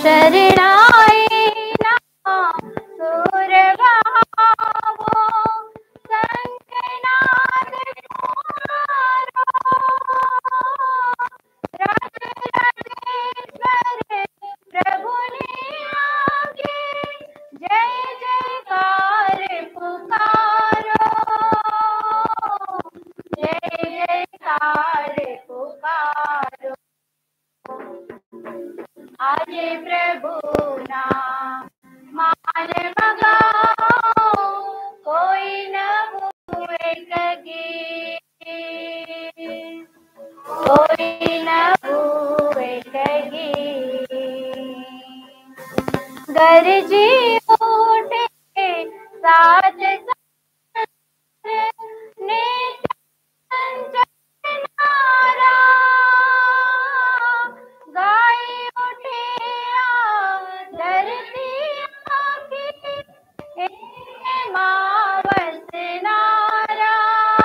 शरणाई ना सुर गावो, शंखनाद पुकारो, राजराजेश्वर प्रभु ने आगे जय जयकार पुकारो, जय जयकार पुकारो। आज प्रभु ना मान मगाओ, कोई न हुए कगी, कोई न हुए कगी। गरजी उठे साथ नारा, गाई उठे धरती आके मावस नारा,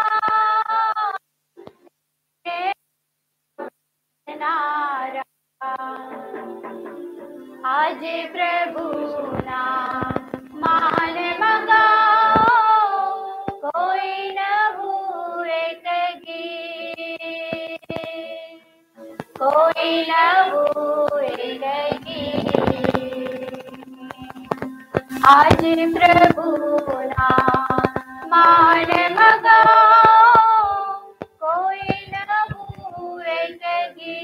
नारा। आज प्रभु ना मान मगाओ, कोई न हुए कगी, कोई न हुए कगी। आज प्रभु ना मान मगाओ, कोई न हुए कगी,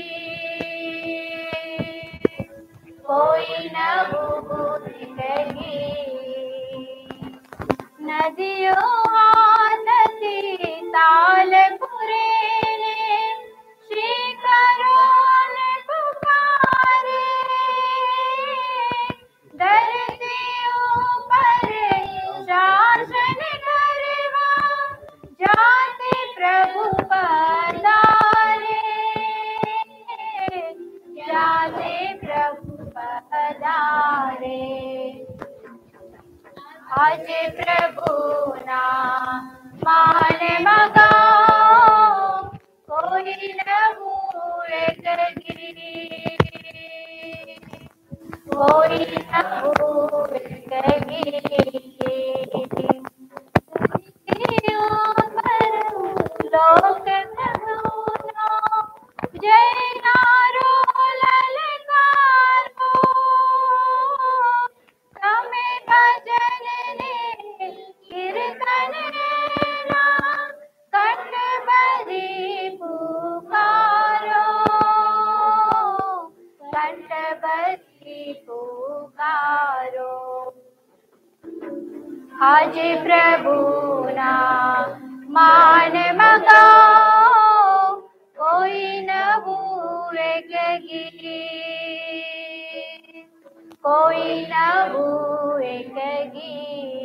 कोई न भूल कगी। नदियों आनती ताल पुरेने, शिखरों ने पुकारे, धरती ऊपर शासन करवा, जाते प्रभु पधारे, जाते प्रभु पधारे। आज प्रभु ना मान मगाओ, कोई न हुए कगी, कोई न हुए कगी। लोक धनुना जय नारो ललकारो, समय भजन ने कीर्तन ना, कंठ बरी पुकारो, कंठ बरी पुकारो। आज प्रभु ना मान मगाओ, कोई न हुए कगी, कोई न हुए कगी।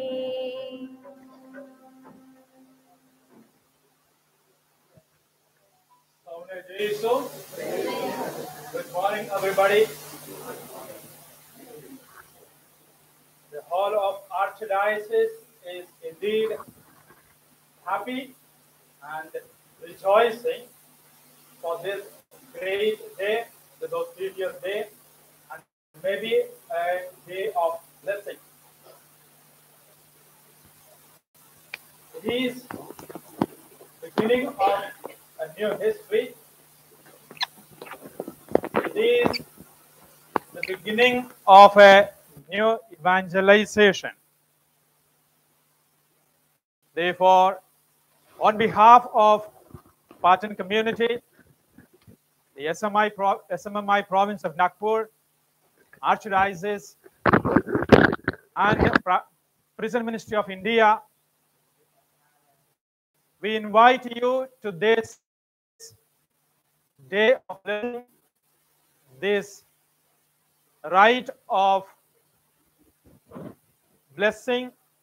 Good morning, everybody. The whole of Archdiocese is indeed happy and rejoicing for this great day, this auspicious day, and maybe a day of blessing. It is the beginning of a new history. It is the beginning of a new evangelization. Therefore, on behalf of Patan community, the SMMI province of Nagpur, Archdiocese, and Prison Ministry of India, we invite you to this day of learning, this rite of blessing.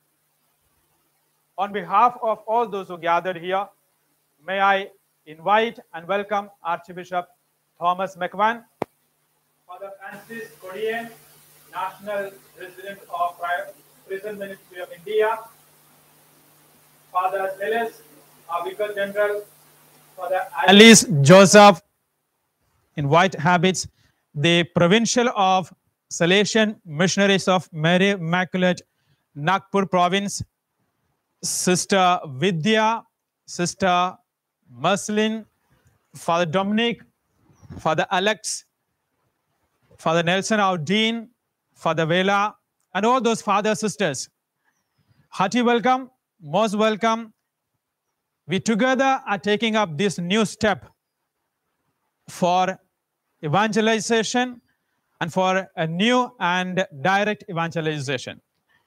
On behalf of all those who gathered here, may I invite and welcome Archbishop Thomas McMahon, Father Francis Godian, National President of Prison Ministry of India, Father Niles, our Vicar General, Father Alice Joseph in white habits, the Provincial of Salesian Missionaries of Mary Immaculate, Nagpur Province, Sister Vidya, Sister Marceline, Father Dominic, Father Alex, Father Nelson Audine, Father Vela, and all those father sisters. Hearty welcome, most welcome. We together are taking up this new step for evangelization and for a new and direct evangelization.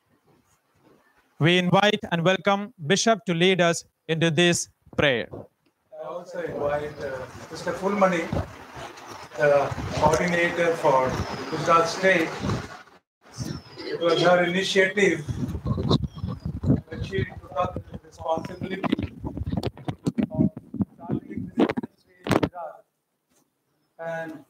We invite and welcome Bishop to lead us into this prayer. I also invite Mr. Fulmani, the coordinator for Gujarat State. It was her initiative that she took up the responsibility of starting this ministry in Gujarat. And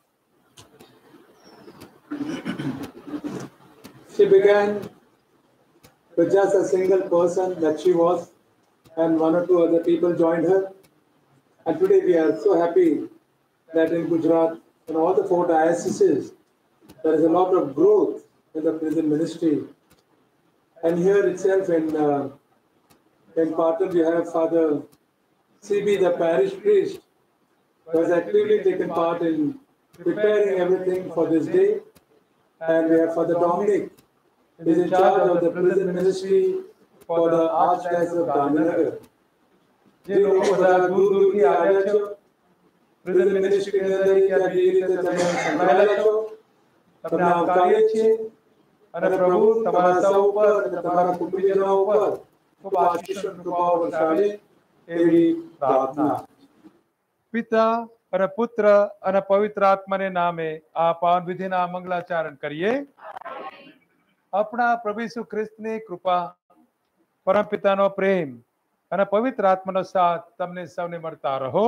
she began with just a single person that she was, and one or two other people joined her. And today we are so happy that in Gujarat, in all the 4 dioceses, there is a lot of growth in the prison ministry. And here itself in Patan, we have Father CB, the parish priest, who has actively taken part in preparing everything for this day. And we have Father Dominic, who is in charge of the prison ministry for the Archdiocese of Gandhinagar. જે લોકો બધા દૂર દૂરથી આવ્યા છો prison મિનિસ્ટ્રીની અંદર કે આ જે રીતે તમે સંકળાયેલા છો તમને આવકારીએ છીએ અને પ્રભુ તમારા સૌ ઉપર અને તમારા કુટુંબીજનો ઉપર ખૂબ આશીષ અને કૃપાઓ વરસાવે એવી પ્રાર્થના. પિતા અને પુત્ર અને પવિત્ર આત્માને નામે આ પાવન વિધિના મંગલાચરણ કરીએ. આપણા પ્રભુ ઈસુ ખ્રિસ્તની કૃપા, પરમ પિતાનો પ્રેમ અને પવિત્ર આત્માનો સાથ તમને સૌને મળતા રહો.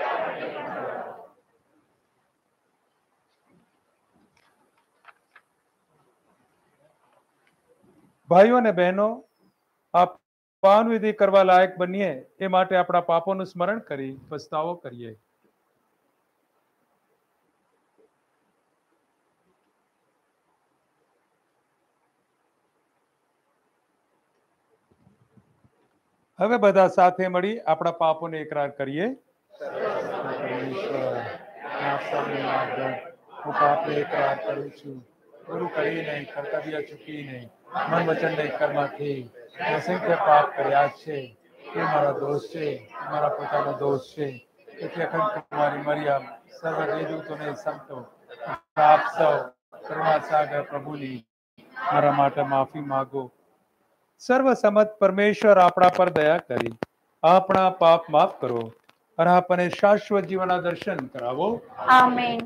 ભાઈઓ અને બહેનો, આ પાવન વિધિ કરવા લાયક બનીએ એ માટે આપણા પાપોનું સ્મરણ કરી પસ્તાવો કરીએ. હવે બધા સાથે મળી આપણા પાપોને એકરાર કરીએ. હું પાપને એકરાર કરું છું, પૂરું કરી નહીં, કર્તવ્ય ચૂકી નહીં, મન વચન નહીં કર્મથી અસંખ્ય પાપ કર્યા છે. એ મારો દોષ છે, મારા પોતાનો દોષ છે. તેથી અખંડ કુમારી મરિયમ, સર્વ દેવદૂતોને સંતો, આપ સૌ કરુણાસાગર પ્રભુની મારા માટે માફી માંગો. સર્વસમત પરમેશ્વર આપણા પર દયા કરી આપણા પાપ માફ કરો અને આપણને શાશ્વત જીવનના દર્શન કરાવો. આમેન.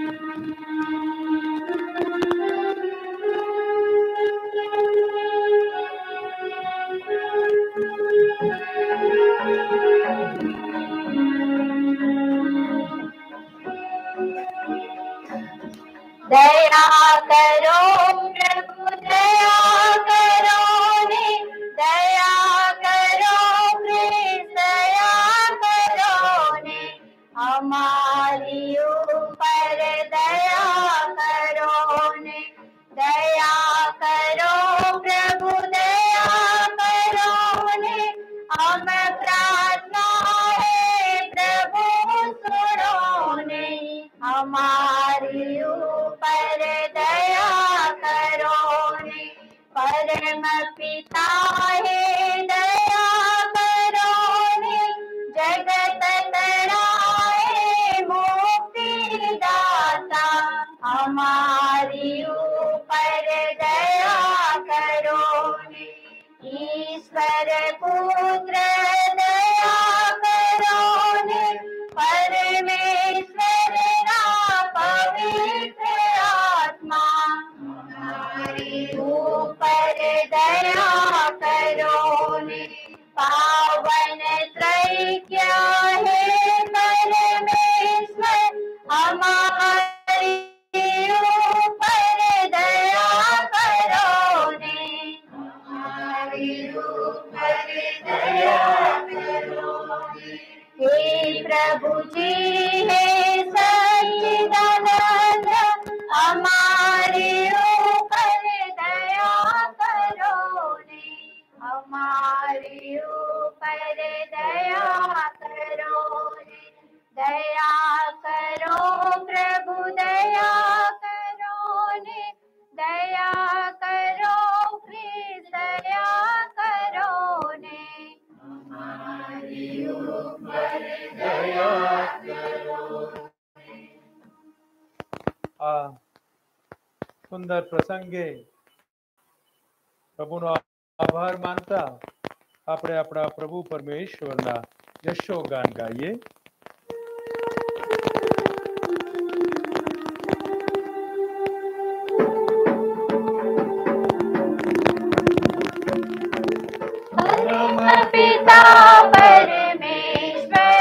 દયા કરો પ્રભુ, દયા કરો ને, દયા કરો કૃષ્ણ, દયા કરો ને, અમારી ઉપર દયા કરો ને, દયા કરો પ્રભુ, દયા કરો ને, અમ પ્રાર્થના હે પ્રભુ સુનો ને, અમારી ઉપર દયા કરો ને, પરમ પિતા હે દયા કરો ને, જગત તરાએ મુક્તિ દાતા, અમારી ઉપર દયા કરો ને, ઈશ્વર પુત્ર દયા કરો ને, પરમેશ્વરના પવિત્ર આત્મા, અમારી ઉપર દયા કરો ને, પાવન ત્રૈક્ય હે પરમેશ્વર, અમારી ઉપર દયા કરો ને, અમારી ઉપર દયા કરો ને. हे प्रभु जी हे सच्चिदानंद, हमारे दया करो प्रभु दया करो ने, दया करो प्लीज दया करो ने, हमारी ऊपर दया करो। આ સુંદર પ્રસંગે પ્રભુનો આભાર માનતા આપણે આપણા પ્રભુ પરમેશ્વરના યશોગાન ગાઈએ. परम पिता परमेश्वर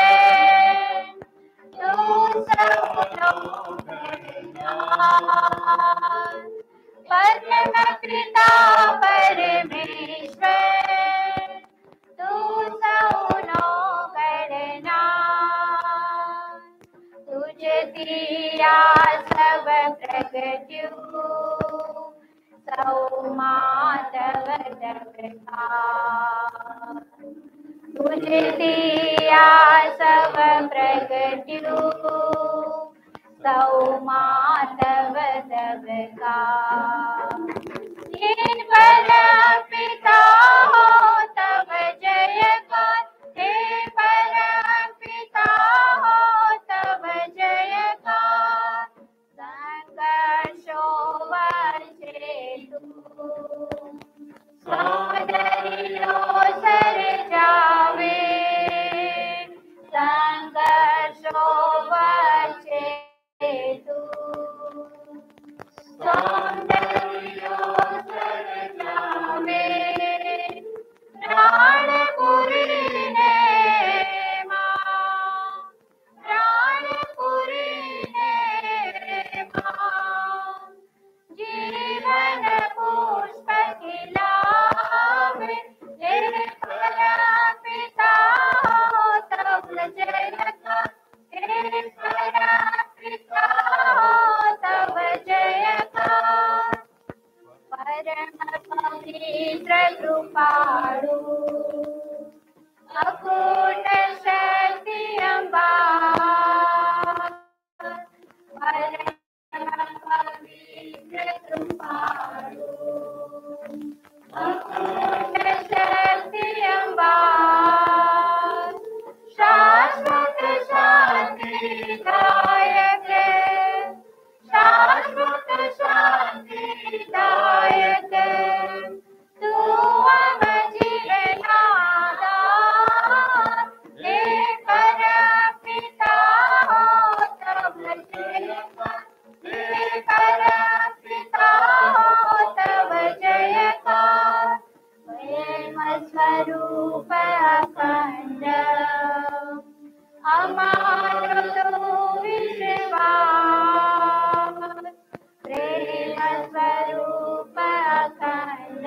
तू सबका गणनाथ, परम पिता परमेश्वर तू सबका गणनाथ, तुझ दिया सब प्रगट्यू सौ माधव जगता, तुझे दिया सब प्रगट्यू सौ माधव जगता। जिन पर पिता हो तब जयकार, हे पर पिता हो तब जयकार, संघर्षो वर्षे तू सौंदर्यो सर जावे, संघर्षो वर्षे तू सौंदर्यो सर जावे, प्राणपुरी ने मां, प्राणपुरी ने मां, जीवन पुष्प खिलावे, हे परम पिता हो तब जयकार, हे परम पिता हो तब जयकार, परम पवित्र कृपाळु अकूट शक्ति अम्बार, परम पवित्र कृपाळु अकूट शक्ति अम्बार, शाश्वत शांति दायक, शाश्वत शांति दायक, तू हम जीवनाधार, हे परम पिता हो तब जयकार, हे परम पिता हो तब जयकार, प्रेम स्वरूप अखंड हमारो तू विश्वास, प्रेम स्वरूप अखंड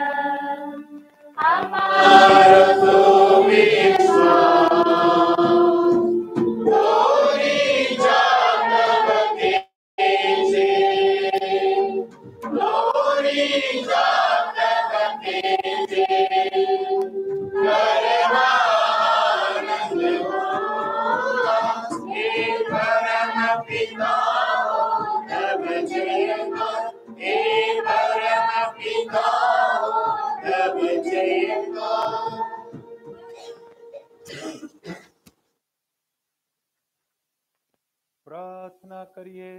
हमारो तू विश्वास, glory जागव तेजे, glory जागव तेजे, परमानंद उल्लास, हे परम पिता हो तब जयकार, हे परम पिता हो तब जयकार। પ્રાર્થના કરીએ.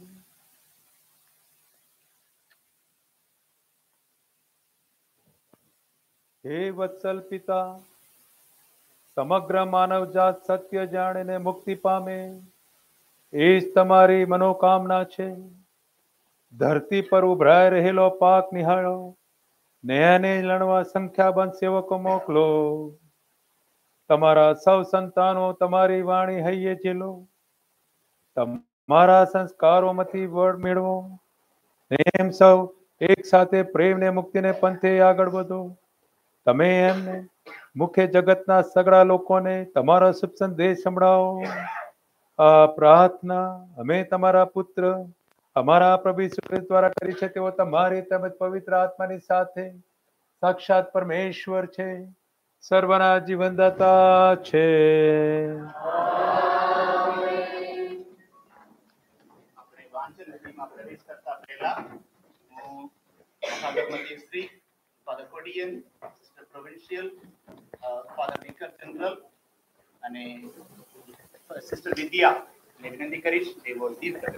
હે વત્સલ પિતા, સમગ્ર માનવજાત સત્ય જાણીને મુક્તિ પામે એ જ તમારી મનોકામના છે. ધરતી પર ઉભરાઈ રહેલો પાક નિહાળો, ન્યાયને લડવા સંખ્યાબંધ સેવકો મોકલો. તમારા સૌ સંતાનો તમારી વાણી હૈયે ઝીલો, તમારા સંસ્કારોમાંથી બળ મેળવો, એમ સૌ એક સાથે પ્રેમને મુક્તિને પંથે આગળ વધો. તમે એમને મુખ્ય જગતના સગળા લોકોને તમારો શુભ સંદેશ સંભળાવો. આ પ્રાર્થના અમે તમારા પુત્ર અમારા પ્રભુ ઈસુ ખ્રિસ્ત દ્વારા કરી છે. તેઓ તમારી તેમજ પવિત્ર આત્માની સાથે સાક્ષાત પરમેશ્વર છે, સર્વના જીવનદાતા છે. Father Matthew, Father Codian, Sister Provincial, Father Vicar General, and Sister Vidya. Levinandi Karish, they will leave the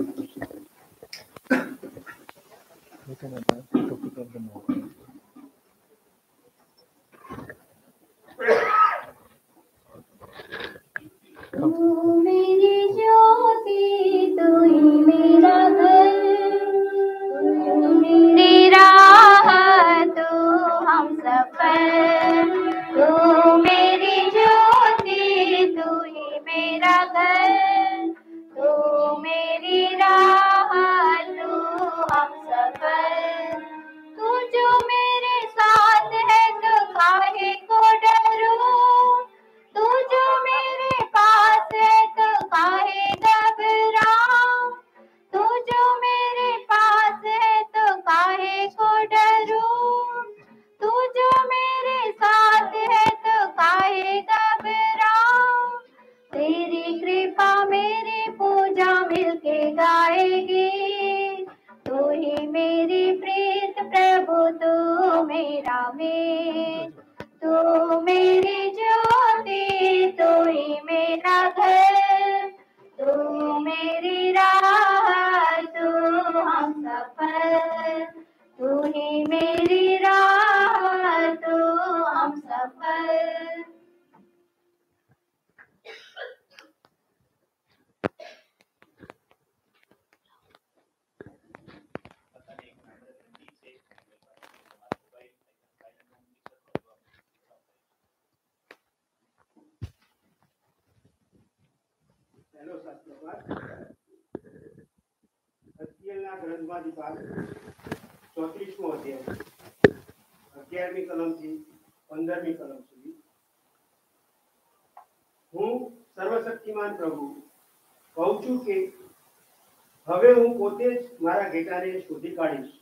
तू मेरी ज्योति, तू ही मेरा घर, तू मेरी राह, तू हम सफर। तू मेरी ज्योति, तू ही मेरा घर, तू मेरी राह, तू हम सफर। तू जो मेरे साथ है तो काहे को डरूं, तू जो मेरे पास है तो काहे घबराऊं, तू जो मेरे पास है तो काहे को डरूं, तू जो मेरे साथ है तो काहे घबराऊं। तेरी कृपा मेरी पूजा मिलके गाएगी, तू ही मेरी प्रीत प्रभु, तू मेरा मीत, तू मेरी ज्योति, तू ही मेरा घर, तू मेरी राह, तू हम सफर। तू ही मेरी राह, तू हम सफर। हेलो शास्त्रपाठ હઝકીએલના ગ્રંથમાંથી ભાગ 34મો અધ્યાય 11મી કલમથી 15મી કલમ સુધી। હું સર્વશક્તિમાન પ્રભુ કહું છું કે હવે હું પોતે જ મારા ઘેટાને શોધી કાઢીશ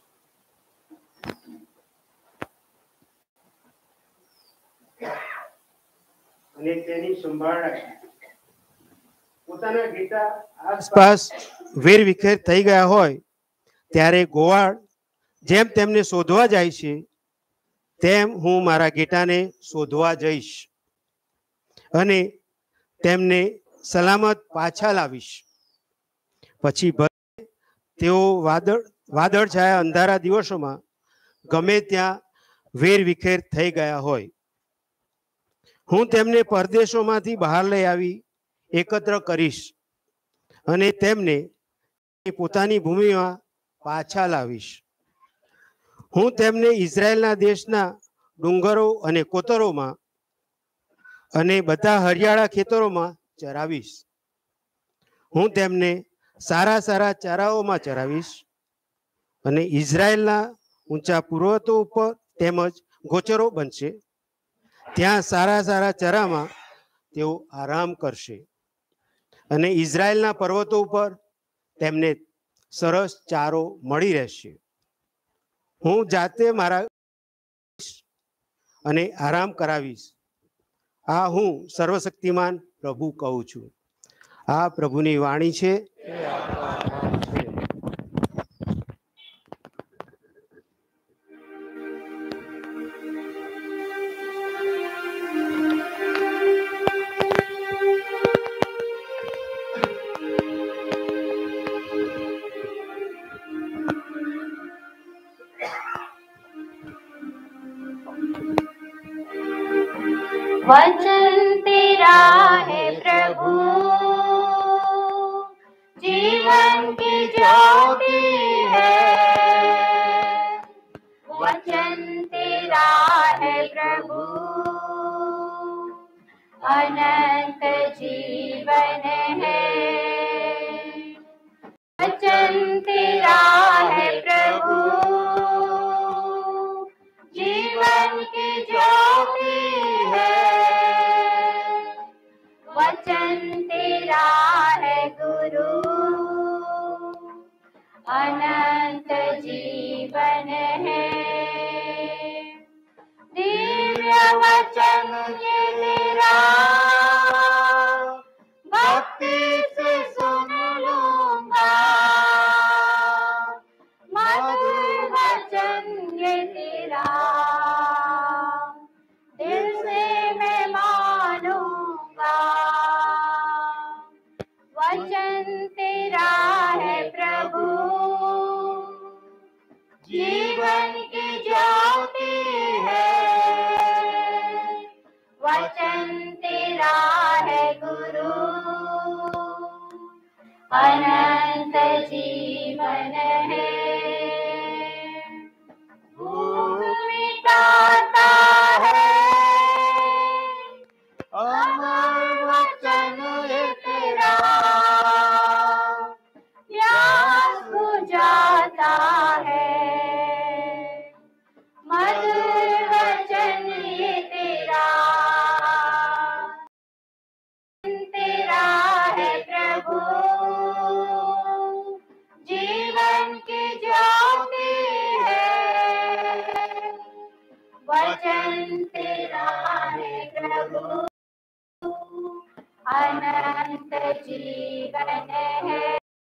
અને તેની સંભાળ રાખીશ। પોતાના ઘેટા આસપાસ વેરવિખેર થઈ ગયા હોય ત્યારે ગોવાળ જેમ તેમને શોધવા જાય છે તેમ હું મારા ઘેટાને શોધવા જઈશ અને તેમને સલામત પાછા લાવીશ। પછી ભલે તેઓ વાદળછાયા અંધારા દિવસોમાં ગમે ત્યાં વેરવિખેર થઈ ગયા હોય, હું તેમને પરદેશોમાંથી બહાર લઈ આવી એકત્ર કરીશ અને તેમને પોતાની ભૂમિમાં પાછા લાવીશ। હું તેમને ઇઝરાયેલના દેશના ડુંગરો અને કોતરોમાં અને બધા હરિયાળા ખેતરોમાં ચરાવીશ। હું તેમને સારા સારા ચારાઓમાં ચરાવીશ અને ઇઝરાયેલના ઊંચા પર્વતો ઉપર તેમજ ગોચરો બનશે। ત્યાં સારા સારા ચરામાં તેઓ આરામ કરશે અને ઇઝરાયેલના પર્વતો ઉપર તેમને સરસ ચારો મળી રહેશે। હું જાતે મારા અને આરામ કરાવીશ। આ હું સર્વશક્તિમાન પ્રભુ કહું છું। આ પ્રભુની વાણી છે। वचन तेरा है प्रभु, जीवन की ज्योति है। वचन तेरा है प्रभु, अनंत जीवन है। वचन तेरा है प्रभु, जीवन की ज्योति है। वचन तेरा है गुरु, अनंत जीवन है। दिव्य वचन ये तेरा, भक्ति से सुन लूंगा। मधुर वचन ये तेरा, दिल से मैं मानूंगा। वचन तेरा है प्रभु, जीवन की ज्योति है। वचन तेरा है गुरु, अनंत जीवन है। भूख मिटाता है अमर वचन ये तेरा, प्यास बुझाता है मधुर वचन ये तेरा। तेरा है प्रभु, जीवन की ज्योति है। वचन तेरा है प्रभु, अनंत जीवन है।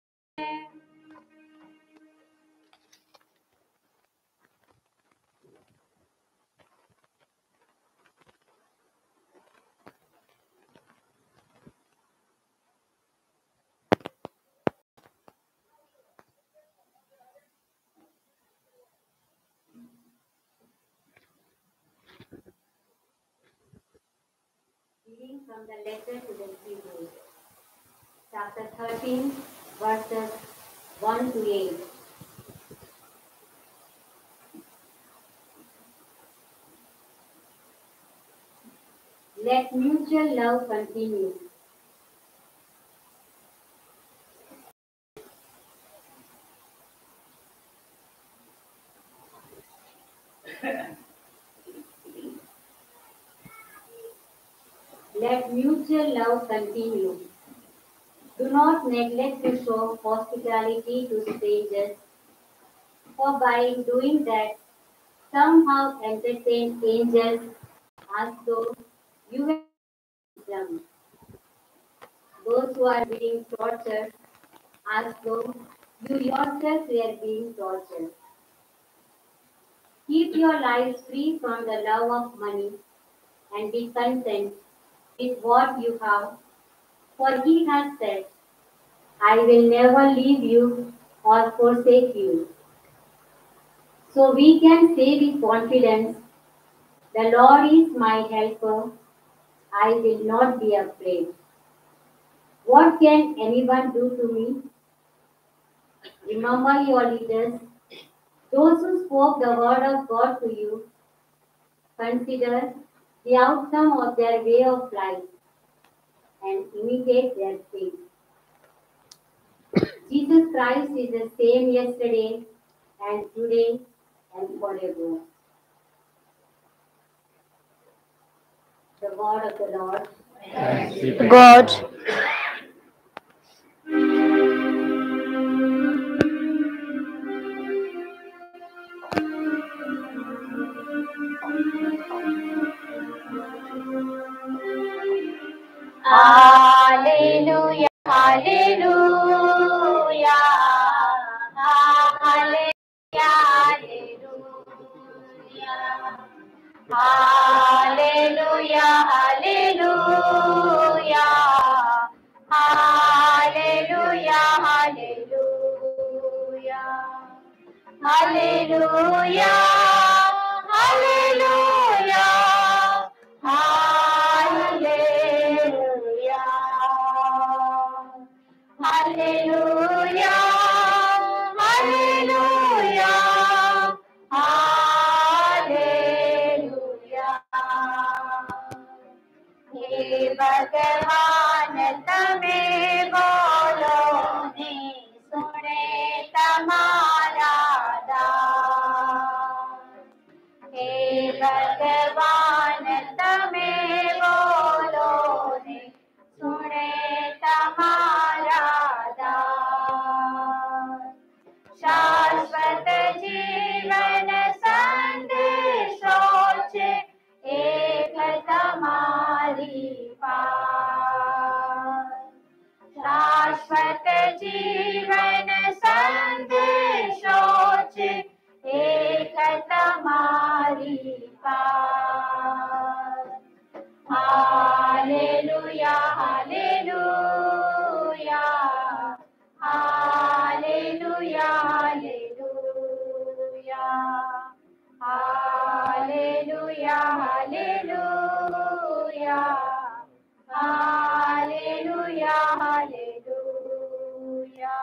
Reading from the letter to the Hebrews, chapter 13, verses 1 to 8. Let mutual love continue. Let mutual love continue. Do not neglect to show hospitality to strangers, for by doing that, somehow entertain angels as though you were them. Those who are being tortured as though you yourself were being tortured. Keep your lives free from the love of money and be content with what you have, for he has said, I will never leave you or forsake you. So we can say with confidence, the Lord is my helper, I will not be afraid. What can anyone do to me? Remember your leaders, those who spoke the word of God to you. Consider the outcome of their way of life and imitate their faith. Jesus Christ is the same yesterday and today and forever. The word of the Lord. God. Hallelujah, hallelujah, hallelujah, hallelujah, hallelujah, hallelujah, hallelujah, hallelujah, hallelujah, hallelujah, hallelujah, hallelujah, hallelujah. हे भगवान तमे बोलो ने सुने तमारा दान। हे भगवान तमे बोलो ने सुने तमारा दान। शाश्वत जीवन संदेशो छे एक तमारी पास। Hallelujah, hallelujah. Hallelujah, hallelujah.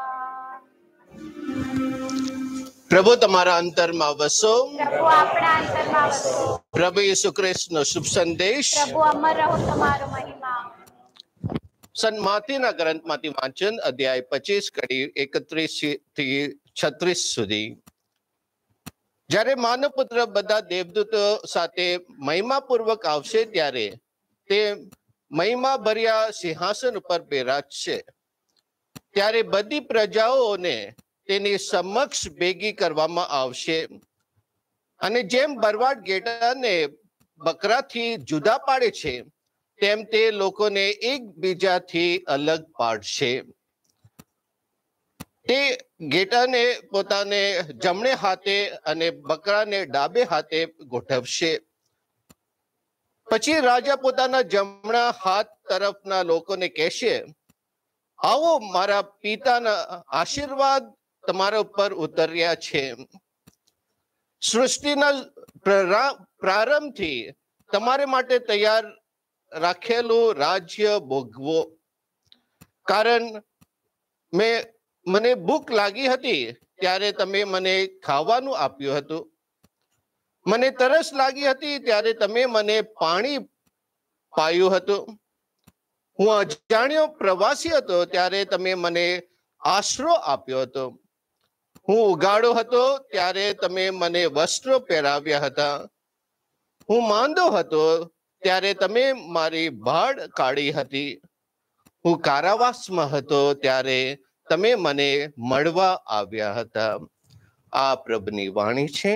પ્રભુ તમારા અંતરમાં વસો. પ્રભુ આપણા અંતરમાં વસો. પ્રભુ ઈસુ ખ્રિસ્તનો શુભ સંદેશ. પ્રભુ અમર રહો તમારો મહિમા. સંત માથીના ગ્રંથમાંથી વાંચન અધ્યાય 25 કડી 31 થી 36 સુધી. જ્યારે માનવપુત્ર બધા દેવદૂતો સાથે મહિમાપૂર્વક આવશે ત્યારે તે મહિમા ભર્યા સિંહાસન ઉપર બિરાજશે. ત્યારે બધી પ્રજાઓને તેની સમક્ષ ભેગી કરવામાં આવશે અને જેમ ભરવાડ ઘેટાને બકરાથી જુદા પાડે છે તેમ તે લોકોને એકબીજાથી અલગ પાડશે. તે ઘેટાને પોતાને જમણે હાથે અને બકરાને ડાબે હાથે ગોઠવશે. પછી રાજા પોતાના જમણા હાથ તરફના લોકોને કહેશે, આવો, મારા પિતાના આશીર્વાદ તમારા ઉપર ઉતર્યા છે. સૃષ્ટિના પ્રારંભથી તમારે માટે તૈયાર રાખેલું રાજ્ય ભોગવો. કારણ મને ભૂખ લાગી હતી ત્યારે તમે મને ખાવાનું આપ્યું હતું, મને તરસ લાગી હતી ત્યારે તમે મને પાણી પાયું હતું, હું અજાણ્યો પ્રવાસી હતો ત્યારે તમે મને આશરો આપ્યો હતો, હું ઉઘાડો હતો ત્યારે તમે મને વસ્ત્રો પહેરાવ્યા હતા, હું માંદો હતો ત્યારે તમે મારી ભાળ કાઢી હતી, હું કારાવાસમાં હતો ત્યારે તમે મને મળવા આવ્યા હતા. આ પ્રભુની વાણી છે.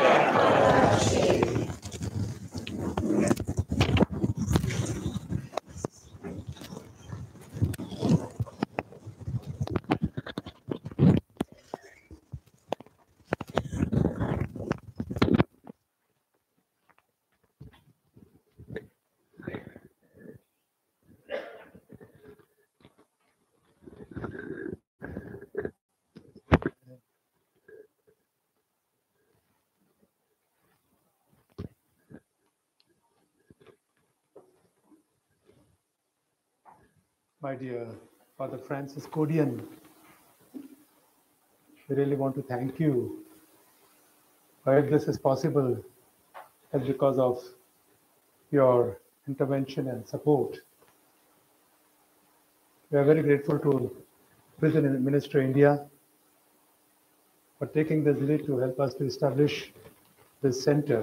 My dear Father Francis Codian, we really want to thank you. If this is possible, it's because of your intervention and support. We are very grateful to Prison Ministry India for taking this lead to help us to establish this center.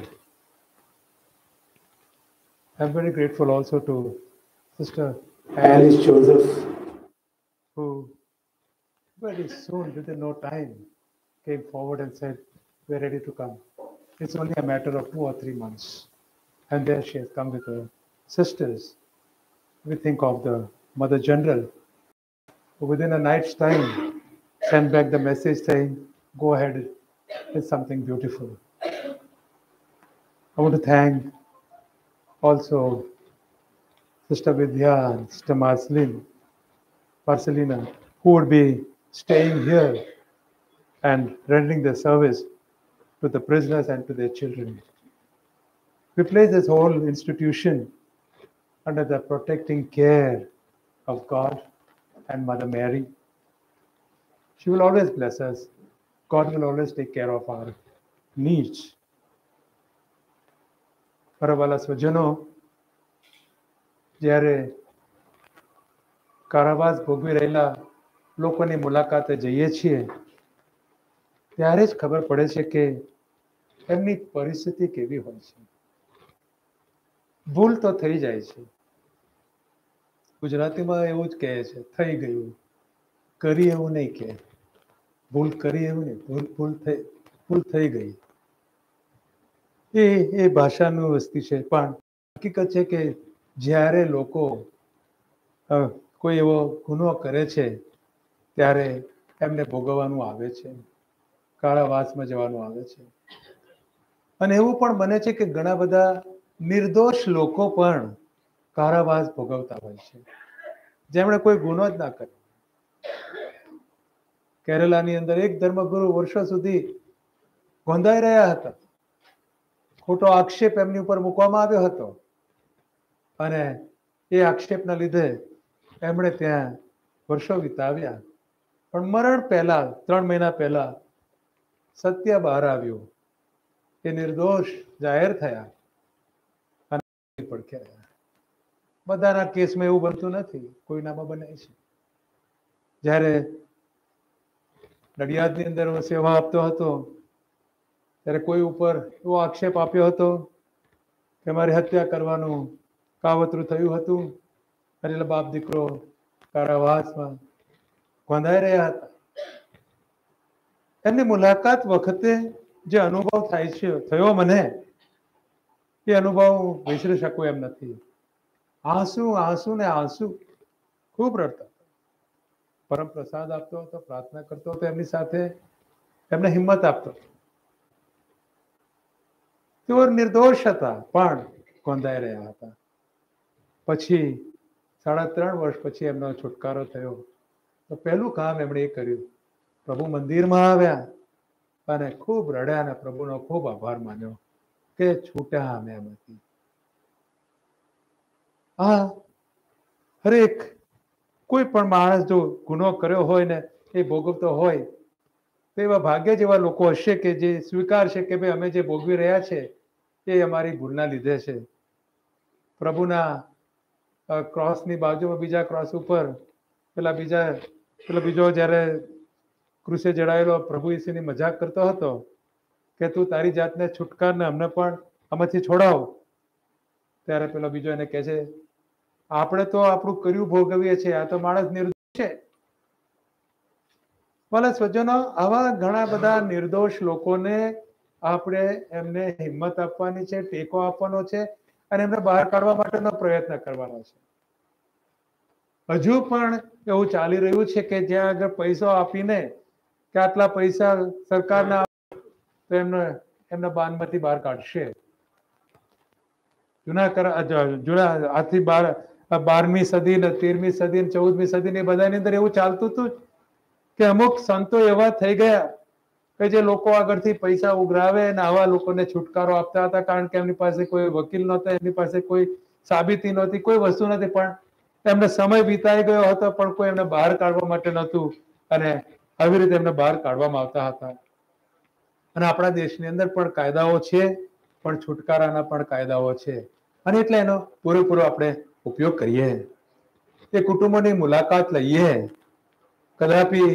I'm very grateful also to Sister Alice Joseph, who very soon, within no time, came forward and said, we're ready to come. It's only a matter of 2 or 3 months. And there she has come with her sisters. We think of the Mother General, who within a night's time sent back the message saying, go ahead, it's something beautiful. I want to thank also Sister Vidya and Sister Marcelina, who would be staying here and rendering their service to the prisoners and to their children. We place this whole institution under the protecting care of God and Mother Mary. She will always bless us. God will always take care of our needs. Paravalas Vajano, જ્યારે કારાવાસ ભોગવી રહેલા લોકોની મુલાકાતે જઈએ છીએ ત્યારે જ ખબર પડે છે કે એમની પરિસ્થિતિ કેવી હોય છે. ભૂલ તો થઈ જાય છે. ગુજરાતીમાં એવું જ કહે છે, થઈ ગયું, કરી એવું નહીં કહે, ભૂલ કરી એવું નહીં, ભૂલ થઈ ગઈ. એ ભાષાનું વસ્તુ છે, પણ હકીકત છે કે જ્યારે લોકો કોઈ એવો ગુનો કરે છે ત્યારે એમને ભોગવવાનું આવે છે, કાળાવાસમાં જવાનું આવે છે. અને એવું પણ બને છે કે ઘણા બધા નિર્દોષ લોકો પણ કારાવાસ ભોગવતા હોય છે, જેમણે કોઈ ગુનો જ ના કર્યો. કેરલાની અંદર એક ધર્મગુરુ વર્ષો સુધી ગોંધાઈ રહ્યા હતા. ખોટો આક્ષેપ એમની ઉપર મૂકવામાં આવ્યો હતો અને એ આક્ષેપના લીધે એમણે ત્યાં વર્ષો વિતાવ્યા. પણ મરણ પહેલા 3 મહિના પહેલા સત્ય બહાર આવ્યું. એ નિર્દોષ જાહેર થયા અને પડખે રહ્યા. બધાના કેસમાં એવું બનતું નથી, કોઈનામાં બને છે. જ્યારે નડિયાદની અંદર હું સેવા આપતો હતો ત્યારે કોઈ ઉપર એવો આક્ષેપ આપ્યો હતો કે મારી હત્યા કરવાનું કાવતરું થયું હતું અને એટલે બાપ દીકરો કારાવાસમાં ગોંધાઈ રહ્યા હતા. એમની મુલાકાત વખતે જે અનુભવ થાય છે થયો મને, એ અનુભવ વિસરી શકું એમ નથી. આંસુ આંસુ ને આંસુ, ખૂબ રડતા. પરમ પ્રસાદ આપતો હતો, પ્રાર્થના કરતો હતો એમની સાથે, એમને હિંમત આપતો હતો. તેઓ નિર્દોષ હતા પણ ગોંધાઈ રહ્યા હતા. પછી 3.5 વર્ષ પછી એમનો છુટકારો થયો. તો પહેલું કામ એમણે એ કર્યું, પ્રભુ મંદિરમાં આવ્યા અને ખૂબ રડ્યા અને પ્રભુનો ખૂબ આભાર માન્યો કે છૂટ્યા અમે એમાંથી. હા, હરેક કોઈ પણ માણસ જો ગુનો કર્યો હોય ને એ ભોગવતો હોય તો એવા ભાગ્ય જેવા લોકો હશે કે જે સ્વીકારશે કે ભાઈ અમે જે ભોગવી રહ્યા છે એ અમારી ભૂલના લીધે છે. પ્રભુના ક્રોસની બાજુમાં બીજા ક્રોસ ઉપર પેલો બીજો જ્યારે ક્રુસે જડાયેલો પ્રભુ ઈસુની મજાક કરતો હતો કે તું તારી જાતને છુટકારને અમને પણ આમાંથી છોડાવ, ત્યારે પેલો બીજો એને કહે છે આપણે તો આપણું કર્યું ભોગવીએ છીએ, આ તો માણસ નિર્દોષ છે. ભલે સ્વજનો, આવા ઘણા બધા નિર્દોષ લોકોને આપણે એમને હિંમત આપવાની છે, ટેકો આપવાનો છે અને એમને બહાર કાઢવા માટેનો પ્રયત્ન કરવાનો છે. હજુ પણ એવું ચાલી રહ્યું છે કે જ્યાં આગળ પૈસા આપીને કે આટલા પૈસા સરકારના તો એમને બાનમાંથી બહાર કાઢશે. જૂના આથી 12મી સદી ને 13મી સદી ને 14મી સદી ને બધાની અંદર એવું ચાલતું હતું કે અમુક સંતો એવા થઈ ગયા કે જે લોકો આગળથી પૈસા ઉઘરાવે અને આવા લોકોને છુટકારો આપતા હતા, કારણ કે એમની પાસે કોઈ વકીલ નહોતા, એમની પાસે કોઈ સાબિતી નહોતી, કોઈ વસ્તુ નથી, પણ એમને સમય વિતાઈ ગયો હતો પણ કોઈ એમને બહાર કાઢવા માટે નહોતું અને આવી રીતે એમને બહાર કાઢવામાં આવતા હતા. અને આપણા દેશની અંદર પણ કાયદાઓ છે, પણ છુટકારાના પણ કાયદાઓ છે અને એટલે એનો પૂરેપૂરો આપણે ઉપયોગ કરીએ. એ કુટુંબોની મુલાકાત લઈએ. કદાપી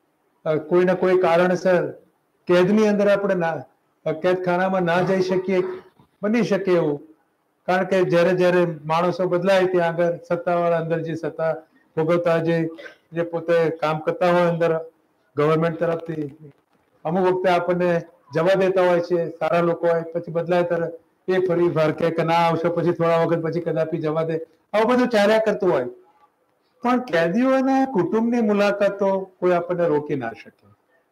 કોઈને કોઈ કારણસર કેદની અંદર આપણે કેદખાનામાં ના જઈ શકીએ, બની શકે એવું, કારણ કે જ્યારે માણસો બદલાય ત્યાં આગળ સત્તાવાળા અંદર જે સત્તા ભોગવતા જે પોતે કામ કરતા હોય અંદર ગવર્મેન્ટ તરફથી અમુક વખતે આપણને જવા દેતા હોય છે, સારા લોકો હોય, પછી બદલાય ત્યારે એ ફરી વાર કે ના આવશે, પછી થોડા વખત પછી કદાપી જવા દે. આવું બધું ચાલ્યા કરતું હોય. પણ કેદીઓના કુટુંબની મુલાકાતો કોઈ આપણને રોકી ના શકે.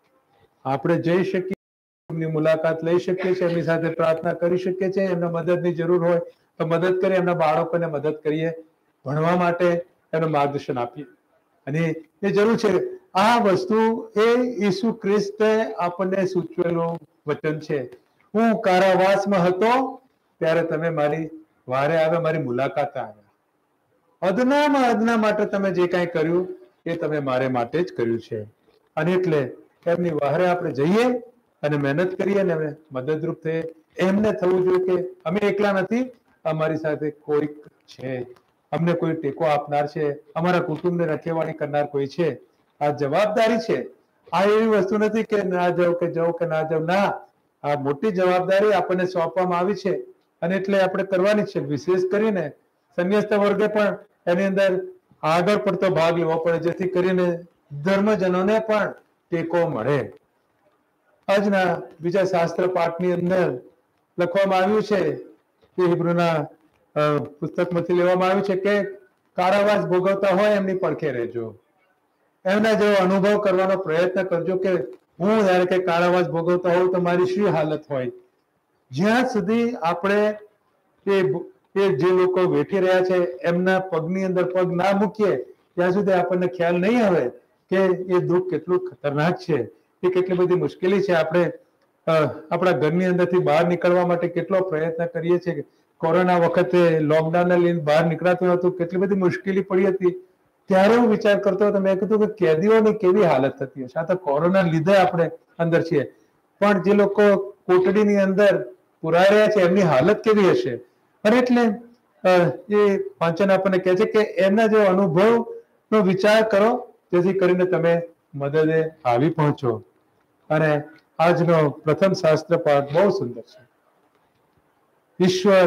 આપણે જઈ શકીએ, એમની મુલાકાત લઈ શકીએ છીએ, એમની સાથે પ્રાર્થના કરી શકીએ છીએ, એમને મદદની જરૂર હોય તો મદદ કરીએ, એમના બાળકોને મદદ કરીએ, ભણવા માટે એનું માર્ગદર્શન આપીએ. અને એ જરૂર છે. આ વસ્તુ એ ઈસુ ખ્રિસ્તે આપણને સૂચવેલું વચન છે. હું કારાવાસમાં હતો ત્યારે તમે મારી વારે આવ્યા, મારી મુલાકાત આવ્યા. અદનામાં અદના માટે તમે જે કાંઈ કર્યું એ તમે મારે માટે જ કર્યું છે. અને એટલે એમની વારે આપણે જઈએ અને મહેનત કરીએ અને અમે મદદરૂપ થઈએ. એમને થવું જોઈએ કે અમે એકલા નથી, અમારી સાથે કોઈક છે, અમને કોઈ ટેકો આપનાર છે, અમારા કુટુંબને રખેવાળી કરનાર કોઈ છે. આ જવાબદારી છે. આ એવી વસ્તુ નથી કે ના જાવ કે જાવ કે ના જાવ. ના, આ મોટી જવાબદારી આપણને સોંપવામાં આવી છે અને એટલે આપણે કરવાની છે. વિશેષ કરીને સંન્યસ્ત વર્ગે પણ એની અંદર આગળ પડતો ભાગ લેવો પડે, જેથી કરીને ધર્મજનોને પણ ટેકો મળે. આજના બીજા શાસ્ત્ર પાઠની અંદર લખવામાં આવ્યું છે કે હિબ્રુના પુસ્તકમાંથી લેવામાં આવ્યું છે કે કારાવાસ ભોગવતા હોય એમની પડખે રહેજો. એમના જેવો અનુભવ કરવાનો પ્રયત્ન કરજો કે હું જ્યારે કે કારાવાસ ભોગવતા હોઉં તો મારી શું હાલત હોય. જ્યાં સુધી આપણે એ જે લોકો વેઠી રહ્યા છે એમના પગની અંદર પગ ના મૂકીએ ત્યાં સુધી આપણને ખ્યાલ નહીં આવે કે એ દુઃખ કેટલું ખતરનાક છે, એ કેટલી બધી મુશ્કેલી છે. આપણે આપણા ઘરની અંદરથી બહાર નીકળવા માટે કેટલો પ્રયત્ન કરીએ છીએ. કોરોના વખતે લોકડાઉનને લઈને બહાર નીકળાતું હતું, કેટલી બધી મુશ્કેલી પડી હતી. ત્યારે હું વિચાર કરતો હતો, મેં કીધું કે કેદીઓની કેવી હાલત થતી હશે. આ તો કોરોના લીધે આપણે અંદર છીએ, પણ જે લોકો કોટડીની અંદર પુરાઈ રહ્યા છે એમની હાલત કેવી હશે. અને એટલે એ વાંચન આપણને કહે છે કે એમના જે અનુભવનો વિચાર કરો, જેથી કરીને તમે મદદે આવી પહોંચો. અને આજનો પ્રથમ શાસ્ત્ર પાઠ બહુ સુંદર છે. ઈશ્વર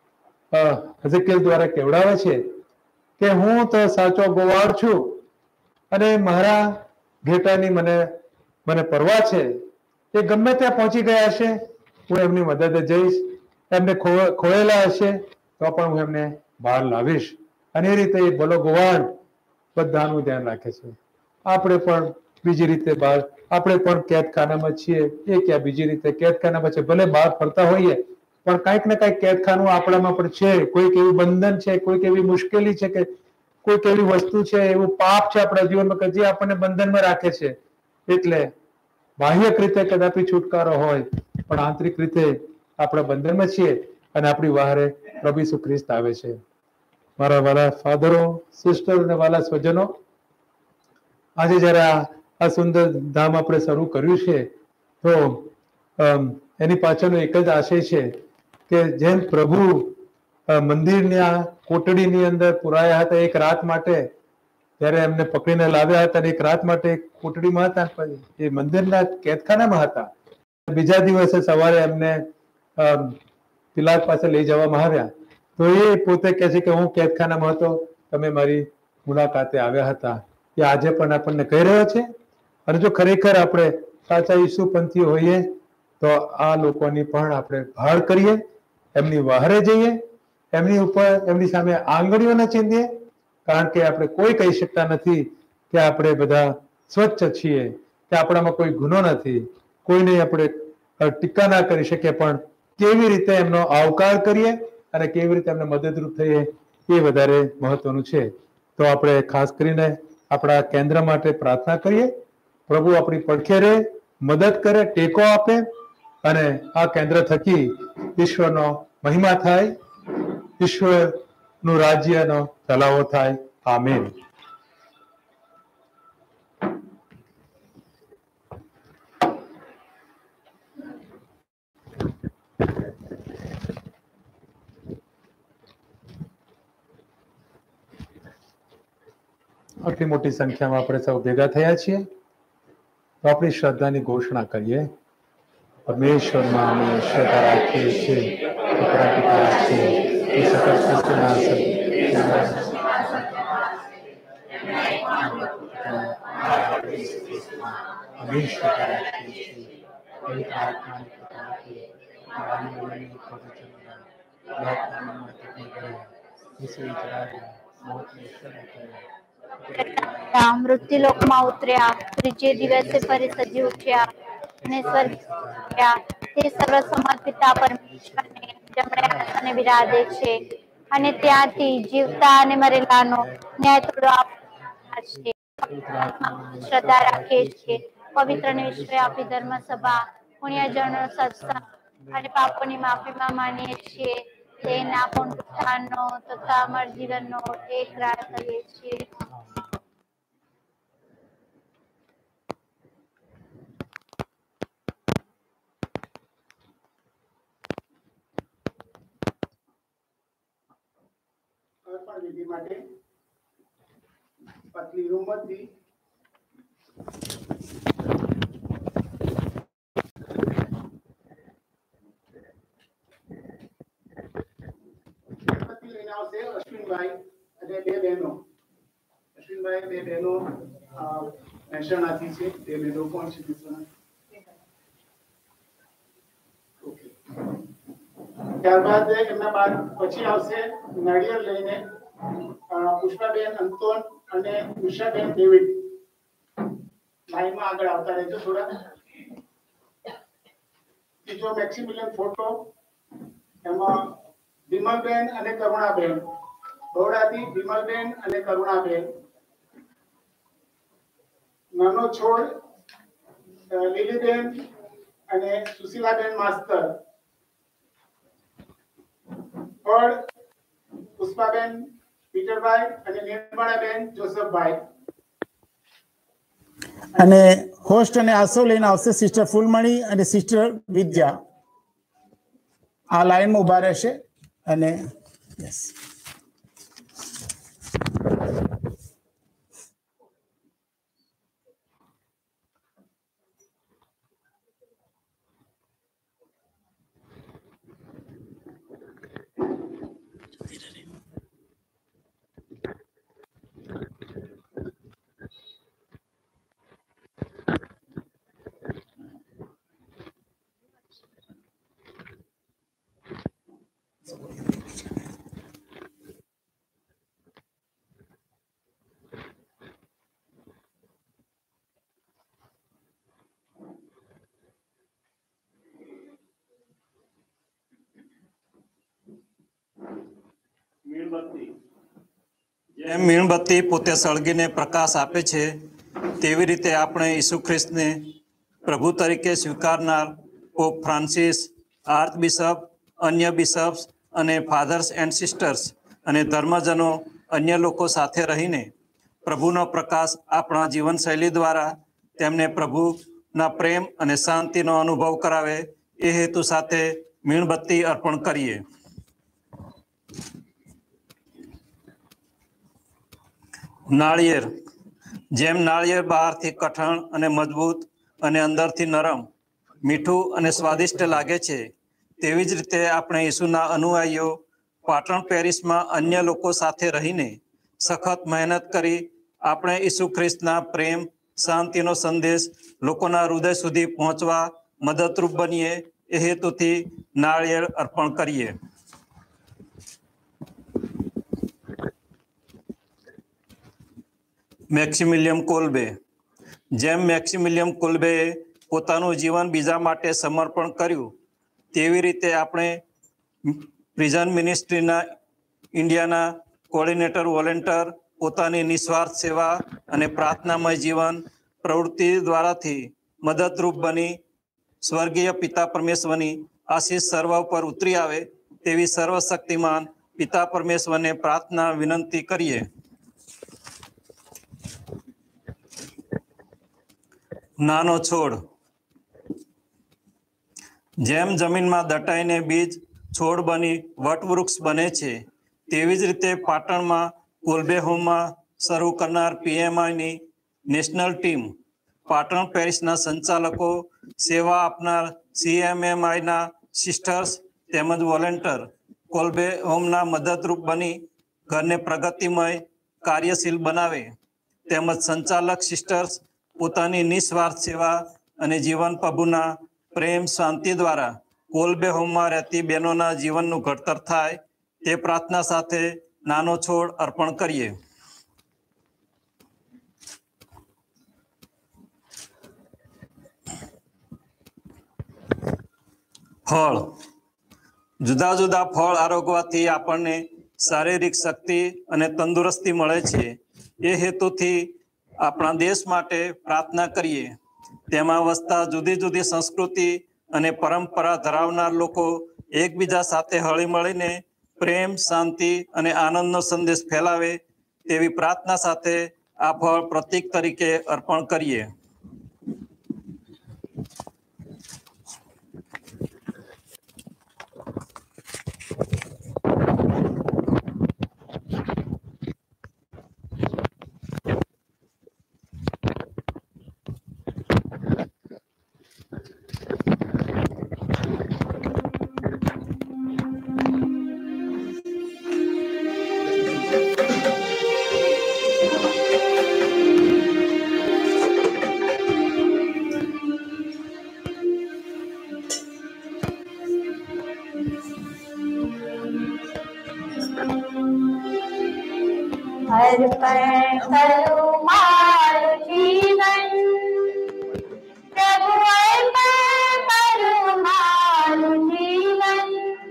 હઝકેલ દ્વારા કહેવડાવે છે કે હું તો સાચો ગોવાળ છું અને મારા ઘેટાની મને પરવા છે. એ ગમે ત્યાં પહોંચી ગયા હશે, હું એમની મદદે જઈશ. એમને ખોયેલા હશે તો પણ હું એમને બહાર લાવીશ. અને એ રીતે એ ભલો ગોવાળ બધાનું ધ્યાન રાખે છે. આપણે પણ બીજી રીતે બહાર, આપણે પણ કેદખાનામાં છીએ, એ ક્યાં બીજી રીતે કેદખાનામાં છે. ભલે બહાર ફરતા હોઈએ પણ કાંઈક ને કાંઈક કેદખાનું આપણામાં પણ છે. કોઈક એવું બંધન છે, કોઈક એવી મુશ્કેલી છે, કે કોઈક એવી વસ્તુ છે, એવું પાપ છે આપણા જીવનમાં કે જે આપણને બંધનમાં રાખે છે. એટલે બાહ્યક રીતે કદાપી છુટકારો હોય, પણ આંતરિક રીતે આપણા બંધનમાં છીએ અને આપણી વહારે પ્રભુ ઈસુ ખ્રિસ્ત આવે છે. મારા વાલા ફાધરો, સિસ્ટર અને વાલા સ્વજનો, આજે જયારે આ સુંદર ધામ આપણે શરૂ કર્યું છે, તો એની પાછળનો એક જ આશય છે કે જેમ પ્રભુ મંદિરના કોટડીની અંદર પુરાયા હતા એક રાત માટે, ત્યારે એમને પકડીને લાવ્યા હતા અને એક રાત માટે કોટડીમાં હતા, એ મંદિરના કેદખાનામાં હતા. બીજા દિવસે સવારે એમને પિલાત પાસે લઈ જવામાં આવ્યા. તો એ પોતે કહે છે કે હું કેદખાનામાં હતો, તમે મારી મુલાકાતે આવ્યા હતા. એ આજે પણ આપણને કહી રહ્યો છે. અને જો ખરેખર આપણે સાચા ઈસુપંથીઓ હોઈએ તો આ લોકોની પણ આપણે ભાળ કરીએ, એમની વહારે જઈએ, એમની ઉપર એમની સામે આંગળીઓ ન ચીંધીએ. કારણ કે આપણે કોઈ કહી શકતા નથી કે આપણે બધા સ્વચ્છ છીએ, કે આપણામાં કોઈ ગુનો નથી, કોઈને આપણે ટીકા ના કરી શકીએ. પણ કેવી રીતે એમનો આવકાર કરીએ અને કેવી રીતે એમને મદદરૂપ થઈએ, એ વધારે મહત્વનું છે. તો આપણે ખાસ કરીને આપણા કેન્દ્ર માટે પ્રાર્થના કરીએ. પ્રભુ આપણી પડખે રહે, મદદ કરે, ટેકો આપે અને આ કેન્દ્ર થકી ઈશ્વરનો મહિમા થાય, ઈશ્વરનું રાજ્યનો ફેલાવો થાય. આમીન. આટલી મોટી સંખ્યામાં આપણે સૌ ભેગા થયા છીએ, તો આપણી શ્રદ્ધાની ઘોષણા કરીએ. પરમેશ્વરમાં અમે શ્રદ્ધા રાખીએ છીએ, મૃત્યુલોકમાં ઉતર્યા, ત્રીજે દિવસે ફરી સજી ઉઠ્યા અને સ્વર્ગ ગયા. તે સર્વસમર્થ પિતા પરમેશ્વરને જમણે આસને બિરાજે છે અને ત્યાંથી જીવતા અને મરેલાનો ન્યાય તોડવા છે. શ્રદ્ધા રાખીએ છીએ, પવિત્ર અને વિશ્વવ્યાપી ધર્મ સભા, પુણ્યજનો સત્સંગ અને પાપોની માફીમાં માનીએ છીએ. તેના પુનરુત્થાનનો તથા અમર જીવનનો એક રાહ કરીએ છીએ. અર્પણ વિધિ માટે પતલી રૂમથી લઈને આવશે અશ્વિનભાઈ અને બે બહેનો. અશ્વિનભાઈ બે બહેનો મહેસાણાથી છે. બે બહેનો કોણ છે મહેસાણા? ઓકે. ત્યારબાદ એમના બાદ પછી આવશે નાળિયેર લઈને પુષ્પાબેન અંતોન અને ઉષાબેન ડેવિડ. લાઈનમાં આગળ આવતા રહેજો થોડા. ત્રીજો મેક્સિમિલિયન ફોટો, એમાં વિમલબેન અને કરુણાબેન, બરોડાથી વિમલબેન અને કરુણાબેન. નાનો છોડ લીલીબેન અને સુશીલાબેન માસ્તર, થર્ડ પુષ્પાબેન પીટરભાઈ અને નિર્મળાબેન જોસફભાઈ. અને હોસ્ટ અને આસો લઈને આવશે સિસ્ટર ફૂલમણી અને સિસ્ટર વિદ્યા. આ લાઈનમાં ઉભા રહેશે અને યસ. જેમ મીણબત્તી પોતે સળગીને પ્રકાશ આપે છે તેવી રીતે આપણે ઈસુ ખ્રિસ્તને પ્રભુ તરીકે સ્વીકારનાર પોપ ફ્રાન્સિસ, આર્ચ બિશપ, અન્ય બિશપ્સ અને ફાધર્સ એન્ડ સિસ્ટર્સ અને ધર્મજનો અન્ય લોકો સાથે રહીને પ્રભુનો પ્રકાશ આપણા જીવનશૈલી દ્વારા તેમને પ્રભુના પ્રેમ અને શાંતિનો અનુભવ કરાવે એ હેતુ સાથે મીણબત્તી અર્પણ કરીએ. નાળિયેર. જેમ નાળિયેર બહારથી કઠણ અને મજબૂત અને અંદરથી નરમ, મીઠું અને સ્વાદિષ્ટ લાગે છે, તેવી જ રીતે આપણે ઈસુના અનુયાયીઓ પાટણ પેરિસમાં અન્ય લોકો સાથે રહીને સખત મહેનત કરી આપણે ઈસુ ખ્રિસ્તના પ્રેમ, શાંતિનો સંદેશ લોકોના હૃદય સુધી પહોંચવા મદદરૂપ બનીએ એ હેતુથી નાળિયેર અર્પણ કરીએ. મેક્સિમિલિયમ કોલ્બે. જેમ મેક્સિમિલિયમ કોલ્બેએ પોતાનું જીવન બીજા માટે સમર્પણ કર્યું તેવી રીતે આપણે પ્રિઝન મિનિસ્ટ્રીના ઇન્ડિયાના કોઓર્ડિનેટર વોલેન્ટર પોતાની નિસ્વાર્થ સેવા અને પ્રાર્થનામય જીવન પ્રવૃત્તિ દ્વારાથી મદદરૂપ બની સ્વર્ગીય પિતા પરમેશ્વરની આશીષ સર્વ પર ઉતરી આવે તેવી સર્વશક્તિમાન પિતા પરમેશ્વરને પ્રાર્થના વિનંતી કરીએ. નાનો છોડ. જેમ જમીનમાં દટાઈને બીજ છોડ બની વટવૃક્ષ બને છે તેવી જ રીતે પાટણમાં કોલ્બે હોમમાં શરૂ કરનાર PMIની નેશનલ ટીમ, પાટણ પેરિસના સંચાલકો, સેવા આપનાર CMMIના સિસ્ટર્સ તેમજ વોલેન્ટર કોલ્બે હોમના મદદરૂપ બની ઘરને પ્રગતિમય કાર્યશીલ બનાવે તેમજ સંચાલક સિસ્ટર્સ પોતાની નિસ્વાર્થ સેવા અને જીવન પ્રભુના પ્રેમ શાંતિ દ્વારા કોલ્બે હોમમાં રહેતી બહેનોના જીવનનું ઘડતર થાય તે પ્રાર્થના સાથે નાનો છોડ અર્પણ કરીએ. ફળ. જુદા જુદા ફળ આરોગવાથી આપણને શારીરિક શક્તિ અને તંદુરસ્તી મળે છે. એ હેતુથી આપણા દેશ માટે પ્રાર્થના કરીએ. તેમાં વસતા જુદી જુદી સંસ્કૃતિ અને પરંપરા ધરાવનાર લોકો એકબીજા સાથે હળી મળીને પ્રેમ, શાંતિ અને આનંદનો સંદેશ ફેલાવે તેવી પ્રાર્થના સાથે આ ફળ પ્રતીક તરીકે અર્પણ કરીએ. अर्पण करो माરું જીવન, પ્રભુ અર્પણ કરું મારું જીવન,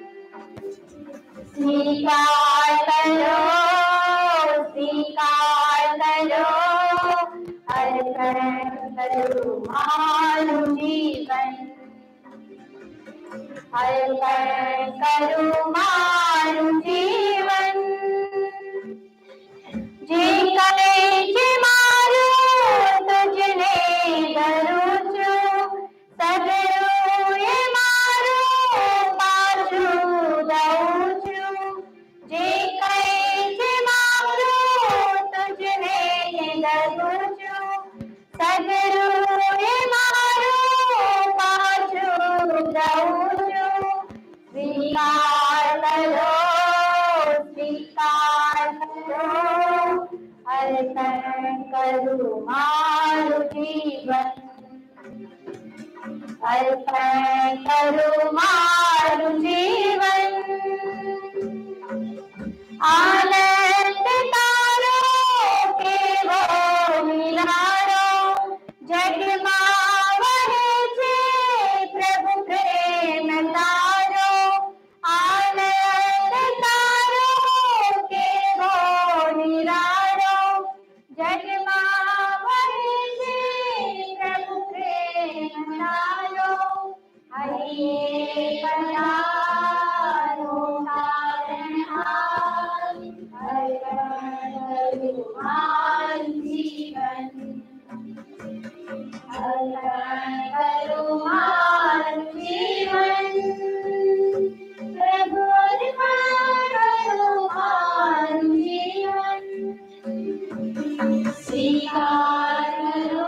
સ્વીકાર કરો, સ્વીકાર કરો, અર્પણ કરું મારું જીવન. अर्पण करूं मारू जीवन जे करे जे मारू तुझने करूं છું સગરું એ મારું પાછું દઉં છું જે કઈ જે મારું તુજને કરું છું સગરું એ મારું પાછું દઉં છું સ્વીકાર કરો અર્પણ કરું મારું જીવન अर्पण करूं मारू जीवन आनंद तारो केवो मिलारो जगમાં વહે છે પ્રભુ પ્રેમ તારો આનંદ તારો કેવો નિરાળો જગમાં વહે છે પ્રભુ પ્રેમ તારો હરિયે પધારો તારણહાર અર્પણ કરું મારું જીવન અર્પણ કરું મારું જીવન પ્રભુ અર્પણ કરું મારું જીવન સ્વીકાર કરો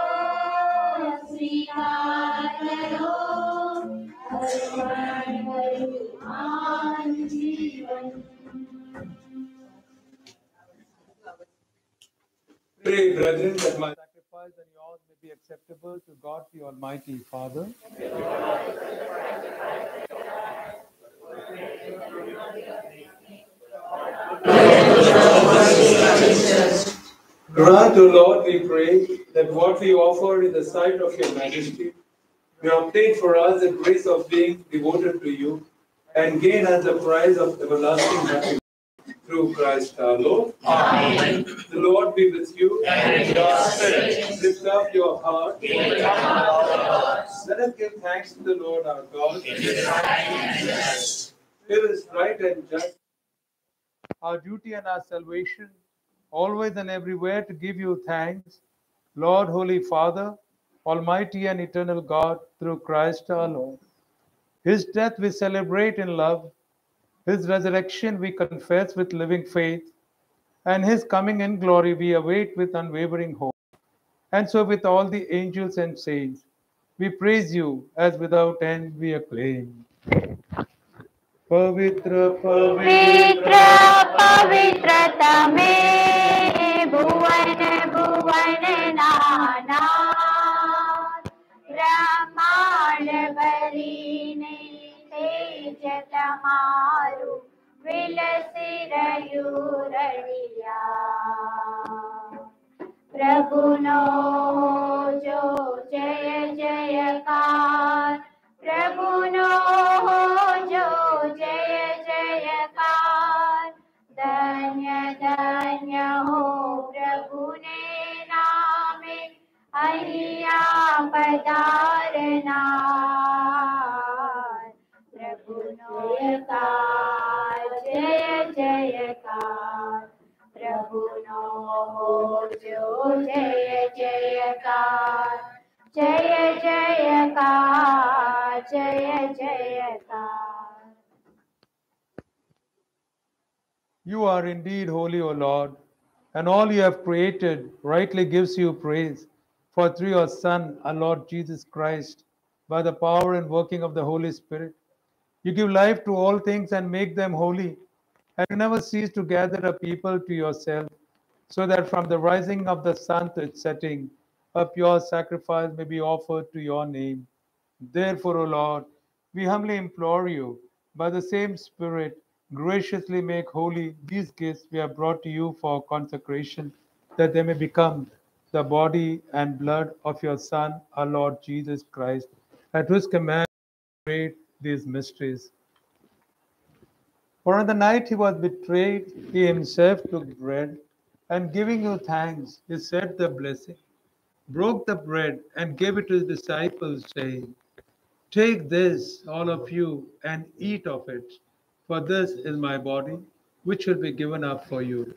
સ્વીકાર કરો અર્પણ કરું મારું જીવન Pray, brethren, that my Sacrifice and yours may be acceptable to God the Almighty Father. grant, O Lord, we pray, that what we offer in the sight of your majesty may obtain for us the grace of being devoted to you and gain us the prize of everlasting happiness. Through Christ our Lord. Amen. The Lord be with you. And with your spirit. Lift up your heart. Let us give thanks to the Lord our God. It is right and just. Our duty and our salvation, always and everywhere to give you thanks, Lord, Holy Father, Almighty and eternal God, through Christ our Lord. His death we celebrate in love, his resurrection we confess with living faith, and his coming in glory we await with unwavering hope. And so with all the angels and saints, we praise you as without end we acclaim. Pavitra, पवित्र पवित्र तमे भुवन भुवन नाना ब्रह्मांड भरीने तेज तमारु विलसि રહ્યું રળિયા પ્રભુનો જો જય જયકાર પ્રભુનો જો જય જયકાર ધન્ય ધન્ય હો પ્રભુને નામે અહીંયા પધારનાર પ્રભુનો જયકાર જય જયકાર પ્રભુનો જો જય જયકાર જય જયકાર જય જયકાર. You are indeed holy, O Lord, and all you have created rightly gives you praise. For through your Son, our Lord Jesus Christ, by the power and working of the Holy Spirit, you give life to all things and make them holy, and you never cease to gather a people to yourself, so that from the rising of the sun to its setting, a pure sacrifice may be offered to your name. Therefore, O Lord, we humbly implore you, by the same Spirit, graciously make holy these gifts we have brought to you for consecration, that they may become the body and blood of your Son, our Lord Jesus Christ, at whose command we prayed these mysteries. For on the night he was betrayed, he himself took bread, and giving you thanks, he said the blessing, broke the bread, and gave it to his disciples, saying, Take this, all of you, and eat of it, for this is my body, which will be given up for you.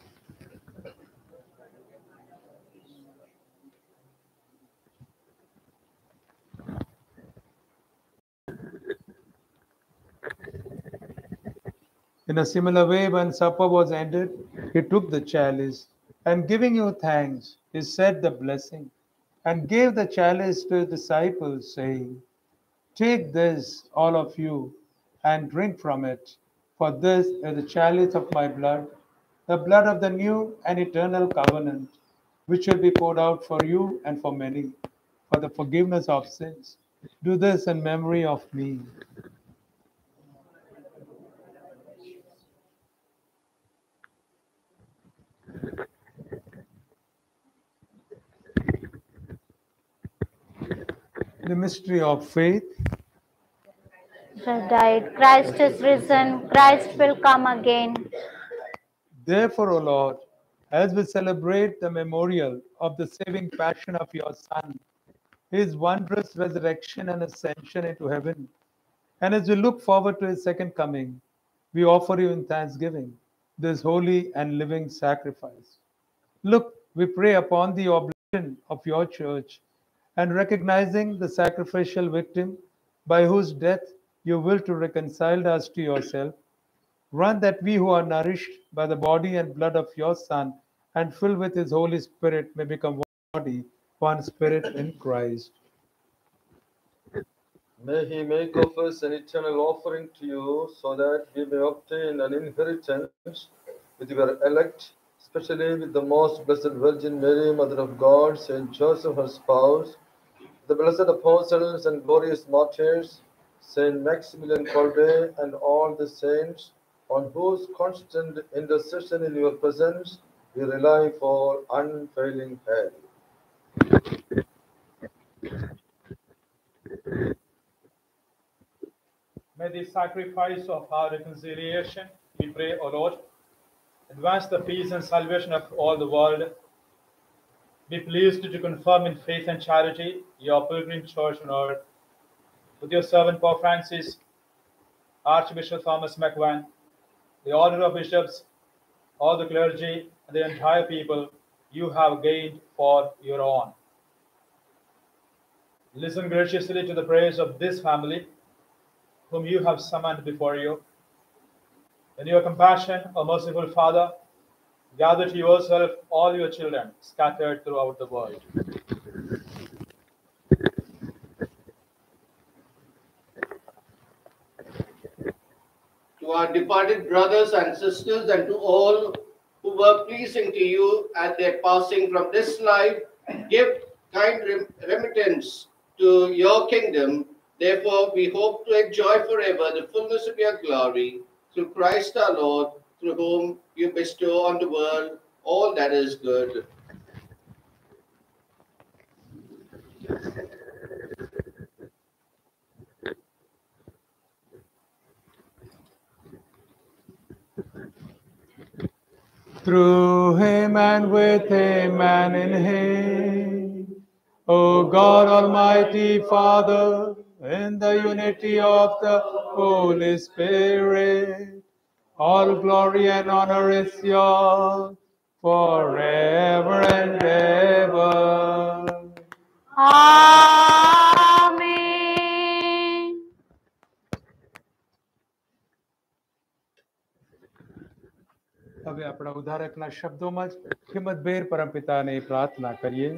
In a similar way, when supper was ended, he took the chalice, and giving you thanks, he said the blessing, and gave the chalice to his disciples, saying, Take this, all of you, and drink from it, for this is the chalice of my blood, the blood of the new and eternal covenant, which will be poured out for you and for many, for the forgiveness of sins. Do this in memory of me. The mystery of faith. Jesus died. Christ is risen. Christ will come again. Therefore, O Lord, as we celebrate the memorial of the saving passion of your Son, his wondrous resurrection and ascension into heaven, and as we look forward to his second coming, we offer you in thanksgiving this holy and living sacrifice. Look, we pray upon the oblation of your church, and recognizing the sacrificial victim by whose death you will to reconcile us to yourself, grant that we who are nourished by the body and blood of your Son and filled with his Holy Spirit may become one body, one spirit in Christ. May he make of us an eternal offering to you, so that we may obtain an inheritance with your elect, especially with the most blessed Virgin Mary, Mother of God, Saint Joseph, her spouse, the blessed apostles and glorious martyrs, Saint Maximilian Kolbe, and all the saints, on whose constant intercession in your presence we rely for unfailing help. May the sacrifice of our reconciliation, we pray, O Lord, advance the peace and salvation of all the world. Be pleased to confirm in faith and charity your pilgrim church on earth. With your servant Pope Francis, Archbishop Thomas McVan, the order of bishops, all the clergy, and the entire people you have gained for your own. Listen graciously to the prayers of this family, whom you have summoned before you. In your compassion, O merciful Father, gather to yourself all your children scattered throughout the world. To our departed brothers and sisters, and to all who were pleasing to you at their passing from this life, give kind remittance to your kingdom. Therefore, we hope to enjoy forever the fullness of your glory, through Christ our Lord, through whom you bestow on the world all that is good. Through him and with him and in him, O God Almighty Father, in the unity of the Holy Spirit, all glory and honor is yours forever and ever. Amen. હવે આપણા ઉદ્ધારકના શબ્દોમાં જ હિંમતભેર પરમપિતાને પ્રાર્થના કરીએ.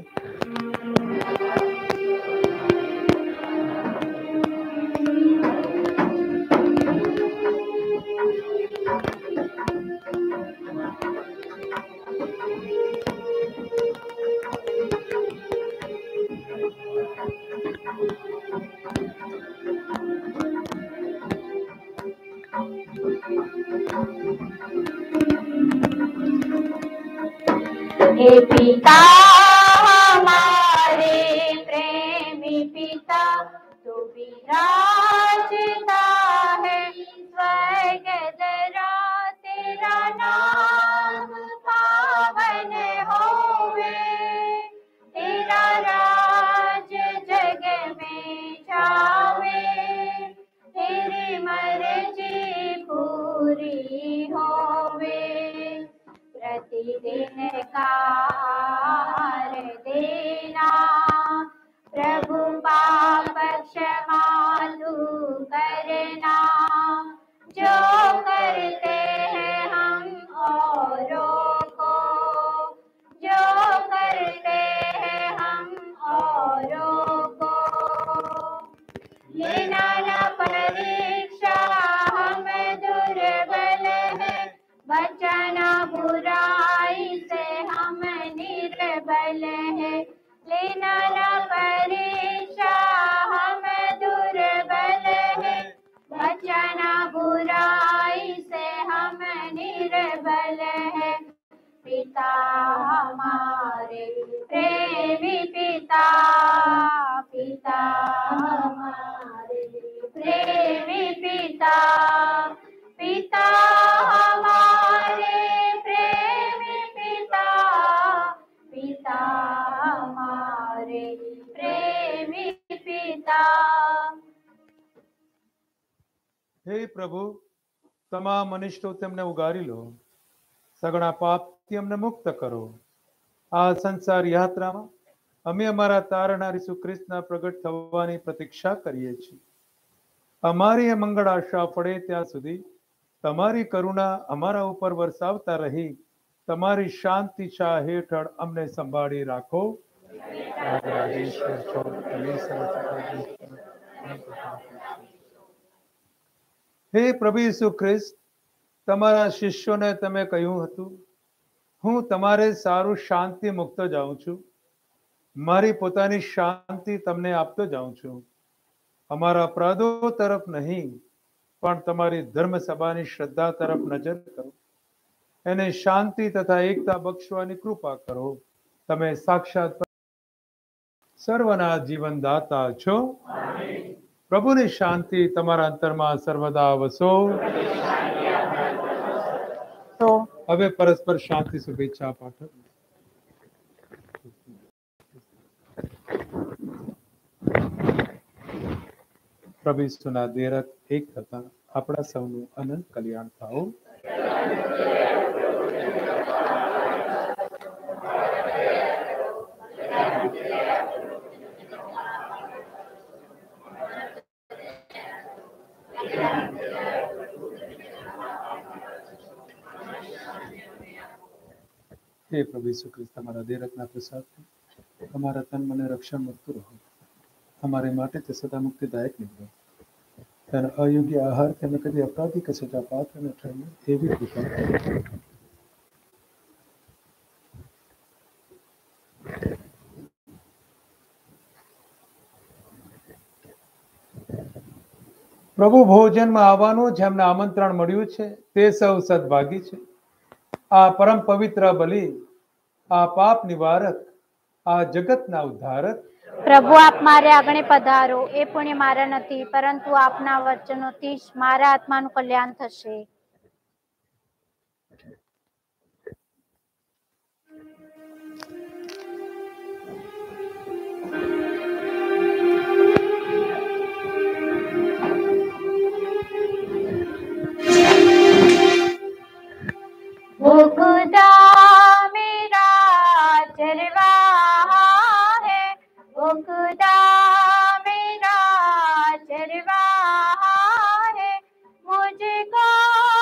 हे पिता हमारे प्रेमी पिता, तू विराजता है स्वर्ग दरा, तेरा नाम पावन होवे, तेरा राज जग में जावे, दिन का आहार देना। प्रभु पाप क्षमा तू करना। जो करते हैं हम औरों को, जो करते हैं हम औरों को, लेना न परीक्षा हम दुर्बल है, बचाना बुराई से हम निर्बल है। लेना न परीक्षा हम दुर्बल है, बचाना बुराई से हम निर्बल है। पिता हमारे प्रेमी पिता, पिता हमारे प्रेमी पिता, पिता हमारे प्रेमी पिता, पिता हमारे प्रेमी पिता। હે પ્રભુ, તમામ અનિષ્ટો તેમને ઉગારી લો, સગળા પાપથી અમને મુક્ત કરો. આ સંસાર યાત્રામાં અમે અમારા તારનાર ઈસુ ખ્રિસ્તના પ્રગટ થવાની પ્રતીક્ષા કરીએ છીએ. અમારી એ મંગળ આશા ફળે ત્યાં સુધી તમારી કરુણા અમારા ઉપર વરસાવતા રહી તમારી શાંતિ છા હેઠળ અમને સંભાળી રાખો. હે પ્રભુ ઈસુ ખ્રિસ્ત, તમારા શિષ્યોને તમે કહ્યું હતું, હું તમારે સારું શાંતિ મુક્ત જાઉં છું, મારી પોતાની શાંતિ તમને આપતો જાઉં છું. અમારા અપરાધો તરફ નહીં, પણ તમારી ધર્મ સભાની શ્રદ્ધા તરફ નજર કરો. એને શાંતિ તથા એકતા બક્ષવાની કૃપા કરો. તમે સાક્ષાત સર્વના જીવનદાતા છો. પ્રભુની શાંતિ તમારા અંતરમાં સર્વદા વસો. હવે પરસ્પર શાંતિ શુભેચ્છા પાઠવ. પ્રભુ ઈસુના દેરક એક થતા આપણા સૌનું અનંત કલ્યાણ થાઓ. हे प्रभु यीशु ख्रिस्त, हमारा देरकना प्रसाद हमारा तन मन रक्षा मुक्त रहो. हमारे माटे ते सदा मुक्तिदायक निवडो. त्यानं अयोग्य आहार त्यानं कधी अपराधी कशाच्या पात्र न ठरले, एवी कृपा करो. પ્રભુ ભોજનમાં આવવાનું જેમને આમંત્રણ મળ્યું છે તે સૌ સદભાગી છે. આ પરમ પવિત્ર બલિ, આ પાપ નિવારક, આ જગતના ઉદ્ધારક. પ્રભુ આપ મારે આગળ પધારો. એ પુણ્ય મારા નથી, પરંતુ આપના વચનોથી જ મારા આત્માનું કલ્યાણ થશે. वो खुदा मेरा चरवाहा है, वो खुदा मेरा चरवाहा है, मुझको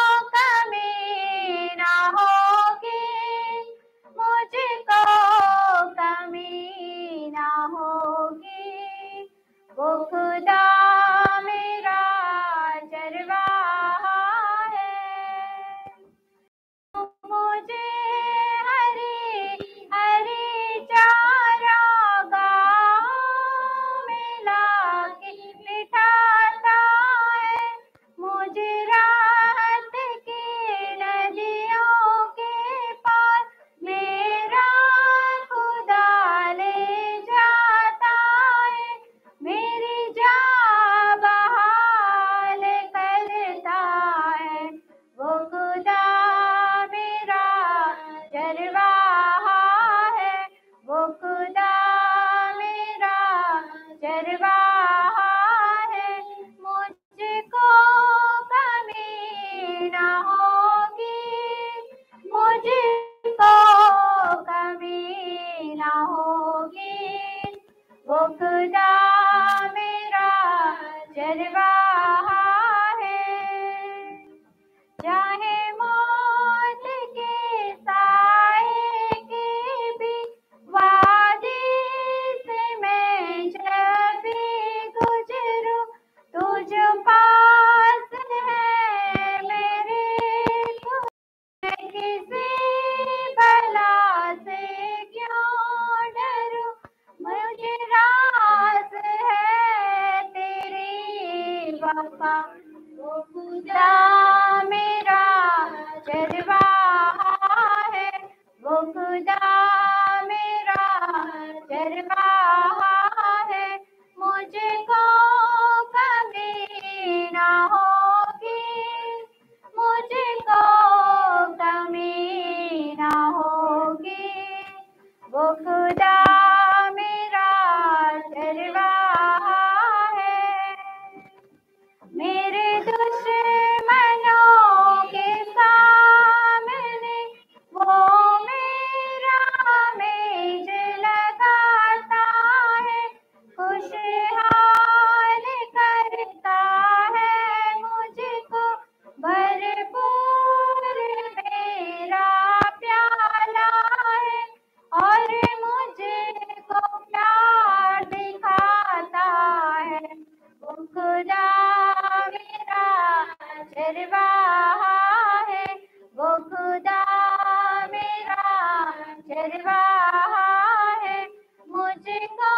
चरवाहा है, वो खुदा मेरा चरवाहा है, मुझको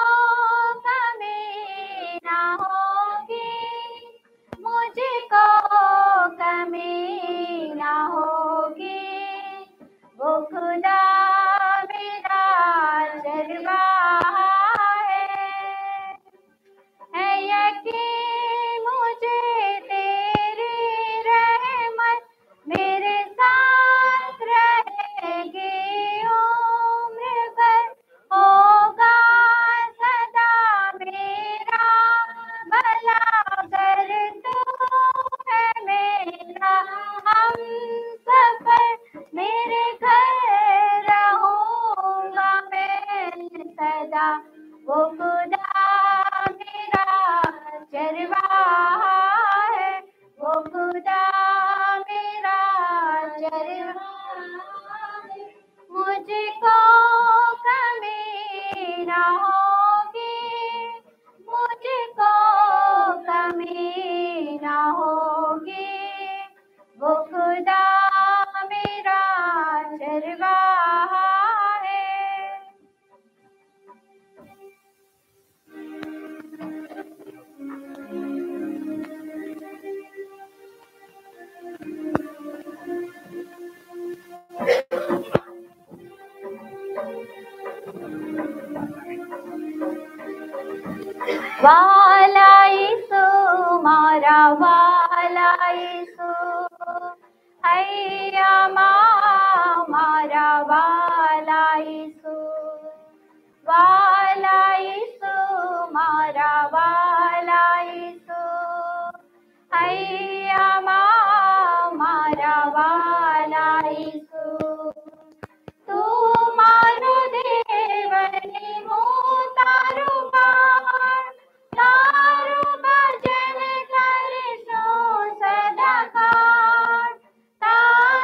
कमी ना होगी, मुझको कमी ना होगी, वो खुदा मेरा चरवाहा है यकीन मुझे तेरी रहमत मेरे साथ रहेगी उम्र भर, होगा सदा मेरा भला, कर तू है मेरा हम सफर, मेरे घर रहूंगा मैं सदा, वो खुदा मेरा चरवाहा है, वो खुदा मेरा चरवाहा है, मुझको कमी ना होगी, मुझको कमी ना होगी, वो खुदा मेरा चरवाहा है। वाला यीशु मारा वाला यीशु, हैया मारा वाला यीशु, वाला यीशु मारा वाला यीशु, हैया मारा वाला यीशु, तू मारो देवनी हो तारो तारो भजन कर सो सदा काट,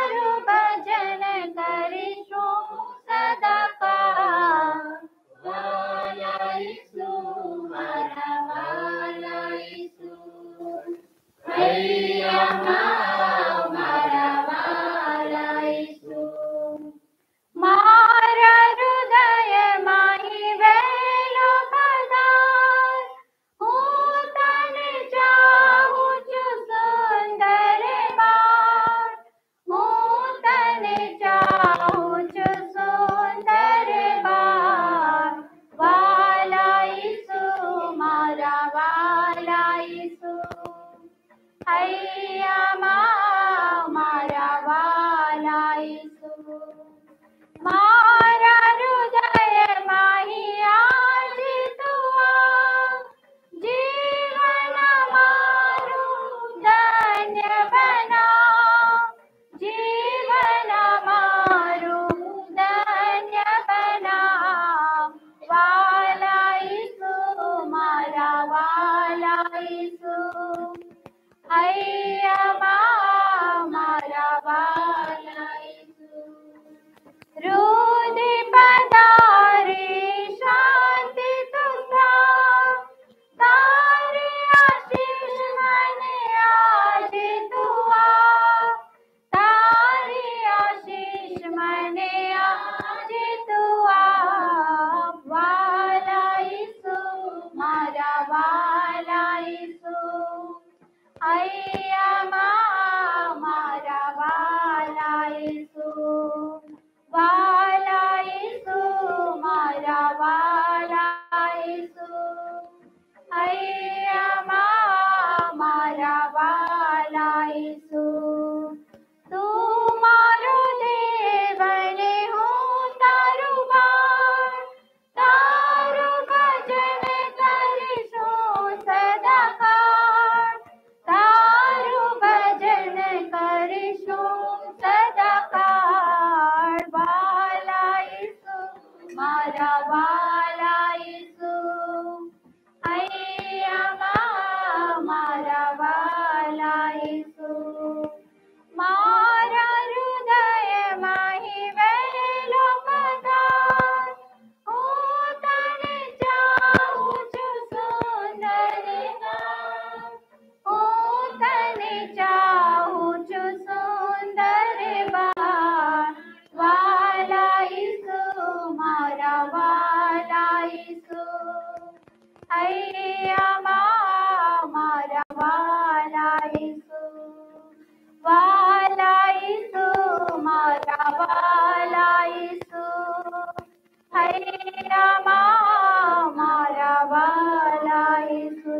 રામા મારા વાલા ઈસુ.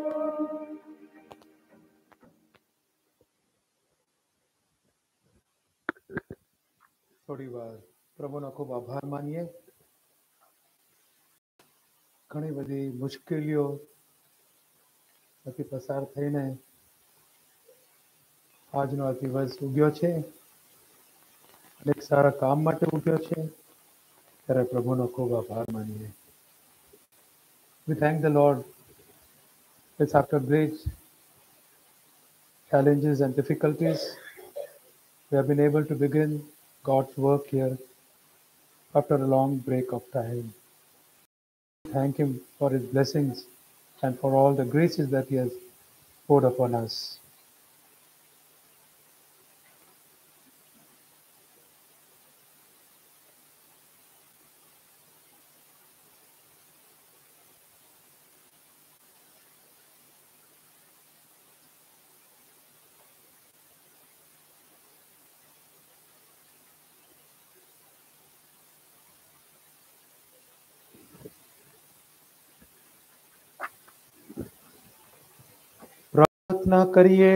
થોડી વાર પ્રભુનો ખૂબ આભાર માનીએ. ઘણી બધી મુશ્કેલીઓ માંથી પસાર થઈને આજનો આ દિવસ ઉગ્યો છે, એક સારા કામ માટે ઉગ્યો છે, ત્યારે પ્રભુનો ખૂબ આભાર માનીએ. We thank the Lord. It's after great challenges and difficulties we have been able to begin God's work here after a long break of time. Thank Him for His blessings and for all the graces that He has poured upon us. પ્રાર્થના કરીએ.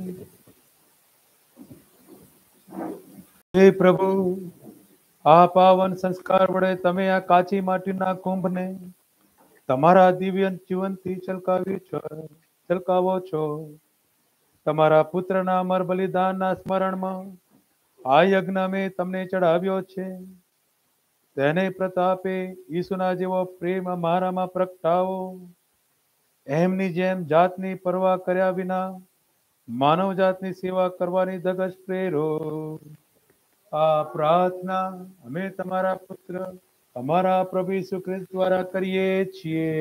હે પ્રભુ, આ પાવન સંસ્કાર વડે તમે આ કાચી માટીના કુંભને તમારા દિવ્ય જીવનથી છલકાવો છો. તમારા પુત્રના અમર બલિદાનના સ્મરણમાં આ યજ્ઞ મેં તમને ચડાવ્યો છે. તેને પ્રતાપે ઈસુના જેવો પ્રેમ મારામાં પ્રગટાવો. એમની જેમ જાતની પરવા કર્યા વિના માનવ જાતની સેવા કરવાની ધગશ પ્રેરો. આ પ્રાર્થના અમે તમારા પુત્ર અમારા પ્રભુ ઈસુ ખ્રિસ્ત દ્વારા કરીએ છીએ.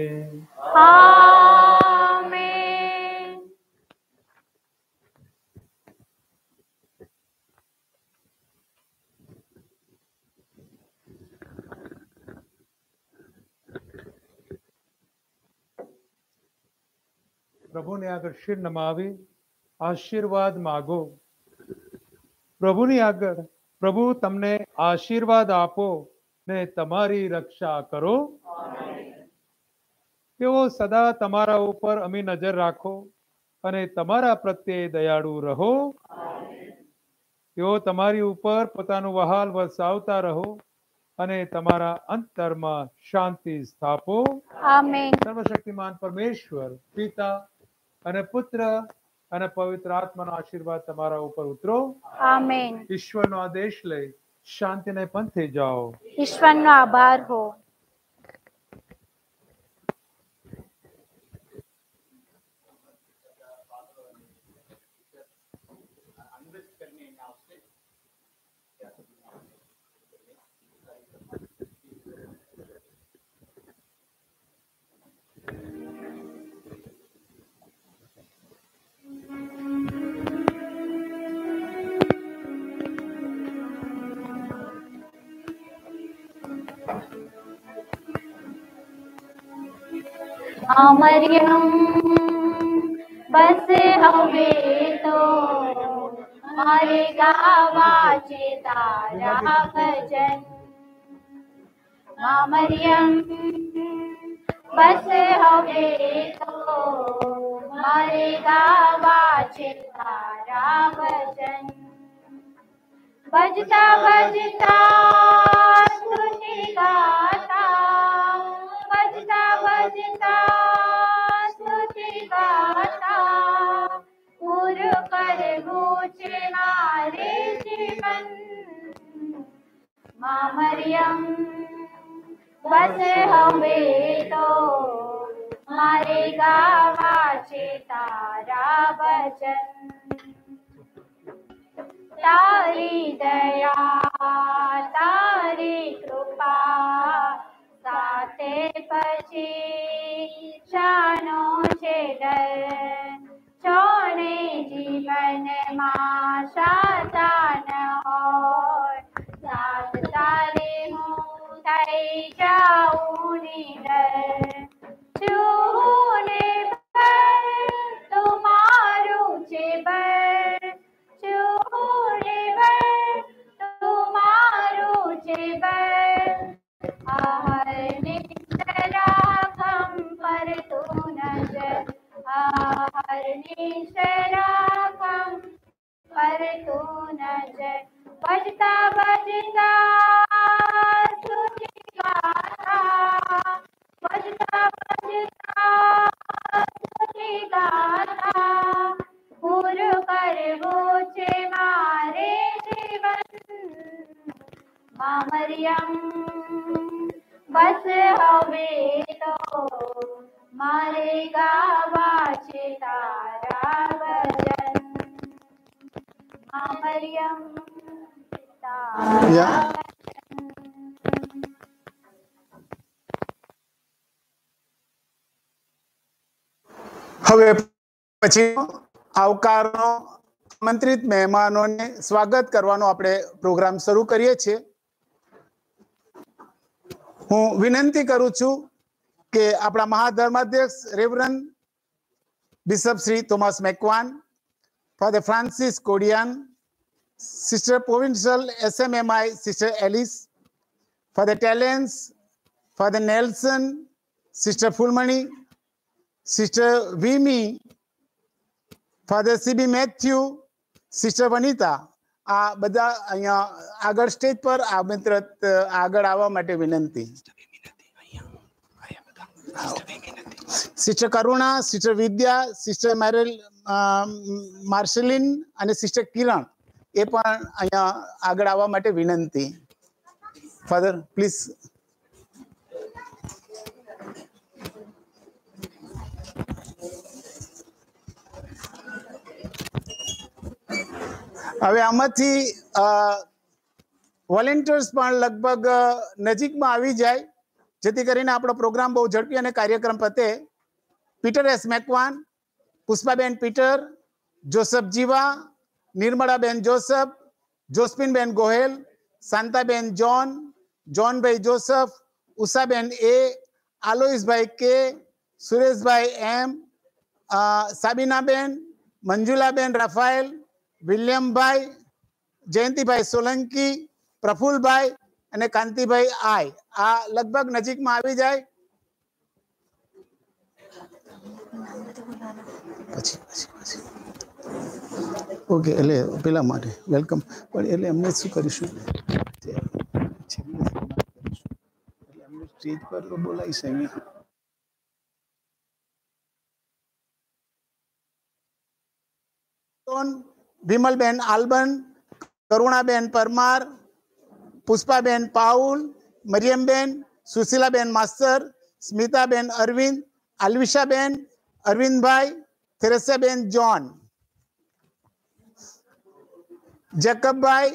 આમેન. પ્રભુને આગળ શિર નમાવી આશીર્વાદ માગો. પ્રભુની આગળ પ્રભુ તમને આશીર્વાદ આપો ને તમારી રક્ષા કરો. તેઓ સદા તમારા ઉપર અમી નજર રાખો અને તમારા પ્રત્યે દયાળુ રહો. તેઓ તમારી ઉપર પોતાનું વહાલ વરસાવતા રહો અને તમારા અંતરમાં શાંતિ સ્થાપો. આમેન. સર્વશક્તિમાન પરમેશ્વર પિતા અને પુત્ર અને પવિત્ર આત્માનો આશીર્વાદ તમારા ઉપર ઉતરો. આમેન. ઈશ્વરનો આદેશ લઈ શાંતિને પંથે જાઓ. ઈશ્વરનો આભાર હો. मरियम बस हवे तो मारे गावाचे तारा भजन. मरियम बस हवे तो मारे गावाचे तारा भजन. बजता बजता स्तुति गाता, बजता बजता स्तुति गाता, पूर कर गूंजे मारे जीवन. माँ मरियम बस हवे तो मारे गावाचे तारा भजन. तारी दया तारी कृपा साथे पछी शानो छे डर. छोने जीवन मां शाता न होय, साथ तारे हूँ थई जाऊं निडर. छूने पर तुम्हारू छे बर, छूने पर तुम्हारू छे बर. कर तू नजर बजता बजता स्तुति गाथा बजता बजता स्तुति गाथा પૂરું કરવું છે મારે જીવન માં મરિયમ બસ હવે તો મારે ગાવા છે તારા ભજન માં મરિયમ તારા હવે પછી આવકારનો આમંત્રિત મહેમાનોને સ્વાગત કરવાનો આપણે પ્રોગ્રામ શરૂ કરીએ છીએ. હું વિનંતી કરું છું કે આપણા મહાધર્માધ્યક્ષ reverend bishop Shri Thomas Macwan, father Francis Kodiyan, sister provincial SMMI sister Alice, father ટેલેન્સ, father Nelson, sister Phulmani, sister Vimi, father CB Matthew, sister Vanita, આ બધા અહીંયા આગળ સ્ટેજ પર આમંત્રિત આગળ આવવા માટે વિનંતી. Sister Karuna, sister Vidya, sister Marceline અને સિસ્ટર કિરણ એ પણ અહીંયા આગળ આવવા માટે વિનંતી. Father please. હવે આમાંથી વોલેન્ટિયર્સ પણ લગભગ નજીકમાં આવી જાય જેથી કરીને આપણો પ્રોગ્રામ બહુ ઝડપી અને કાર્યક્રમ પતે. Peter S. Macwan, Pushpaben Peter, Joseph Jiva, Nirmalaben Joseph, Jospinben Gohel, Shantaben John, Johnbhai Joseph, Ushaben A, Aloisbhai K, Sureshbhai M, Sabinaben, Manjulaben Raphael, Williambhai, Jayantibhai Solanki, Prafulbhai અને કાંતિભાઈ આઈ આ લગભગ નજીકમાં આવી જાય. ઓકે, એટલે પેલા માટે વેલકમ. પણ એટલે એમને શું કરીશું, એટલે એમને સ્ટેજ પર તો બોલાવીશ અહીંયા. Vimalben Alban, Karunaben Parmar, Pushpaben Paul, Mariyamben, Sushilaben Master, Smitaben Arvind, Alvishaben, Arvindbhai, Theresaben John, Jacobbhai,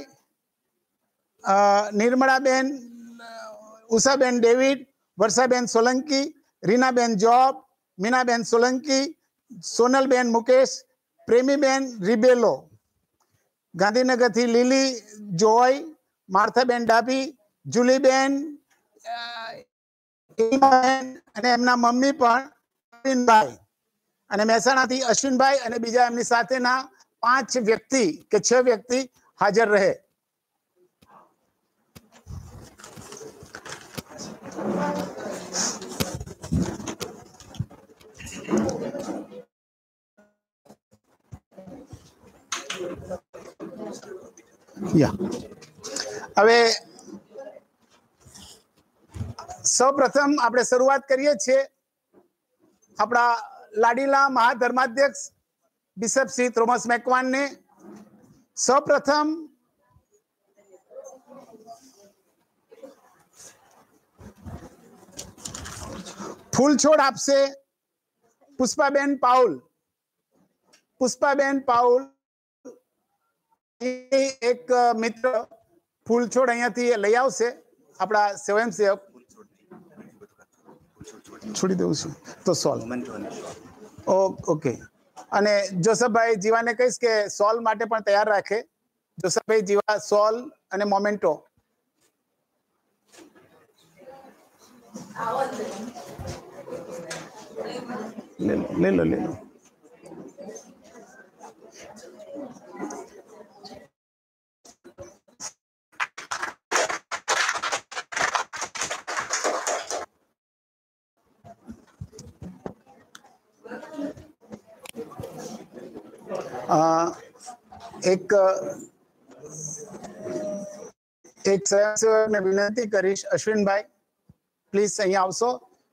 Nirmalaben, Ushaben David, Varshaben Solanki, Rinaben Job, Minaben Solanki, Sonalben Mukesh, Premiben Rebello, ગાંધીનગરથી લીલી જોય, માર્થાબેન ડાભી, જુલીબેન અને એમના મમ્મી પણ અરવિંદભાઈ, અને મહેસાણાથી અશ્વિનભાઈ અને બીજા એમની સાથેના 5 વ્યક્તિ કે 6 વ્યક્તિ હાજર રહે. હવે સૌપ્રથમ આપણે શરૂઆત કરીએ છીએ આપણા લાડીલા મહાધર્માધ્યક્ષ બિશપ શ્રી થોમસ મેકવાન ને. સૌપ્રથમ ફૂલ છોડ આપશે પુષ્પાબેન પાઉલ. પુષ્પાબેન પાઉલ એક મિત્ર ફૂલ છોડ અહીંયાથી લઈ આવશે. આપણા સ્વયંસેવક છોડી દઉં છું તો સોલ. ઓકે, અને જોસફભાઈ જીવાને કહીશ કે સોલ માટે પણ તૈયાર રાખે. જોસફભાઈ જીવા સોલ અને મોમેન્ટો. ले लो એક સ્વયંસેવકને વિનંતી કરીશ, અશ્વિનભાઈ પ્લીઝ અહીંયા આવશો.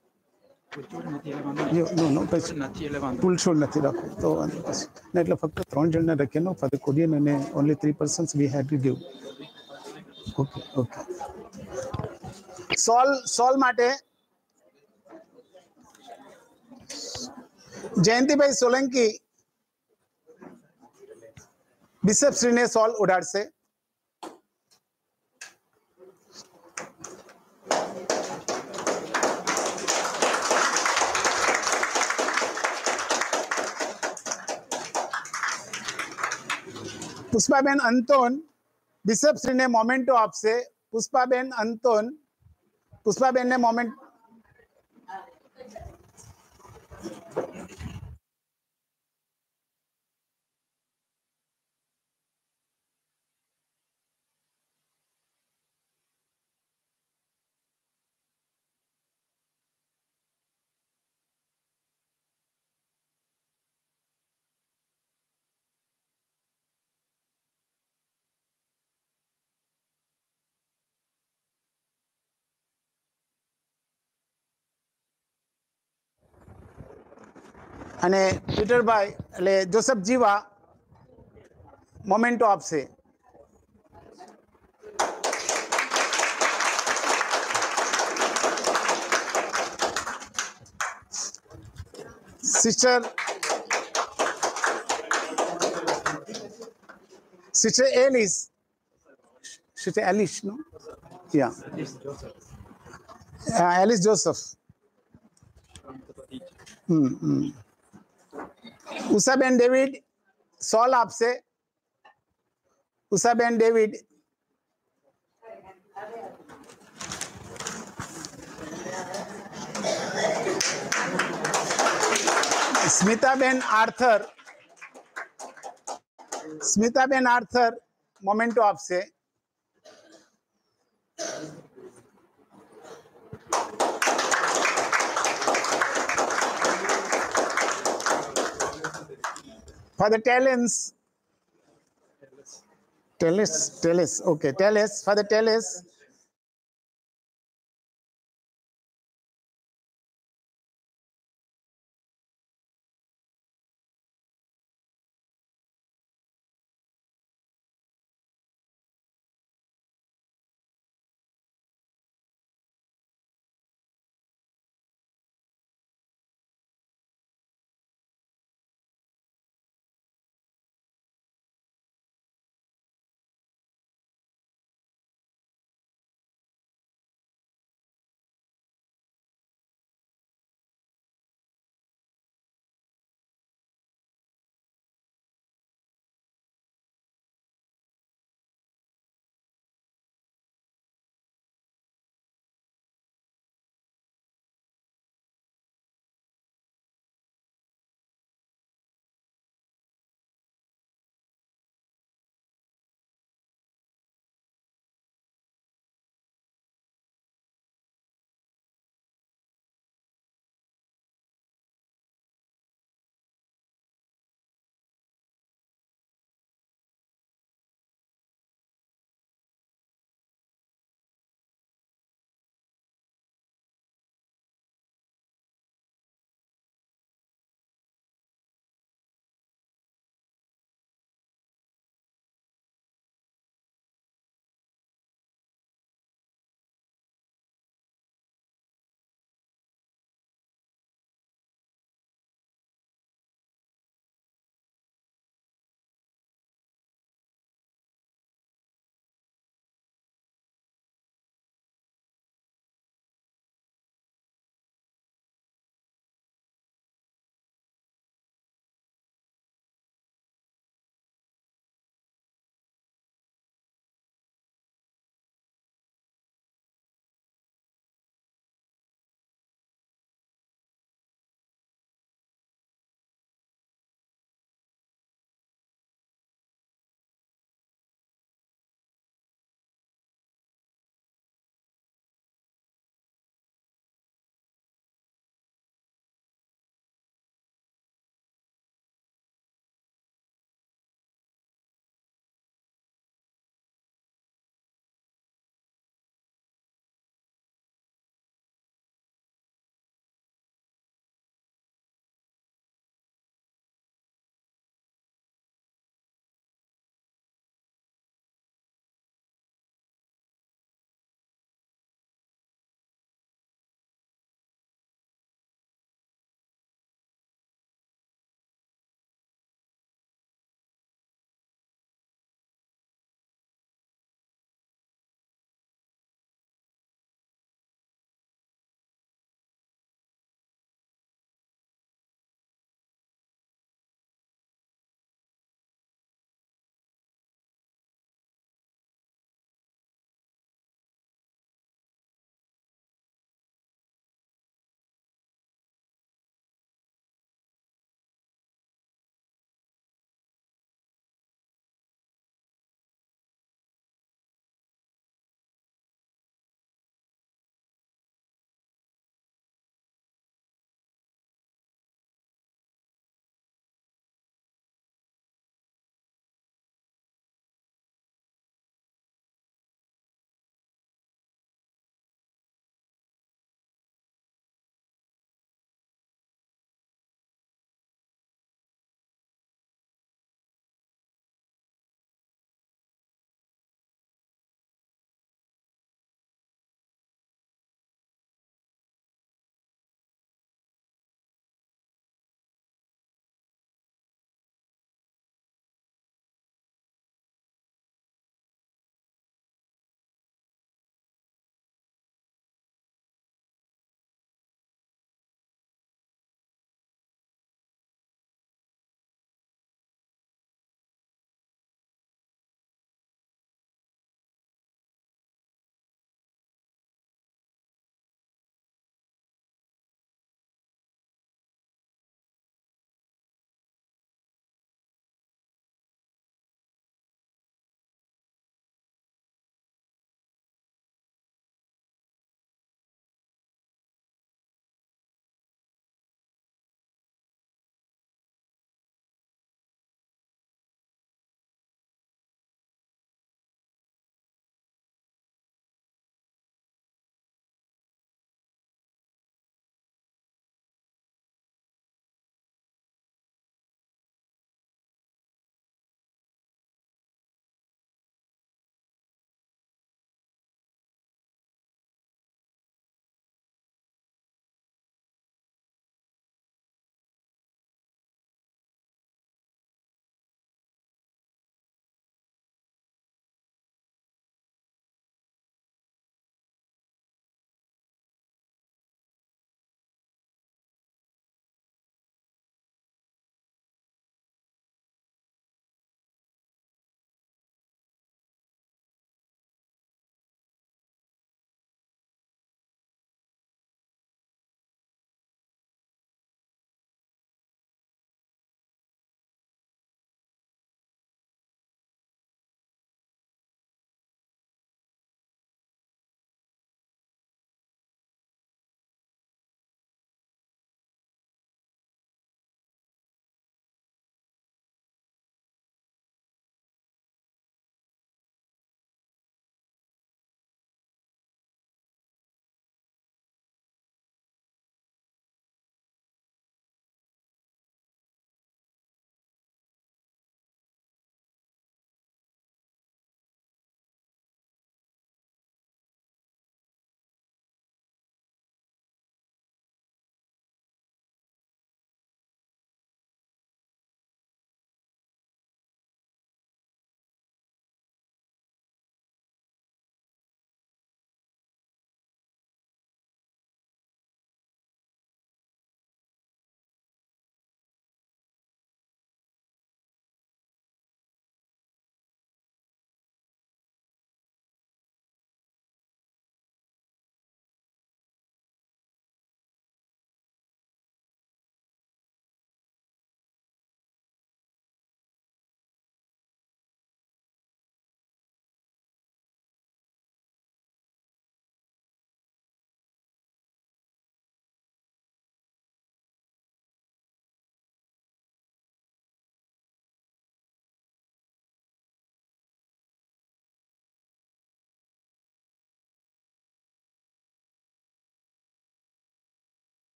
ફૂલછોડ નથી રાખવું તો વાંધો નથી. એટલે ફક્ત 3 જણને રાખીને ફોર ધ કોરિયન અને only 3 persons we had to give. Okay okay. Shawl માટે જયંતિભાઈ સોલંકી બિશપ શ્રીને સોલ ઉડાડશે. પુષ્પાબેન અંતોન બિશપ શ્રીને મોમેન્ટો આપશે. પુષ્પાબેન અંતોન પુષ્પાબેનને મોમેન્ટ. અને પીટરભાઈ એટલે જોસફ જીવા મોમેન્ટો આપશે. સિસ્ટર એલિસ નો યા Alice Joseph. Ushaben David shawl આપશે. Ushaben David. Smitaben Arthur memento આપશે. For the talents, okay, for the talents,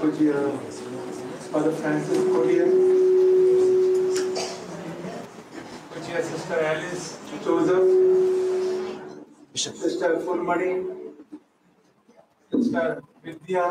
પૂજ્ય ફાધર ફ્રાન્સિસ કોરિયન, પૂજ્ય sister Alice Joseph, sister Phulmani, sister Vidya,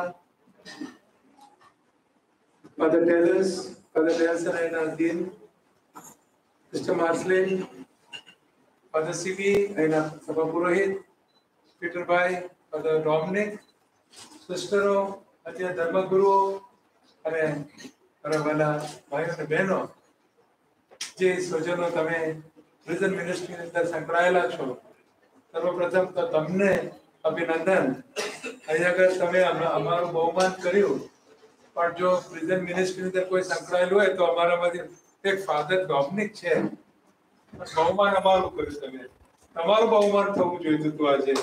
father ટેલર્સ, ફાધર નેલ્સન એના દીન, સિસ્ટર માર્સલિન, ફાધર સીબી એના સભા પુરોહિત, પીટરભાઈ, ફાધર ડોમિનિક, સિસ્ટરો, અન્ય ધર્મગુરુઓ અને મારા ભાઈઓ અને બહેનો, જે સ્વજનો તમે પ્રિઝન મિનિસ્ટ્રીની અંદર સંકળાયેલા છો, સર્વપ્રથમ તો તમને અભિનંદન. અહીં આગળ તમે અમારું બહુમાન કર્યું, પણ જો પ્રિઝન મિનિસ્ટ્રીની અંદર કોઈ સંકળાયેલું હોય તો અમારામાંથી એક ફાધર ડોમિનિક છે, બહુમાન અમારું કર્યું. તમે તમારું બહુમાન થવું જોઈતું હતું આજે.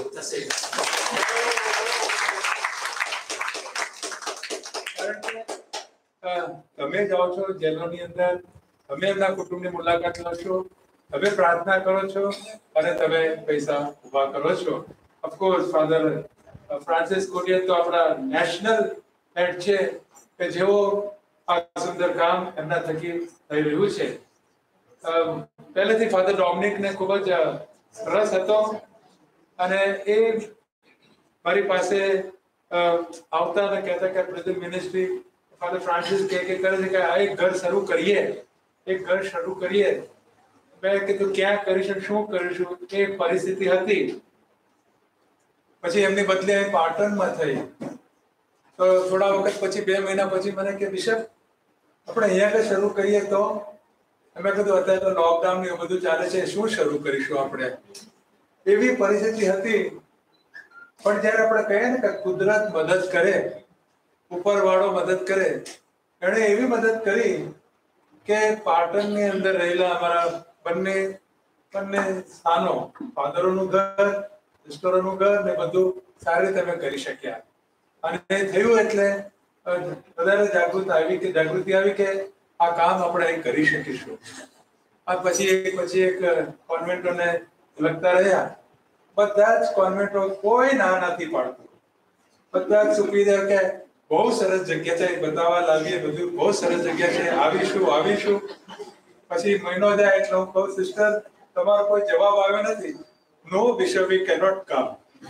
તમે જાઓ છો જેલોની અંદર, તમે એમના કુટુંબની મુલાકાત લો છો, તમે પ્રાર્થના કરો છો અને તમે પૈસા ઉભા કરો છો. ઓફકોર્સ ફાધર ફ્રાન્સિસ કોરિયન તો આપણા નેશનલ હેડ છે કે જેઓ આ સુંદર કામ એમના થકી થઈ રહ્યું છે. પહેલેથી ફાધર ડોમિનિકને ખૂબ જ રસ હતો અને એ મારી પાસે આવતા અને કહેતા કે પ્રેઝન્ટ મિનિસ્ટ્રી ફાધર ફ્રાન્સિસ કે કરે છે કે આ એક ઘર શરૂ કરીએ, એક ઘર શરૂ કરીએ. મેં કીધું ક્યાં કરીશું, શું કરીશું, એ પરિસ્થિતિ હતી. પછી એમની બદલે પાટણમાં થઈ. તો થોડા વખત પછી 2 મહિના પછી મને કે બિશપ આપણે અહીંયા આગળ શરૂ કરીએ તો. મેં કીધું અત્યારે તો લોકડાઉન ને બધું ચાલે છે, શું શરૂ કરીશું આપણે. એવી પરિસ્થિતિ હતી. પણ જયારે આપણે કહીએ ને કે કુદરત મદદ કરે, ઉપરવાળો મદદ કરે, એણે એવી મદદ કરી કે પાટણની અંદર રહેલા અમારા બંને સ્થાનો, ફાધરોનું ઘર, સિસ્ટરોનું ઘર ને બધું સારી રીતે અમે કરી શક્યા. અને થયું એટલે વધારે જાગૃતિ આવી કે આ કામ આપણે કરી શકીશું. આ પછી એક કોન્વેન્ટોને લગતા રહ્યા. બધા જ કોન્વેન્ટો કોઈ ના નથી પાડતું. બધા જ ચૂકી દે કે બહુ સરસ જગ્યા છે, બતાવવા લાવીએ, બધું બહુ સરસ જગ્યા છે, આવીશું. પછી મહિનો જાય એટલે હું કહું સિસ્ટર તમારો કોઈ જવાબ આવ્યો નથી. નો બિશપ વી કેનોટ કમ.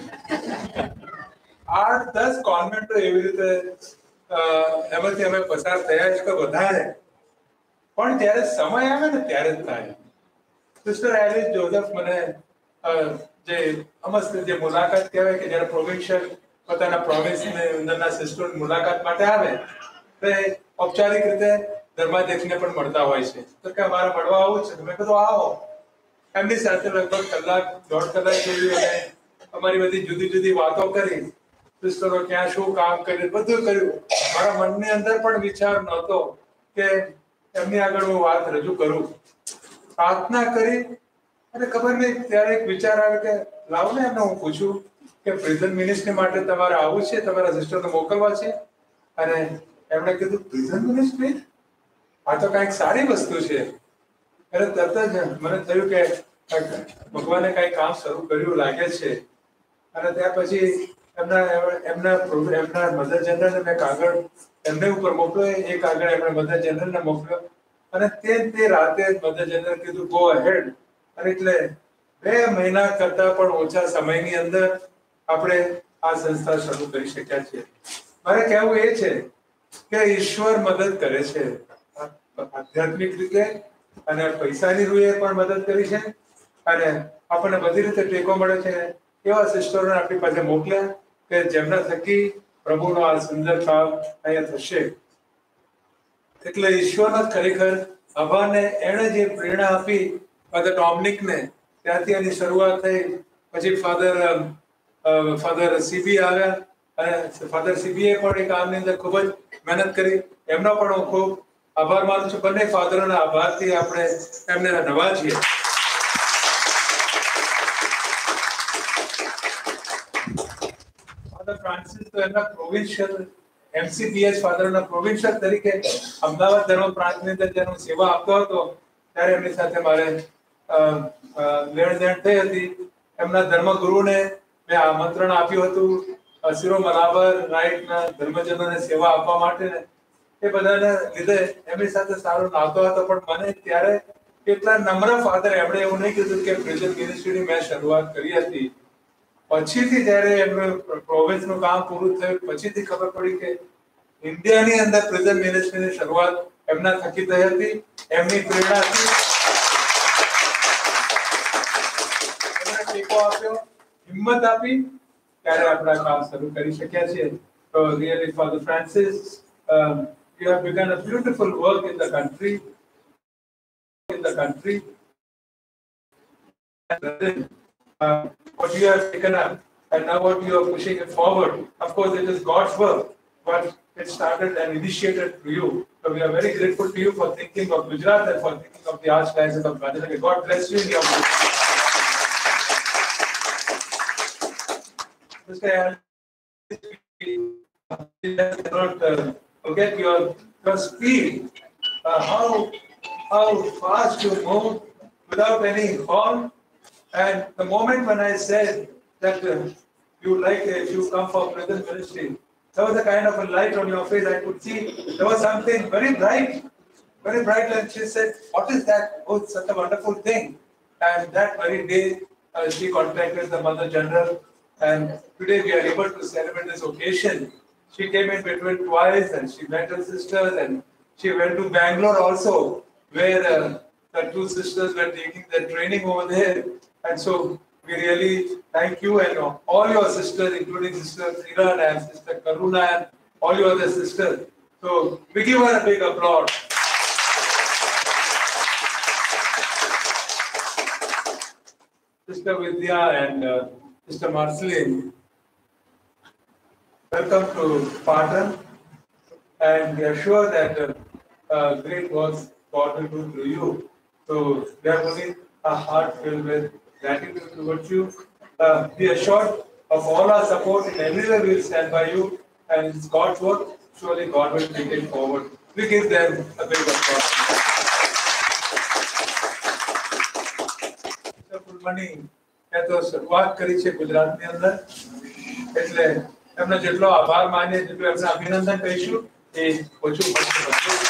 8-10 કોન્વેન્ટો એવી રીતે એમાંથી અમે પસાર થયા છે કે વધારે. પણ જ્યારે સમય આવે ને ત્યારે જ થાય. સિસ્ટર એલિસ જોઝફ મને જે મુલાકાત કહેવાય કે જ્યારે પ્રોવિન્શિયલ પોતાના પ્રોવિન્સની અંદરના સિસ્ટરની મુલાકાત માટે આવે તે ઔપચારિક રીતે ધર્માધ્યક્ષને પણ મળતા હોય છે. તો કે અમારે મળવા આવું છે. મેં કીધું આવો. એમની સાથે લગભગ 1-1.5 કલાક જેવી અમે અમારી બધી જુદી જુદી વાતો કરી. સિસ્ટરો ક્યાં શું કામ કર્યું, બધું કર્યું. મારા મનની અંદર પણ વિચાર નહોતો કે એમની આગળ હું વાત રજૂ કરું. પ્રાર્થના કરી અને ખબર નહીં ત્યારે એક વિચાર આવે કે લાવો ને એમને હું પૂછું કે પ્રિઝન મિનિસ્ટ્રી માટે તમારે આવું છે, તમારા સિસ્ટરને મોકલવા છે. અને એમણે કીધું પ્રિઝન મિનિસ્ટ્રી, આ તો કંઈક સારી વસ્તુ છે. એટલે તરત જ મને થયું કે ભગવાને કંઈ કામ શરૂ કર્યું લાગે છે. અને ત્યાર પછી એમના મધર જનરલને મેં કાગળ એમને ઉપર મોકલ્યો, એ કાગળ એમણે મધર જનરલને મોકલ્યો. અને તે રાતે મધર જનરલ કીધું ગો અહેડ. અને એટલે 2 મહિના કરતા પણ ઓછા સમયની અંદર આપણે આ સંસ્થા શરૂ કરી શક્યા છીએ. મારે કહેવું એ છે કે ઈશ્વર મદદ કરે છે, આધ્યાત્મિક રીતે અને પૈસાની રૂએ પણ મદદ કરી છે. અને આપણને બધી રીતે ટેકો મળે છે. એવા સિસ્ટરોને આપણી પાસે મોકલ્યા કે જેમના થકી પ્રભુનો આ સુંદર કામ અહીંયા થશે. એટલે ઈશ્વરનો ખરેખર આભાર. ને એણે જે પ્રેરણા આપી ફાધર ડોમિનિકને, ત્યાંથી એની શરૂઆત થઈ. પછી ફાધર સીબી આવ્યા અને ફાધર સીબીએ પણ એ કામની અંદર ખૂબ જ મહેનત કરી. એમનો પણ હું ખૂબ આભાર માનું છું. બંને ફાધરોના આભારથી આપણે એમને નવાજીએ. ફાધર ફ્રાન્સિસ તો એમના પ્રોવિન્શિયલ MCPH ફાધરના પ્રોવિન્શિયલ તરીકે અમદાવાદ ધર્મ પ્રાંતની અંદર જેનો સેવા આપતો હતો ત્યારે એમની સાથે મારે લેણ દેણ થઈ હતી. એમના ધર્મગુરુને મેં આમંત્રણ આપ્યું હતું અસીરો મનાવર રાઈટના ધર્મજનોને સેવા આપવા માટે ને એ બધાને લીધે એમની સાથે સારો નાતો હતો. પણ મને ત્યારે કેટલા નમ્ર ફાધર, એમણે એવું નહીં કીધું કે પ્રેઝન્ટ મિનિસ્ટ્રીની મેં શરૂઆત કરી હતી. પછીથી જ્યારે એમનું પ્રોવિન્સનું કામ પૂરું થયું પછીથી ખબર પડી કે ઇન્ડિયાની અંદર પ્રેઝન્ટ મિનિસ્ટ્રીની શરૂઆત એમના થકી થઈ હતી. એમની પ્રેરણાથી એમણે ટેકો આપ્યો, હિંમત આપી, ત્યારે આપણા કામ શરૂ કરી શક્યા છીએ. So really, Father Francis, you have begun a beautiful work in the country. What you have taken up and now what you are pushing it forward. Of course, it is God's work, but it started and initiated through you. So we are very grateful to you for thinking of Gujarat and for thinking of the Archdiocese of Gandhinagar. God bless you in your work. Cannot forget your speed, how fast you move without any horn. And the moment when I said that you like if you come for present ministry, there was a kind of a light on your face. I could see there was something very bright. And she said, "What is that? Oh, it's such a wonderful thing." And that very day, she contacted the Mother General, and today we are able to celebrate this occasion. She came in between twice, and she met her sisters, and she went to Bangalore also, where the two sisters were taking their training over there. And so we really thank you and all your sisters, including Sister Kiran and Sister Karuna and all your other sisters. So we give her a big applause. Sister Vidya and Sister Marceline, welcome to Patan, and we are sure that great works God will do through you. So we are only a heart filled with gratitude towards you. Be assured of all our support in everywhere we will stand by you, and it's God's work. Surely God will take it forward. We give them a big applause. ફૂલમણી એ તો શરૂઆત કરી છે ગુજરાતની અંદર, એટલે એમનો જેટલો આભાર માનીએ જેટલું એમને અભિનંદન કહીશું એ ઓછું પડશે.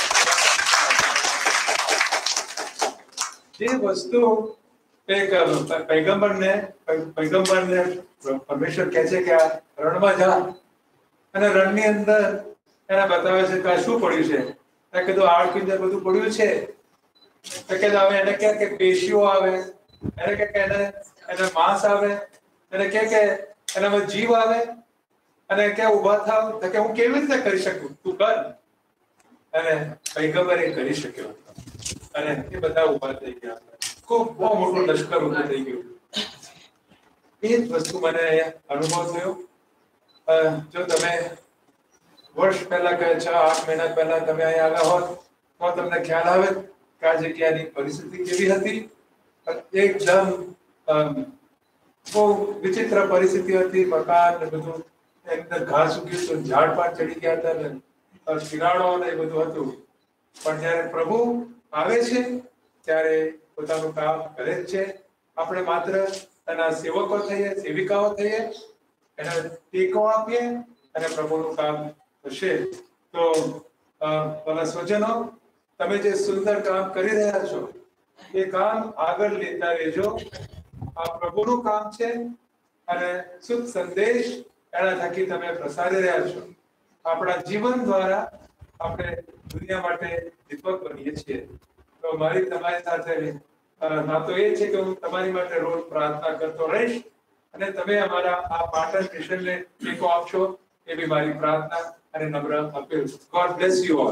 જે વસ્તુ એક પૈગંબરને પરમેશ્વર કહે છે કે આ રણમાં જા, અને રણની અંદર એને બતાવે છે કે આ શું પડ્યું છે. મેં કીધું હાડપિંજર બધું પડ્યું છે. તો કે હવે એને કહે કે પેશીઓ આવે, એને કહે કે એને માંસ આવે, એને કહે કે એનામાં જીવ આવે, અને કે ઊભા થાવ, તો કે હું કેવી રીતે કરી શકું, તું કર. અને પૈગંબરે કરી શક્યો, અને એ બધા ઊભા થઈ ગયા. ખૂબ બહુ મોટું લશ્કર ઊભું થઈ ગયું. એ જ વસ્તુ મને અનુભવ થયો. જો તમે વર્ષ પહેલા કે 6-8 મહિના પહેલા તમે અહીં આવ્યા હોત તો તમને ખ્યાલ આવે કે આ જગ્યાની પરિસ્થિતિ કેવી હતી. એકદમ બહુ વિચિત્ર પરિસ્થિતિ હતી. મકાન ને બધું અંદર ઘાસ ઉગ્યું હતું, ઝાડ પાન ચડી ગયા હતા, ને શિરાળો ને એ બધું હતું. પણ જયારે પ્રભુ આવે છે ત્યારે પોતાનું કામ કરે જ છે. આપણે માત્ર એના સેવકો થઈએ, સેવિકાઓ થઈએ, એને ટેકો આપીએ અને પ્રભુનું કામ થશે. તો મારા સ્વજનો, તમે જે સુંદર કામ કરી રહ્યા છો એ કામ આગળ લેતા રહેજો. આ પ્રભુનું કામ છે અને શુભ સંદેશ એના થકી તમે પ્રસારી રહ્યા છો. આપણા જીવન દ્વારા આપણે દુનિયા માટે દીપક બનીએ છીએ. તો મારી તમારી સાથે નાતો એ છે કે હું તમારી માટે રોજ પ્રાર્થના કરતો રહીશ, અને તમે અમારા આ પાટણ મિશનને ટેકો આપશો એવી મારી પ્રાર્થના અને નમ્ર appeal. God bless you all.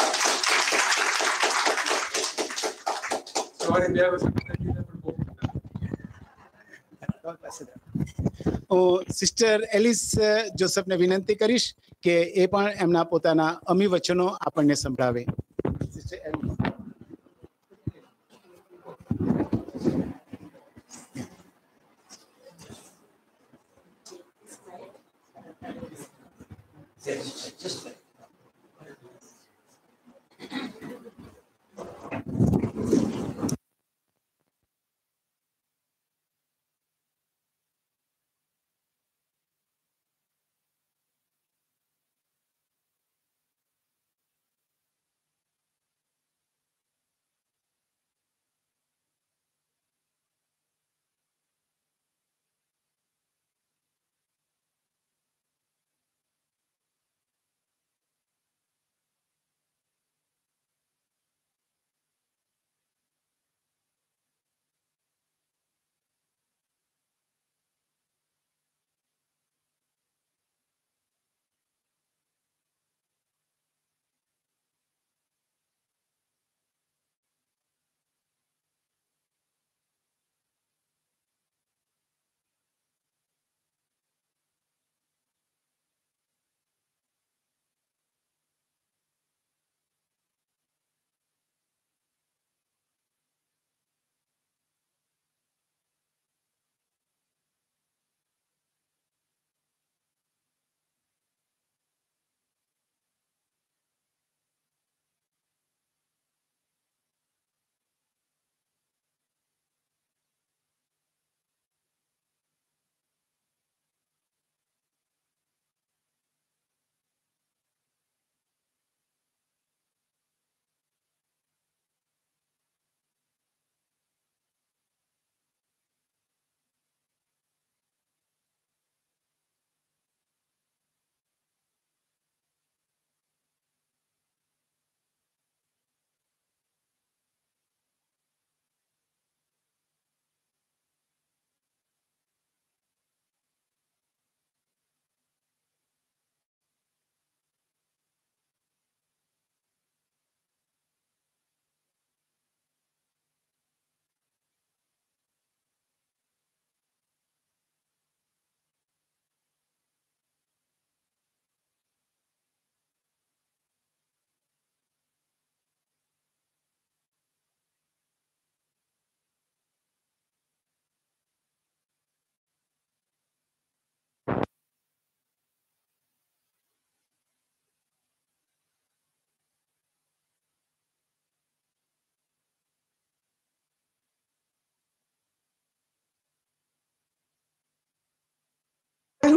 Sister Alice જોસફને વિનંતી કરીશ કે એ પણ એમના પોતાના અમી વચનો આપણને સંભળાવે. Sister Alice. Yes, just like.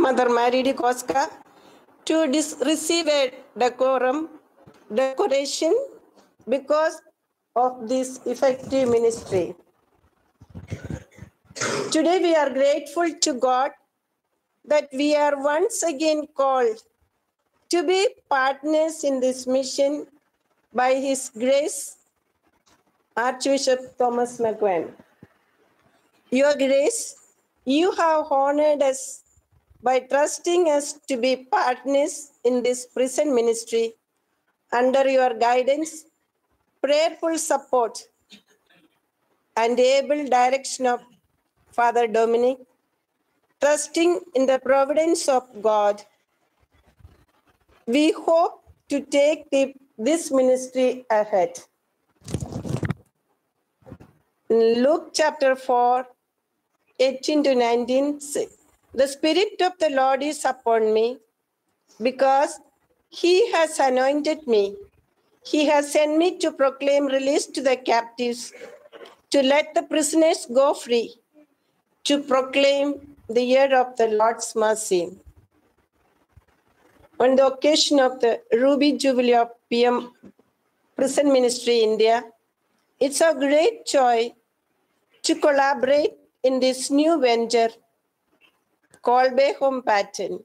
Mother Mary DeCosca to receive a decoration because of this effective ministry. Today we are grateful to God that we are once again called to be partners in this mission by His grace, Archbishop Thomas McGuane. Your grace, you have honored us by trusting us to be partners in this prison ministry under your guidance, prayerful support, and able direction of Father Dominic, trusting in the providence of God. We hope to take this ministry ahead. In Luke chapter 4, 18 to 19, the Spirit of the Lord is upon me, because He has anointed me. He has sent me to proclaim release to the captives, to let the prisoners go free, to proclaim the year of the Lord's mercy. On the occasion of the Ruby Jubilee of PM Prison Ministry India, it's a great joy to collaborate in this new venture, Kolbe Home Pattern.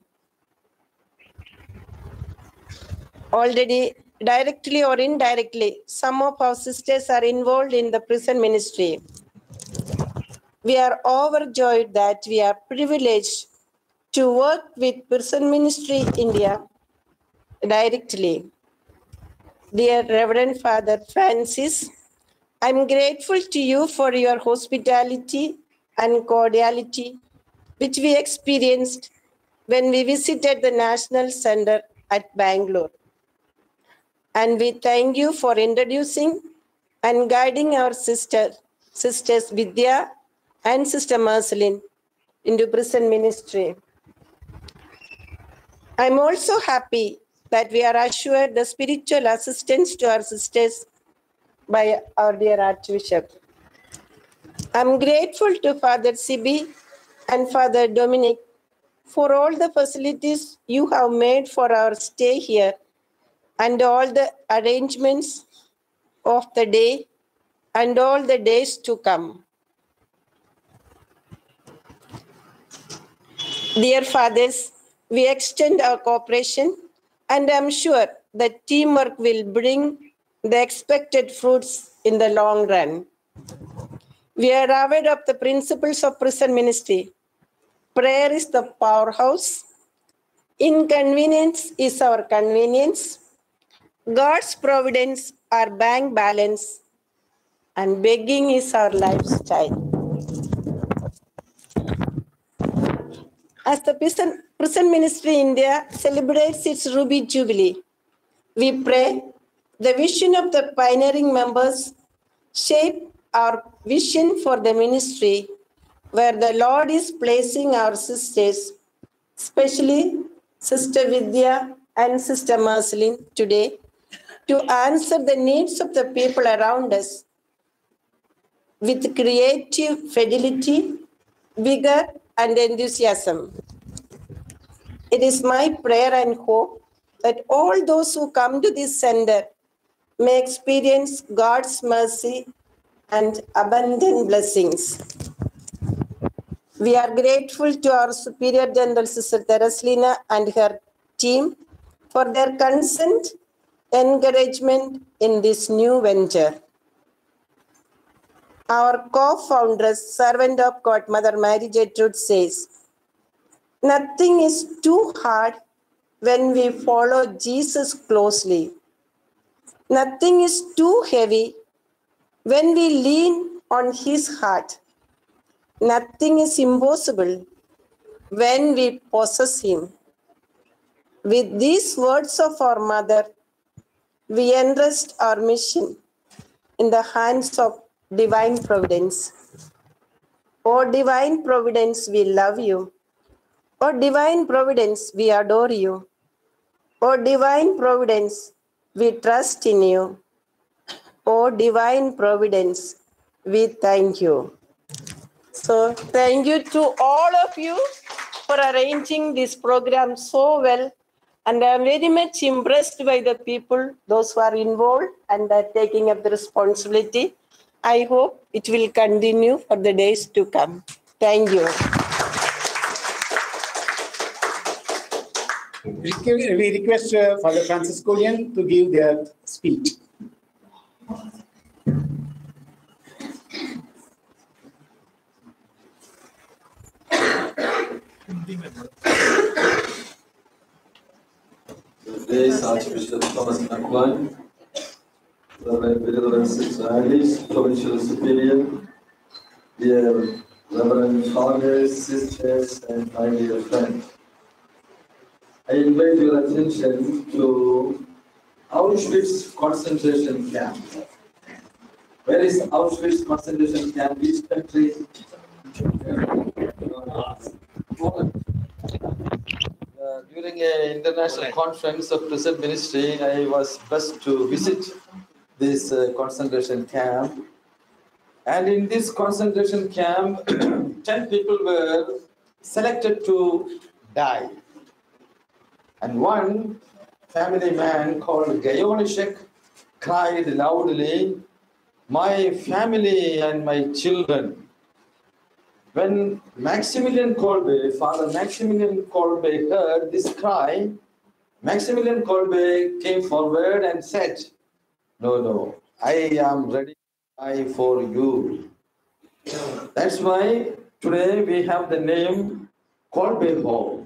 Already, directly or indirectly, some of our sisters are involved in the prison ministry. We are overjoyed that we are privileged to work with Prison Ministry India directly. Dear Reverend Father Francis, I'm grateful to you for your hospitality and cordiality, which we experienced when we visited the National Center at Bangalore. And we thank you for introducing and guiding our sisters Vidya and Sister Marceline into prison ministry. I'm also happy that we are assured the spiritual assistance to our sisters by our dear Archbishop. I'm grateful to Father Sibi and Father Dominic for all the facilities you have made for our stay here and all the arrangements of the day and all the days to come. Dear fathers, we extend our cooperation, and I'm sure that teamwork will bring the expected fruits in the long run. We are aware of the principles of prison ministry. Prayer is the powerhouse. Inconvenience is our convenience. God's providence, our bank balance, and begging is our lifestyle. As the Prison Ministry India celebrates its Ruby Jubilee, we pray the vision of the pioneering members shape our vision for the ministry, where the Lord is placing our sisters, especially Sister Vidya and Sister Marceline today, to answer the needs of the people around us with creative fidelity, vigor, and enthusiasm. It is my prayer and hope that all those who come to this center may experience God's mercy and abundant blessings. We are grateful to our Superior General Sister Tereslina and her team for their consent, encouragement in this new venture. Our co-foundress, servant of God, Mother Mary Gertrude says, nothing is too hard when we follow Jesus closely. Nothing is too heavy when we lean on His heart. Nothing is impossible when we possess Him. With these words of our Mother, we entrust our mission in the hands of Divine Providence. O Divine Providence, we love you. O Divine Providence, we adore you. O Divine Providence, we trust in you. O Divine Providence, we thank you. So thank you to all of you for arranging this program so well. And I am very much impressed by the people, those who are involved and are taking up the responsibility. I hope it will continue for the days to come. Thank you. We request Father Franciscolian to give their speech. Today's Archbishop Thomas McQuan, Reverend Venerable Sister Alice, Provincial Superior, dear Reverend Fathers, Sisters, and my dear friends. I invite your attention to Auschwitz concentration camp. Where is Auschwitz concentration camp? Which country? Poland. During an international conference of prison ministry, I was blessed to visit this concentration camp. And in this concentration camp, 10 people were selected to die. And one family man called Gayonishek cried loudly, "My family and my children." When Maximilian Kolbe, Father Maximilian Kolbe heard this cry, Maximilian Kolbe came forward and said, no, I am ready to die for you. That's why today we have the name Kolbe Home.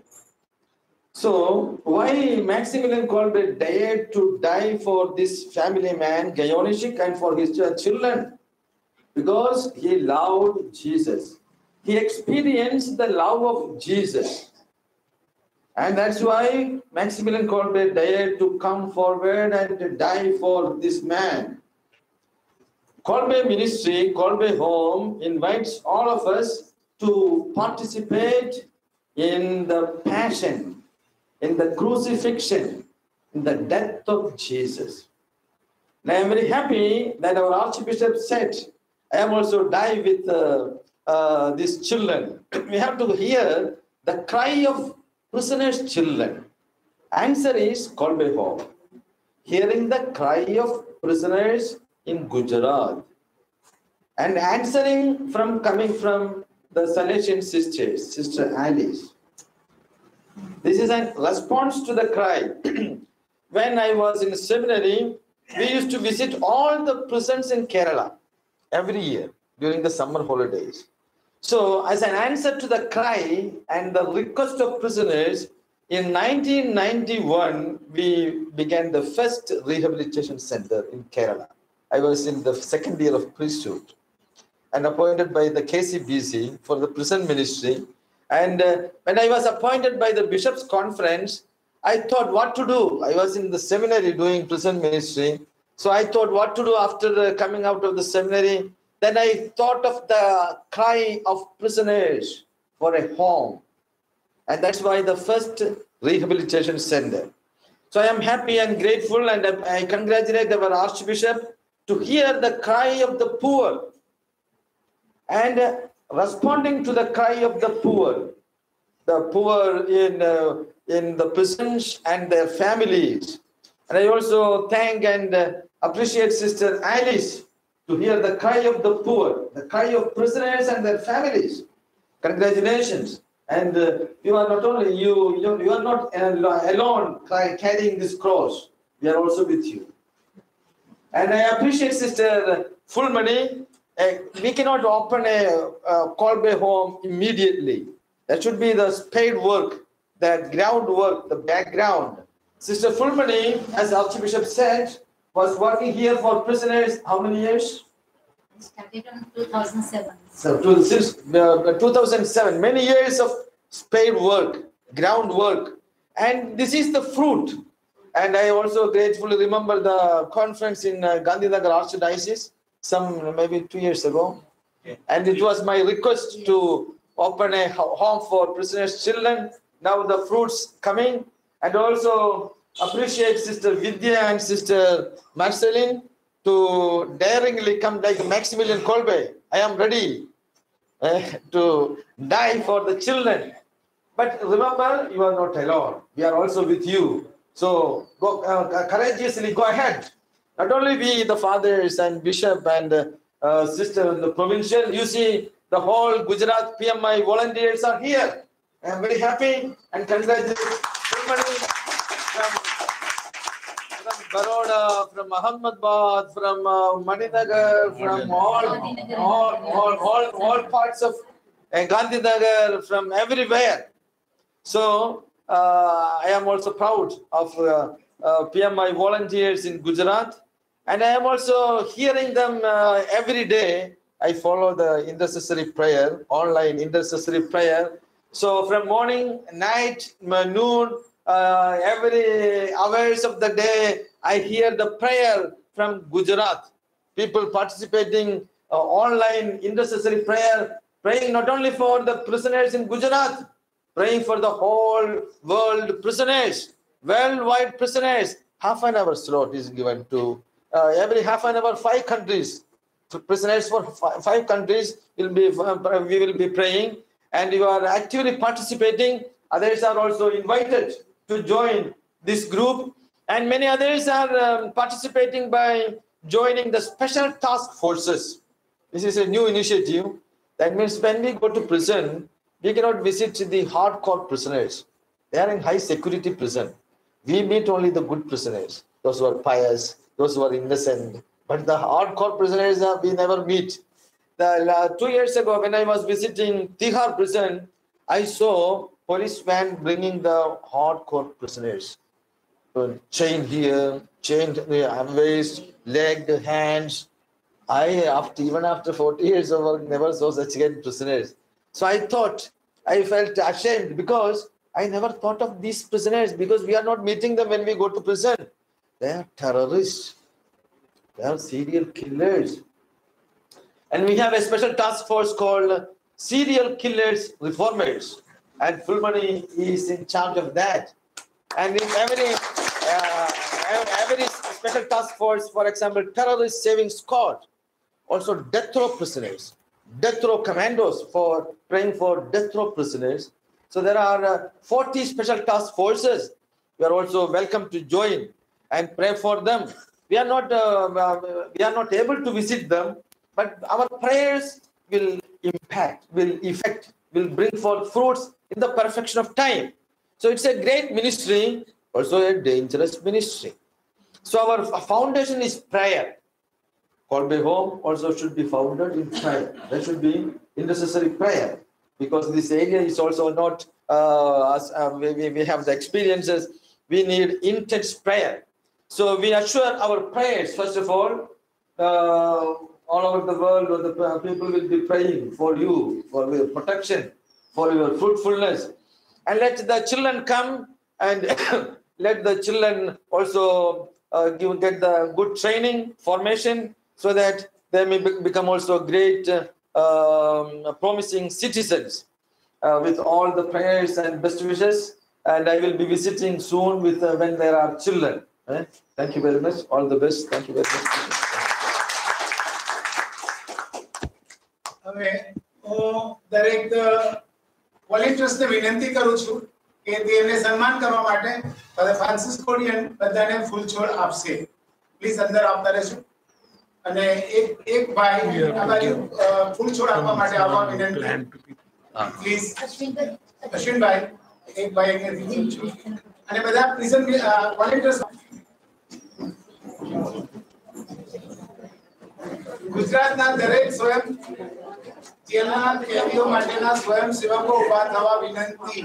So why Maximilian Kolbe dared to die for this family man, Gayonishik, and for his children? Because he loved Jesus. He experienced the love of Jesus. And that's why Maximilian Kolbe dared to come forward and to die for this man. Kolbe Ministry, Kolbe Home invites all of us to participate in the passion, in the crucifixion, in the death of Jesus. And I am very happy that our Archbishop said, I am also die with these children. We have to hear the cry of prisoners' children. Answer is Kolbe Home. Hearing the cry of prisoners in Gujarat. And answering coming from the Salesian sisters, Sister Alice. This is a response to the cry. When I was in seminary, we used to visit all the prisons in Kerala every year during the summer holidays. So as an answer to the cry and the request of prisoners, in 1991, we began the first rehabilitation center in Kerala. I was in the second year of priesthood and appointed by the KCBC for the prison ministry. And when I was appointed by the Bishops' Conference, I thought what to do. I was in the seminary doing prison ministry. So I thought what to do after coming out of the seminary. Then I thought of the cry of prisoners for a home. And that's why the first rehabilitation center. So I am happy and grateful, and I congratulate our Archbishop to hear the cry of the poor and responding to the cry of the poor in the prisons and their families. And I also thank and appreciate Sister Alice to hear the cry of the poor, the cry of prisoners and their families. Congratulations. And you are not only, you are not alone carrying this cross. We are also with you. And I appreciate Sister Fulmani. We cannot open a Kolbe home immediately. That should be the spade work, the groundwork, the background. Sister Fulmani, as Archbishop said, was working here for prisoners how many years? Started in 2007. So since 2007, many years of spade work, groundwork. And this is the fruit. And I also gratefully remember the conference in Gandhinagar Archdiocese, maybe 2 years ago. And it was my request to open a home for prisoners' children. Now the fruits coming. And also appreciate Sister Vidya and Sister Marceline to daringly come like Maximilian Kolbe. I am ready to die for the children. But remember, you are not alone. We are also with you. So go, courageously go ahead. Not only we, the fathers and bishop and sister in the provincial, you see the whole Gujarat PMI volunteers are here. I am very happy and congratulate everybody from Baroda, from Ahmedabad, from Maninagar, from all parts of Gandhinagar, from everywhere. So I am also proud of PMI volunteers in Gujarat, and I am also hearing them every day. I follow the intercessory prayer, online intercessory prayer. So from morning, night, noon, every hours of the day, I hear the prayer from Gujarat. People participating online intercessory prayer, praying not only for the prisoners in Gujarat, praying for the whole world prisoners, worldwide prisoners. Half an hour slot is given to every half an hour, 5 countries. So prisoners for 5 countries will be we will be praying, and you are actively participating. Others are also invited to join this group, and many others are participating by joining the special task forces. This is a new initiative. That means when we go to prison, we cannot visit the hardcore prisoners. They are in high security prison. We meet only the good prisoners, those who are pious, those who are innocent. But the hardcore prisoners we never meet. 2 years ago, when I was visiting Tihar prison, I saw policemen bringing the hardcore prisoners. Chained here, chained waist, leg, hands. Even after 40 years of work, never saw such kind of prisoners. So I felt ashamed because I never thought of these prisoners, because we are not meeting them when we go to prison. They are terrorists. They are serial killers. And we have a special task force called Serial Killers Reformers. And Fulmani is in charge of that. And in every special task force, for example, terrorist saving squad, also death row prisoners, death row commandos for praying for death row prisoners. So there are 40 special task forces. We are also welcome to join and pray for them. We are not able to visit them, but our prayers will bring forth fruits in the perfection of time. So it's a great ministry, also a dangerous ministry. So our foundation is prayer. Kolbe Home also should be founded in prayer. There should be intercessory prayer, because this area is also not, we have the experiences, we need intense prayer. So we assure our prayers, first of all over the world, the people will be praying for you, for your protection, for your fruitfulness. And let the children come, and let the children also get the good training, formation, so that they may become also great, promising citizens, with all the prayers and best wishes. And I will be visiting soon with when there are children. Thank you very much. All the best. Thank you very much. હવે હું દરેક વોલેન્ટિયર્સને વિનંતી કરું છું કે તેમને સન્માન કરવા માટે ફાધર ફ્રાન્સિસ કોડિયન બધાને ફૂલછોડ આપશે. પ્લીઝ અંદર આવતા રહેજો. અને એક ભાઈ અમારી ફૂલછોડ આપવા માટે આવવા વિનંતી. પ્લીઝ અશ્વિનભાઈ, એક ભાઈ અહીંયાથી ફૂલછોડ. અને બધા પ્રિઝન વોલેન્ટિયર્સ ગુજરાતના દરેક સ્વયં જેલના કેદીઓ માટેના સ્વયંસેવકો ઉભા થવા વિનંતી.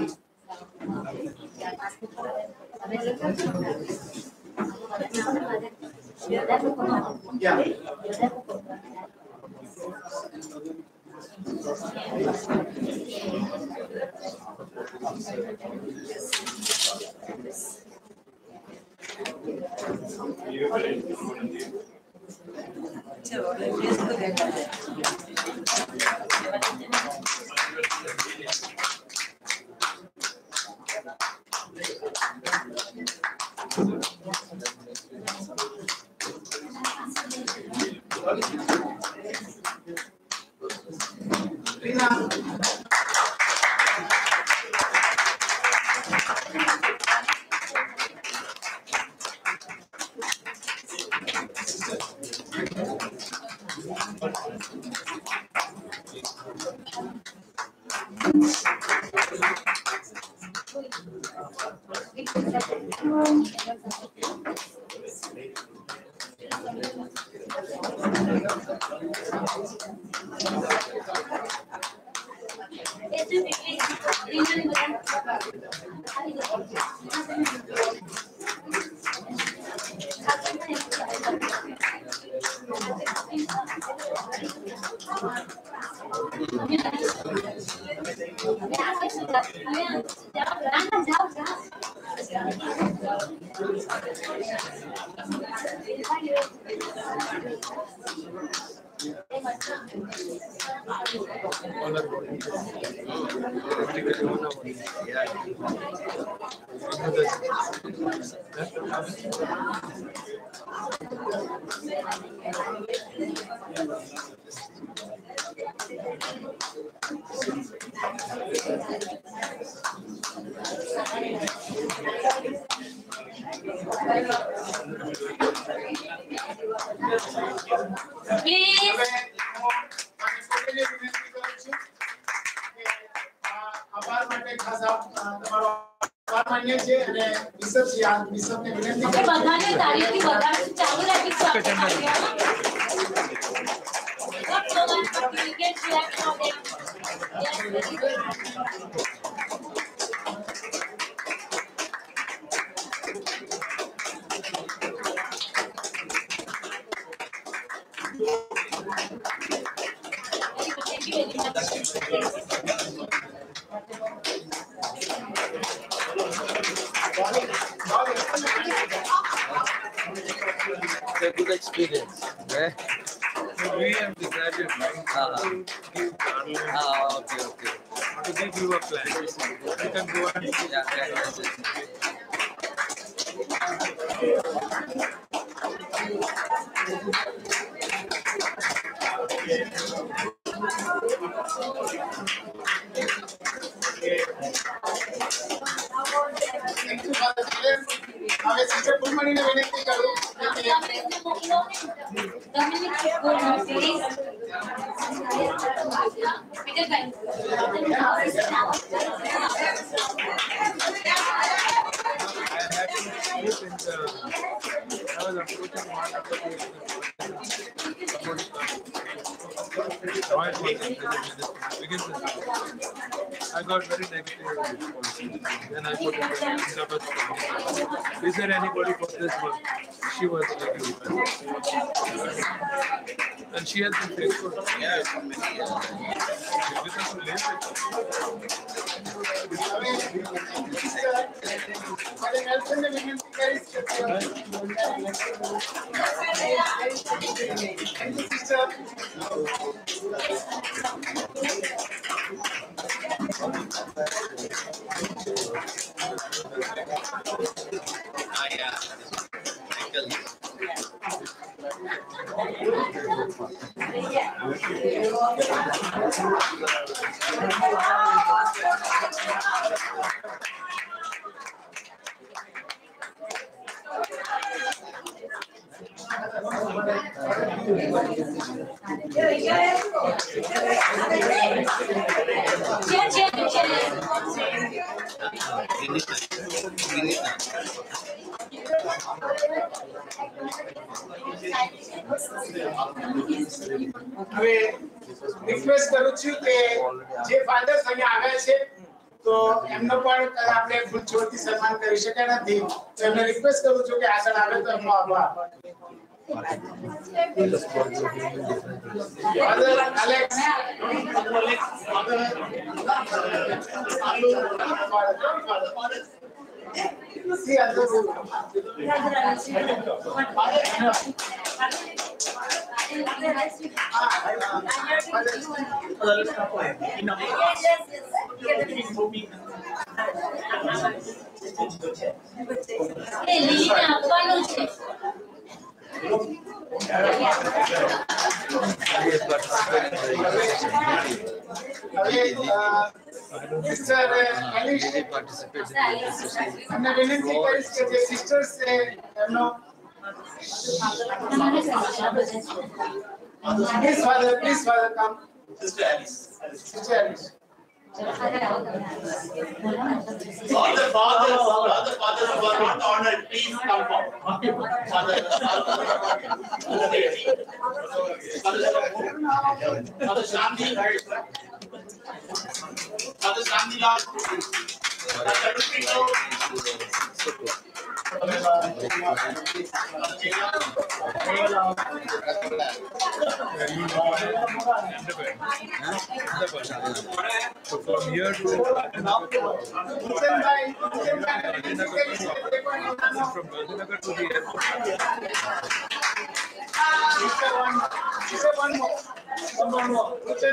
આભાર માટે ખાસ તમારો આભાર માનીએ છીએ અને બિશપને વિનંતી આપણે બધાને તારીખથી વધારે ચાલુ રાખીશું It's a good experience. Yeah. We have decided, right? Okay. To give you a plan. You can go and હવે સિસ્ટર પુષ્પણીને વિનંતી કરું I got very negative response. Then I put it in Sabbath. Is there anybody for this one? She was really well. And she has been faithful. Yeah, for many years. With us to live હવે request કરું છું કે જે fathers અહીંયા આવ્યા છે તો એમનો પણ આપણે ફૂલછોડથી સન્માન કરી શક્યા નથી તો એમને રિક્વેસ્ટ કરું છું કે આગળ આવે તો એમનો આભાર father Alex Sí, algo Mr. Alish, हमने विनती करी कि जे सिस्टर्स से हमनो please father come. Sister Alice. Sister Alice. All the fathers who are not honored, please come forward. Father Shanti. Father Shanti Lal. So from here to from Gandhinagar to the airport. One more.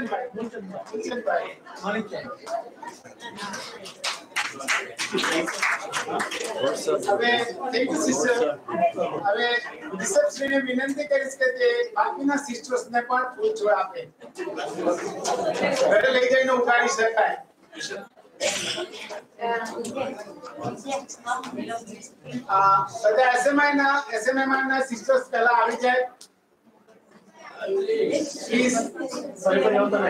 હવે thank you sister હવે રિસેપ્શને વિનંતી કરીશ કે તે બાકીના સિસ્ટર્સને પણ ફૂલ છોડ આપે ઘરે લઈ જઈને ઉગાડી શકાય બધા એસએમઆઈ ના સિસ્ટર્સ પહેલા આવી જાય પ્લીઝ સોરી ફોર યોર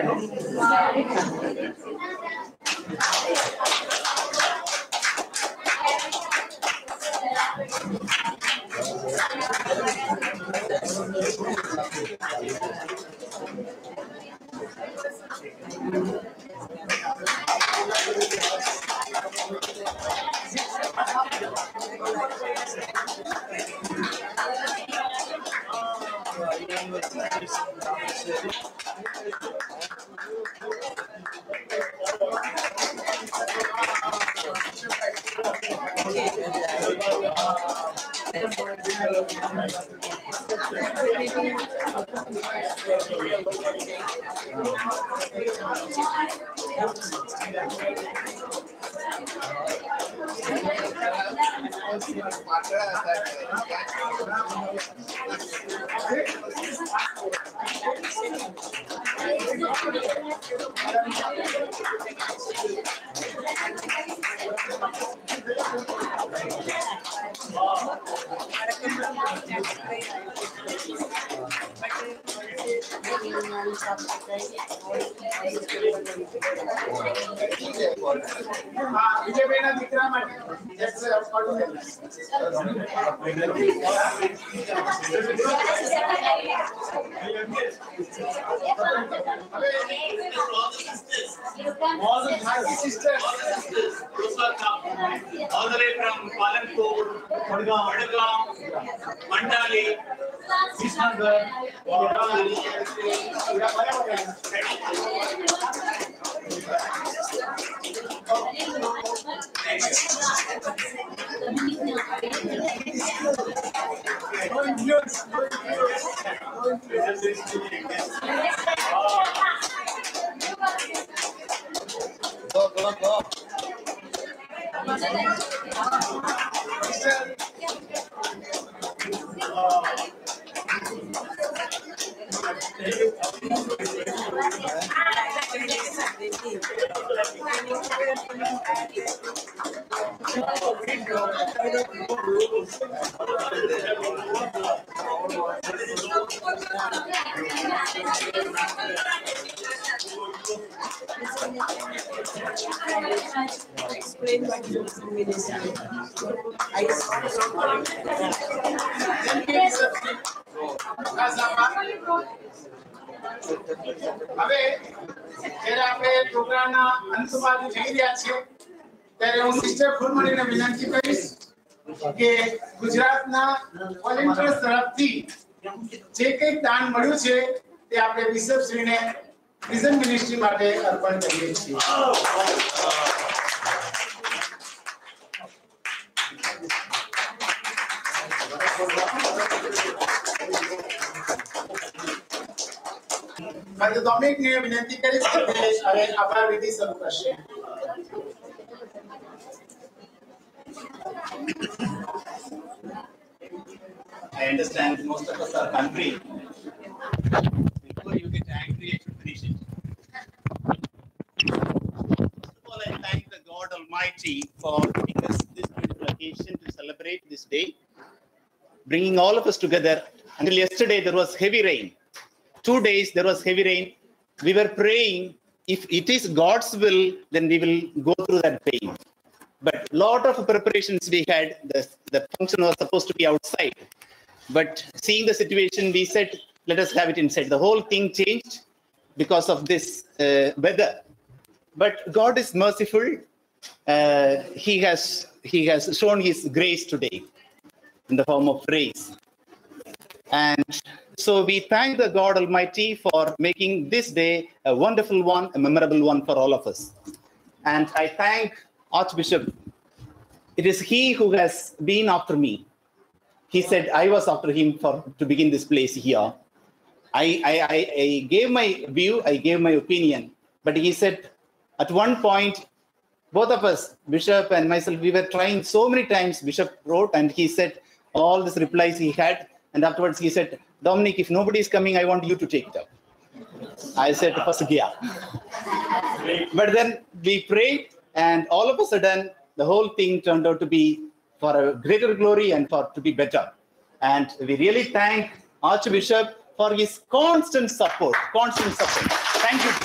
વિજયભાઈના દીકરા માટે all the sisters all the way from Palanpur, Vadgaon, Mandali, Visnagar, go. Explain what you ministry. હવે જ્યારે આપણે પ્રોગ્રામના અંત બાજુ જઈ રહ્યા છીએ ત્યારે હું સિસ્ટર ફૂલમણીને વિનંતી કરીશ કે ગુજરાતના વોલેન્ટિયર્સ તરફથી જે કંઈ દાન મળ્યું છે તે આપણે બિશપશ્રીને પ્રિઝન મિનિસ્ટ્રી માટે અર્પણ કરીએ છીએ Father Dominic ने विनती करी कि હવે આભાર વિધિ શરૂ કરશે I understand most of us are hungry. We for giving us this beautiful occasion to celebrate this day, bringing all of us together. Until yesterday, there was heavy rain. 2 days, there was heavy rain. We were praying, if it is God's will, then we will go through that pain. But a lot of preparations we had. The function was supposed to be outside. But seeing the situation, we said, let us have it inside. The whole thing changed because of this weather. But God is merciful. He has shown his grace today in the form of rays. And so we thank the God Almighty for making this day a wonderful one, a memorable one for all of us. And I thank Archbishop. It is he who has been after me. He said, I was after him to begin this place here. I gave my view, I gave my opinion. But he said, at one point, both of us, Bishop and myself, we were trying so many times. Bishop wrote and he said all these replies he had. And afterwards he said, Dominic, if nobody is coming, I want you to take it up. I said, yeah. But then we prayed and all of a sudden, the whole thing turned out to be for a greater glory and to be better. And we really thank Archbishop for his constant support. Thank you.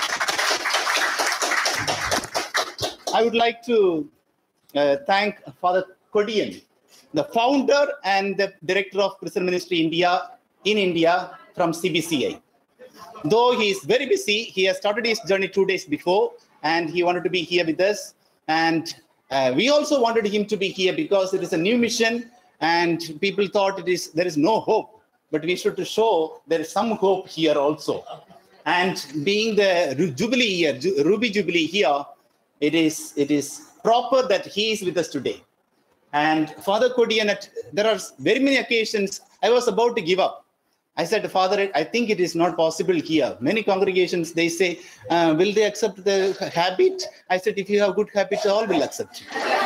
I would like to thank Father Kodian, the founder and the director of Prison Ministry in India from CBCI. Though he is very busy, he has started his journey 2 days before, and he wanted to be here with us. And we also wanted him to be here because it is a new mission, and people thought there is no hope. But we should show there is some hope here also. And being the Jubilee year, Ruby Jubilee here, it is proper that he is with us today. And Father Kodian, there are very many occasions I was about to give up. I said, Father, I think it is not possible here. Many congregations, they say, will they accept the habit? I said, if you have good habits, all will accept.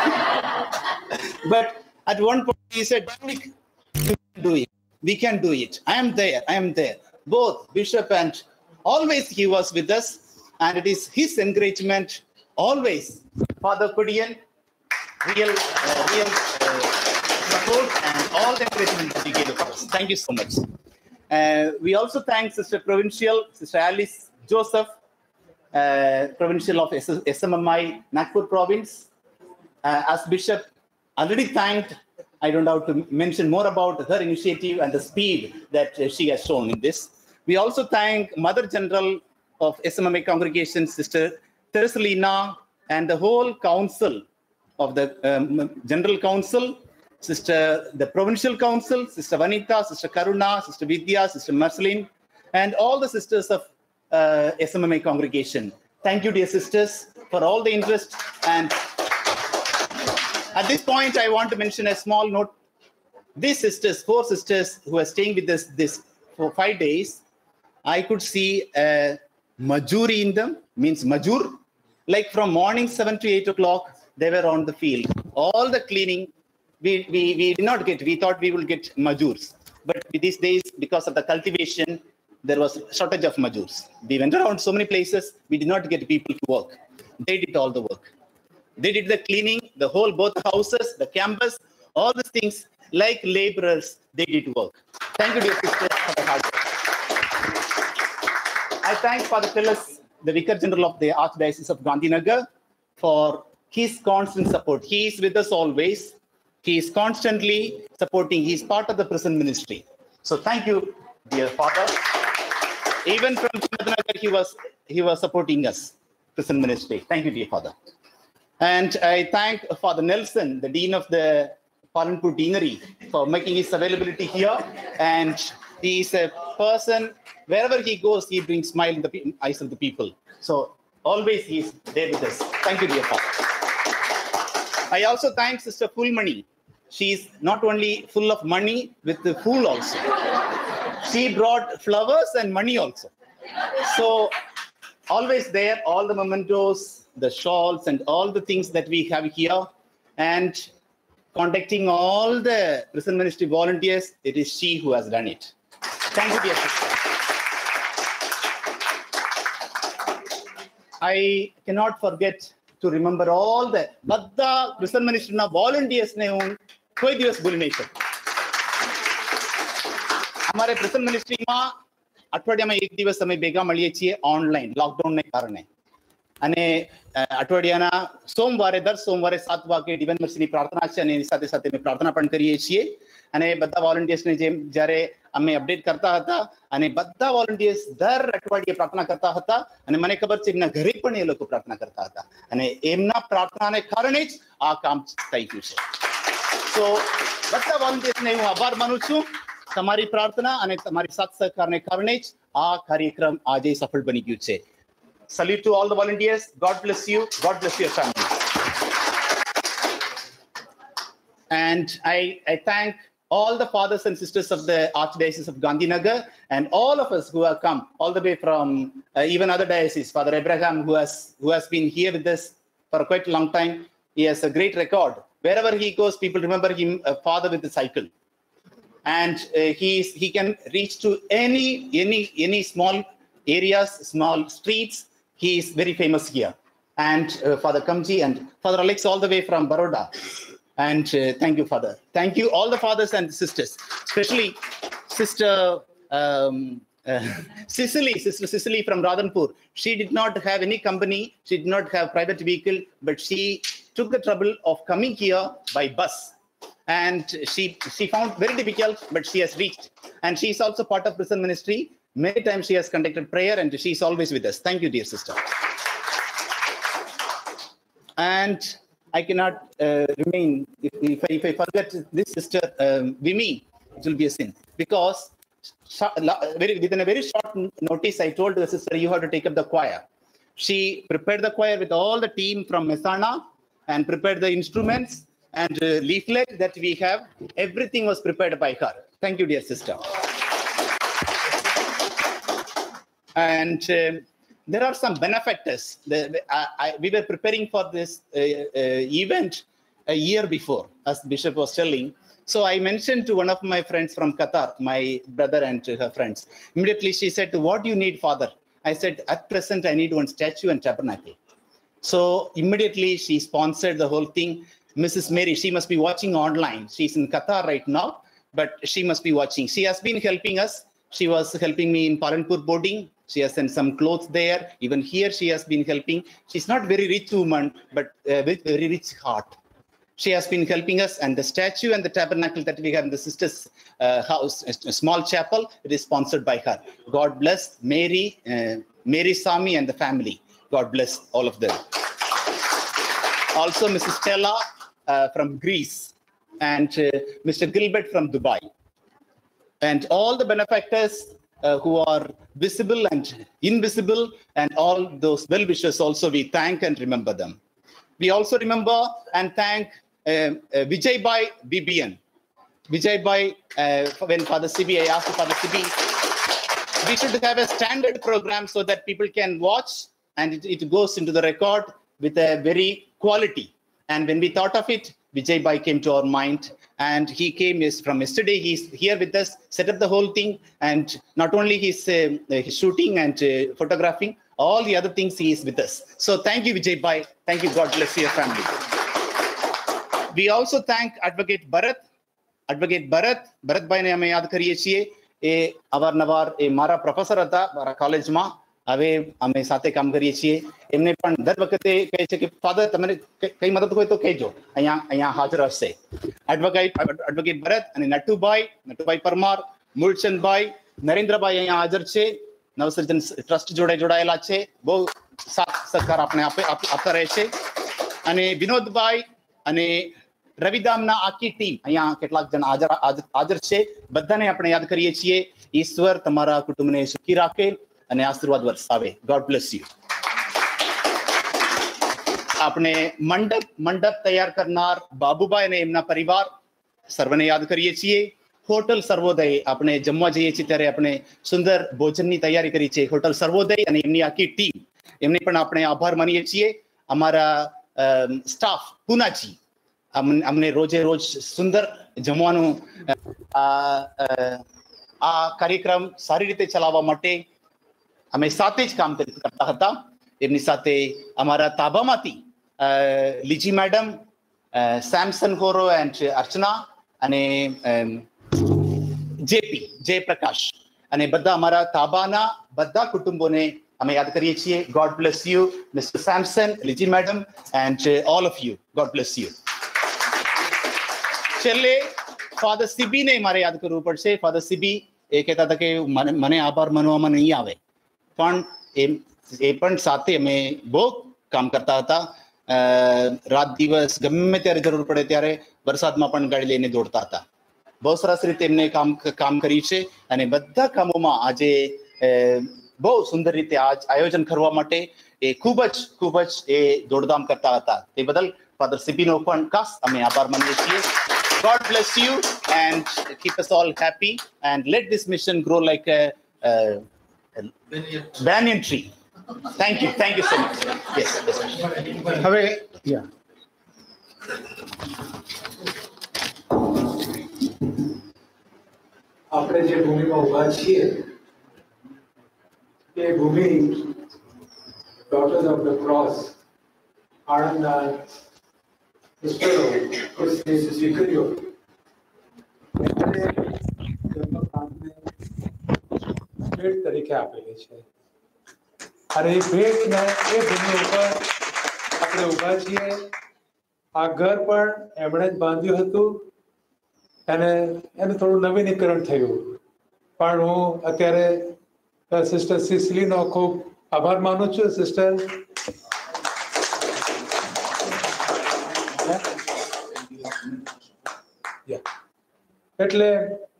But at one point he said, Dominic, you can do it. We can do it. I am there. Both Bishop and always he was with us. And it is his encouragement always. Father Kodian, real support and all the encouragement that he gave us. Thank you so much. We also thank Sister Provincial, Sister Alice Joseph, Provincial of SMMI Nagpur Province. As Bishop already thanked, I don't have to mention more about her initiative and the speed that she has shown in this. We also thank Mother General of SMMI Congregation, Sister Teresalina, and the whole council of the General Council, the Provincial Council, Sister Vanita, Sister Karuna, Sister Vidya, Sister Marceline, and all the sisters of SMMI Congregation. Thank you, dear sisters, for all the interest. And at this point, I want to mention a small note. These sisters, 4 sisters who are staying with us for 5 days, I could see a majuri in them, means majur. Like from morning 7 to 8 o'clock, they were on the field. All the cleaning, we did not get. We thought we will get majurs. But these days, because of the cultivation, there was a shortage of majurs. We went around so many places, we did not get people to work. They did all the work. They did the cleaning, both the houses, the campus, all these things, like laborers, they did work. Thank you, dear sisters, for the hard work. I thank Father Phyllis, the Vicar General of the Archdiocese of Gandhinagar, for his constant support. He is with us always. He is constantly supporting. He is part of the prison ministry. So thank you, dear Father. Even from Gandhinagar, he was supporting us, prison ministry. Thank you, dear Father. And I thank Father Nelson, the Dean of the Palanpur Deanery, for making his availability here. And he is a person, wherever he goes, he brings smile in the eyes of the people. So always he is there with us. Thank you, dear Father. I also thank Sister Fulmani. She is not only full of money, with the fool also. She brought flowers and money also. So always there, all the mementos, the shawls, and all the things that we have here. And contacting all the prison ministry volunteers, it is she who has done it. Thank you, dear sister. I cannot forget to remember all the બધા prison ministry ના volunteers ને હું કોઈ દિવસ ભૂલી નહીં શકું. અમારે prison ministry માં અઠવાડિયામાં એક દિવસ અમે ભેગા મળીએ છીએ ઓનલાઈન લોકડાઉનને કારણે અને અઠવાડિયાના સોમવારે દર સોમવારે 7 વાગે ડિવાઇન મર્સીની પ્રાર્થના છે અને એની સાથે સાથે અમે પ્રાર્થના પણ કરીએ છીએ અને બધા વોલન્ટિયર્સને જેમ જ્યારે અમે અપડેટ કરતા હતા અને બધા વોલન્ટિયર્સ દર અઠવાડિયે પ્રાર્થના કરતા હતા અને મને ખબર છે એમના ઘરે પણ એ લોકો પ્રાર્થના કરતા હતા અને એમના પ્રાર્થનાને કારણે જ આ કામ થઈ ગયું છે. સો બધા વોલન્ટિયર્સને હું આભાર માનું છું. તમારી પ્રાર્થના અને તમારી સાથ સહકારને કારણે જ આ કાર્યક્રમ આજે સફળ બની ગયું છે. Salute to all the volunteers. God bless you. God bless your family. And I thank all the fathers and sisters of the Archdiocese of Gandhinagar and all of us who have come all the way from even other dioceses. Father Abraham, who has been here with us for quite a long time. He has a great record. Wherever he goes, people remember him, a father with a cycle. And he can reach to any small areas, small streets. He is very famous here. And Father Kamji and Father Alex all the way from Baroda. And thank you, Father. Thank you, all the fathers and sisters, especially Sister Cicely from Radhanpur. She did not have any company. She did not have private vehicle, but she took the trouble of coming here by bus. And she found very difficult, but she has reached. And she is also part of prison ministry. Many times she has conducted prayer and she is always with us. Thank you, dear sister. And I cannot remain, if I forget this sister, Vimi, it will be a sin. Because within a very short notice, I told the sister, you have to take up the choir. She prepared the choir with all the team from Messana and prepared the instruments and leaflet that we have. Everything was prepared by her. Thank you, dear sister. And there are some benefactors. We were preparing for this event a year before, as Bishop was telling. So I mentioned to one of my friends from Qatar, my brother and her friends. Immediately she said, what do you need, Father? I said, at present, I need one statue and tabernacle. So immediately she sponsored the whole thing. Mrs. Mary, she must be watching online. She's in Qatar right now, but she must be watching. She has been helping us. She was helping me in Palanpur boarding. She has sent some clothes there. Even here, she has been helping. She's not very rich woman, but with very rich heart. She has been helping us, and the statue and the tabernacle that we have in the sister's house, a small chapel, it is sponsored by her. God bless Mary Sami and the family. God bless all of them. Also, Mrs. Stella from Greece and Mr. Gilbert from Dubai. And all the benefactors who are visible and invisible, and all those well-wishers also, we thank and remember them. We also remember and thank Vijay Bhai BBN. Vijay Bhai, when Father Sibi, I asked Father Sibi, we should have a standard program so that people can watch and it goes into the record with a very quality. And when we thought of it, Vijay Bhai came to our mind. And he came from yesterday. He's here with us, set up the whole thing. And not only he's shooting and photographing, all the other things he is with us. So thank you, Vijay Bhai. Thank you. God bless your family. We also thank Advocate Bharat. Advocate Bharat Bhai ne hame yaad kariye chiye. એ અવારનવાર એ મારા professor હતા મારા કોલેજમાં. હવે અમે સાથે કામ કરીએ છીએ. એમને પણ દર વખતે કહે છે કે ફાધર તમને કઈ મદદ હોય તો કહેજો, અહીંયા હાજર હશે. એડવોકેટ ભરત અને નટુભાઈ પરમાર, મૂળચંદભાઈ, નરેન્દ્રભાઈ અહીંયા હાજર છે. નવસર્જન ટ્રસ્ટ જોડે જોડાયેલા છે. બહુ સાથ સહકાર આપણે આપતા રહે છે. અને વિનોદભાઈ અને રવિદામના આખી ટીમ અહીંયા કેટલાક જણ હાજર છે. બધાને આપણે યાદ કરીએ છીએ. ઈશ્વર તમારા કુટુંબને સુખી રાખે અને આશીર્વાદ વરસાવે. God bless you. આપણે મંડપ તૈયાર કરનાર બાબુભાઈ અને એમના પરિવાર સર્વને યાદ કરીએ છીએ. હોટલ સર્વોદય આપણે જમવા જઈએ છીએ ત્યારે આપણે સુંદર ભોજનની તૈયારી કરી છે. હોટલ સર્વોદય અને એમની આખી ટીમ, એમને પણ આપણે આભાર માનીએ છીએ. અમારા સ્ટાફ પૂનાજી અમને રોજે રોજ સુંદર જમવાનું આ કાર્યક્રમ સારી રીતે ચલાવવા માટે અમે સાથે જ કામ કરતા હતા. એમની સાથે અમારા તાબામાંથી લીજી મેડમ, સેમસન કોરો એન્ડ અર્ચના અને જયપ્રકાશ અને બધા અમારા તાબાના બધા કુટુંબોને અમે યાદ કરીએ છીએ. God bless you mister Samson, Liji madam and all of you. God bless you. છેલ્લે ફાધર સીબીને મારે યાદ કરવું પડશે. ફાધર સીબી એ કહેતા હતા કે મને આભાર માનવામાં નહીં આવે, પણ એ પણ સાથે અમે બહુ કામ કરતા હતા. રાત દિવસ ગમે ત્યારે જરૂર પડે ત્યારે વરસાદમાં પણ ગાડી લઈને દોડતા હતા. બહુ સરસ રીતે એમને કામ કર્યું છે અને બધા કામોમાં આજે બહુ સુંદર રીતે આયોજન કરવા માટે એ ખૂબ જ એ દોડધામ કરતા હતા. તે બદલ ફાધર સીબીનો પણ ખાસ અમે આભાર માનીએ છીએ. God bless you and keep us all happy and let this mission grow like a banyan tree. Thank you so much. Yes. હવે yeah. આપણે જે ભૂમિમાં ઉભા છીએ એ ભૂમિ ડોટર્સ ઓફ ધ ક્રોસ આણંદના મિસ્ટરો દીકરીઓ ભેટ તરીકે આપેલી છે અને એ ભેટને એ ભૂમિ ઉપર આપણે ઉભા છીએ. આ ઘર પણ એમણે જ બાંધ્યું હતું અને એનું થોડું નવીનીકરણ થયું, પણ હું અત્યારે સિસ્ટર સિસલીનો ખૂબ આભાર માનું છું. સિસ્ટર એટલે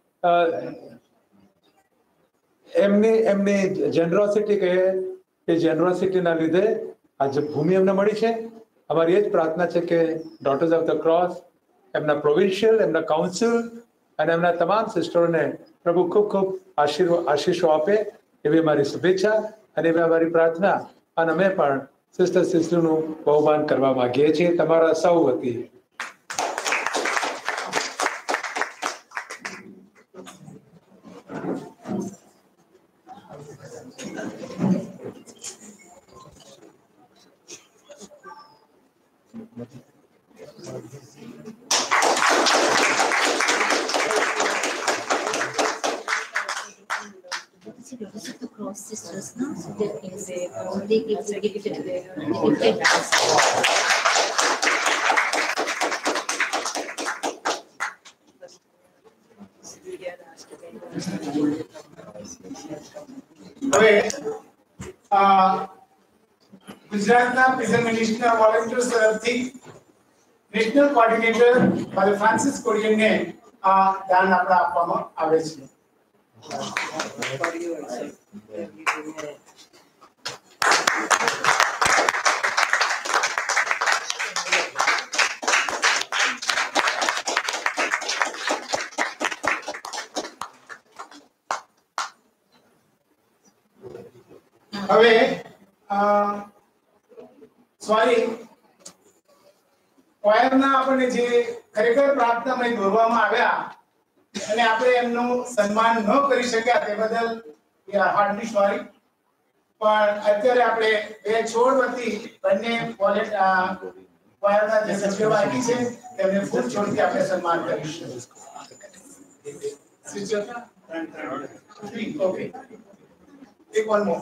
એમની જેનરોસિટી કહે એ જેનરોસિટીના લીધે આજે ભૂમિ અમને મળી છે. અમારી એ જ પ્રાર્થના છે કે ડોટર્સ ઓફ ધ ક્રોસ, એમના પ્રોવિન્શિયલ, એમના કાઉન્સિલ અને એમના તમામ સિસ્ટરોને પ્રભુ ખૂબ ખૂબ આશીષો આપે એવી અમારી શુભેચ્છા અને એવી અમારી પ્રાર્થના. અને અમે પણ સિસ્ટર સિસ્ટરનું બહુમાન કરવા માંગીએ છીએ તમારા સૌ વતી. Sisters, no? So they give it. હવે ગુજરાતના પ્રિઝન મિનિસ્ટ્રીના વોલેન્ટિયર્સ તરફથી નેશનલ કોઓર્ડિનેટર ફાધર ફ્રાન્સિસ કોડિયનને આ દાન આપવામાં આવે છે. હવે સોરી કોયરના આપણને જે ખરેખર પ્રાર્થનામાં દોરવામાં આવ્યા અને આપણે એમનું સન્માન ન કરી શક્યા તે બદલ વી આર હાર્ડલી સોરી. પણ અત્યારે આપણે બે છોડ વતી બંને કોયરના જે સભ્યો બાકી છે તેમને ફૂલ છોડથી આપણે સન્માન કરીશું. Okay, take one more.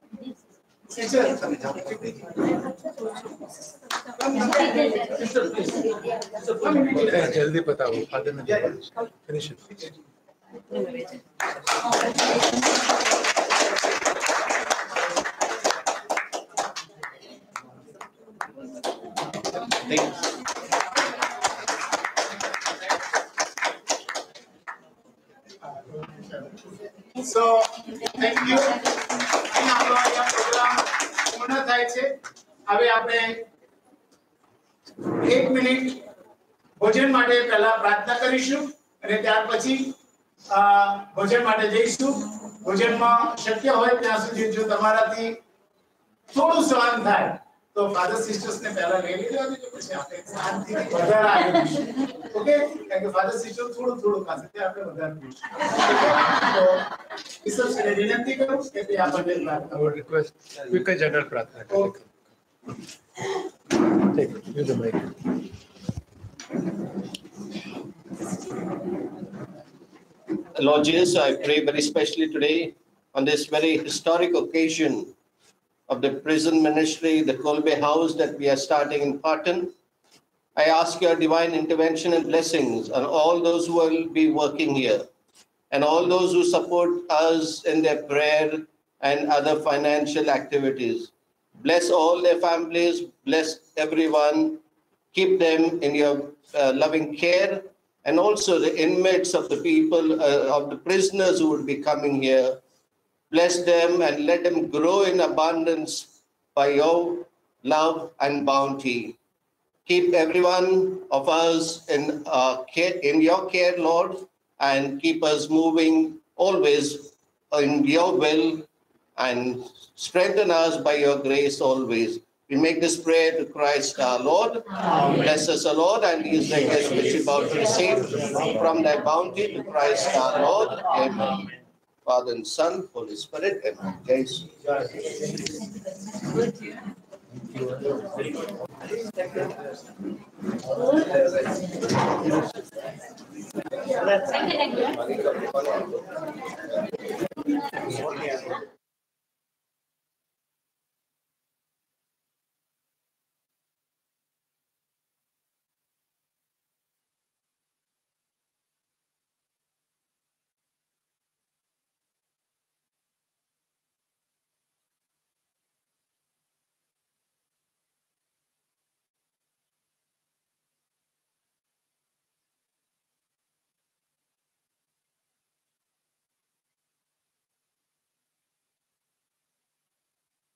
जल्दी बताओ फादर ने फिनिश So thank you. આપણો આ પ્રોગ્રામ પૂર્ણ થાય છે. હવે આપણે 1 મિનિટ ભોજન માટે પહેલા પ્રાર્થના કરીશું અને ત્યાર પછી ભોજન માટે જઈશું. ભોજનમાં શક્ય હોય ત્યાં સુધી જો તમારાથી થોડું સહન થાય તો ફાધર સિસ્ટર્સ ને પહેલા લઈ લેજો પછી આપણે શાંતિથી વધારે આગળ જઈશું. ઓકે, કારણ કે ફાધર સિસ્ટર થોડું ખાશે તે આપણે વધારે પીશું. તો ઈશ્વરને વિનંતી કરું કે તે આપણને પ્રાર્થના રિક્વેસ્ટ ક્વિક જનરલ પ્રાર્થના. Okay. Take use the mic. Lord Jesus, I pray very specially today on this very historic occasion of the prison ministry, the Kolbe House that we are starting in Patan. I ask your divine intervention and blessings on all those who will be working here and all those who support us in their prayer and other financial activities. Bless all their families, bless everyone, keep them in your loving care, and also the inmates of the people, of the prisoners who will be coming here. Bless them and let them grow in abundance by your love and bounty. Keep everyone of us in your care, Lord, and keep us moving always in your will, and strengthen us by your grace always. We make this prayer to Christ our Lord. Amen. Bless us, O Lord, and these the gifts which you about to receive from thy bounty to Christ our Lord. Amen. Father and Son, Holy Spirit, Amen. Jesus.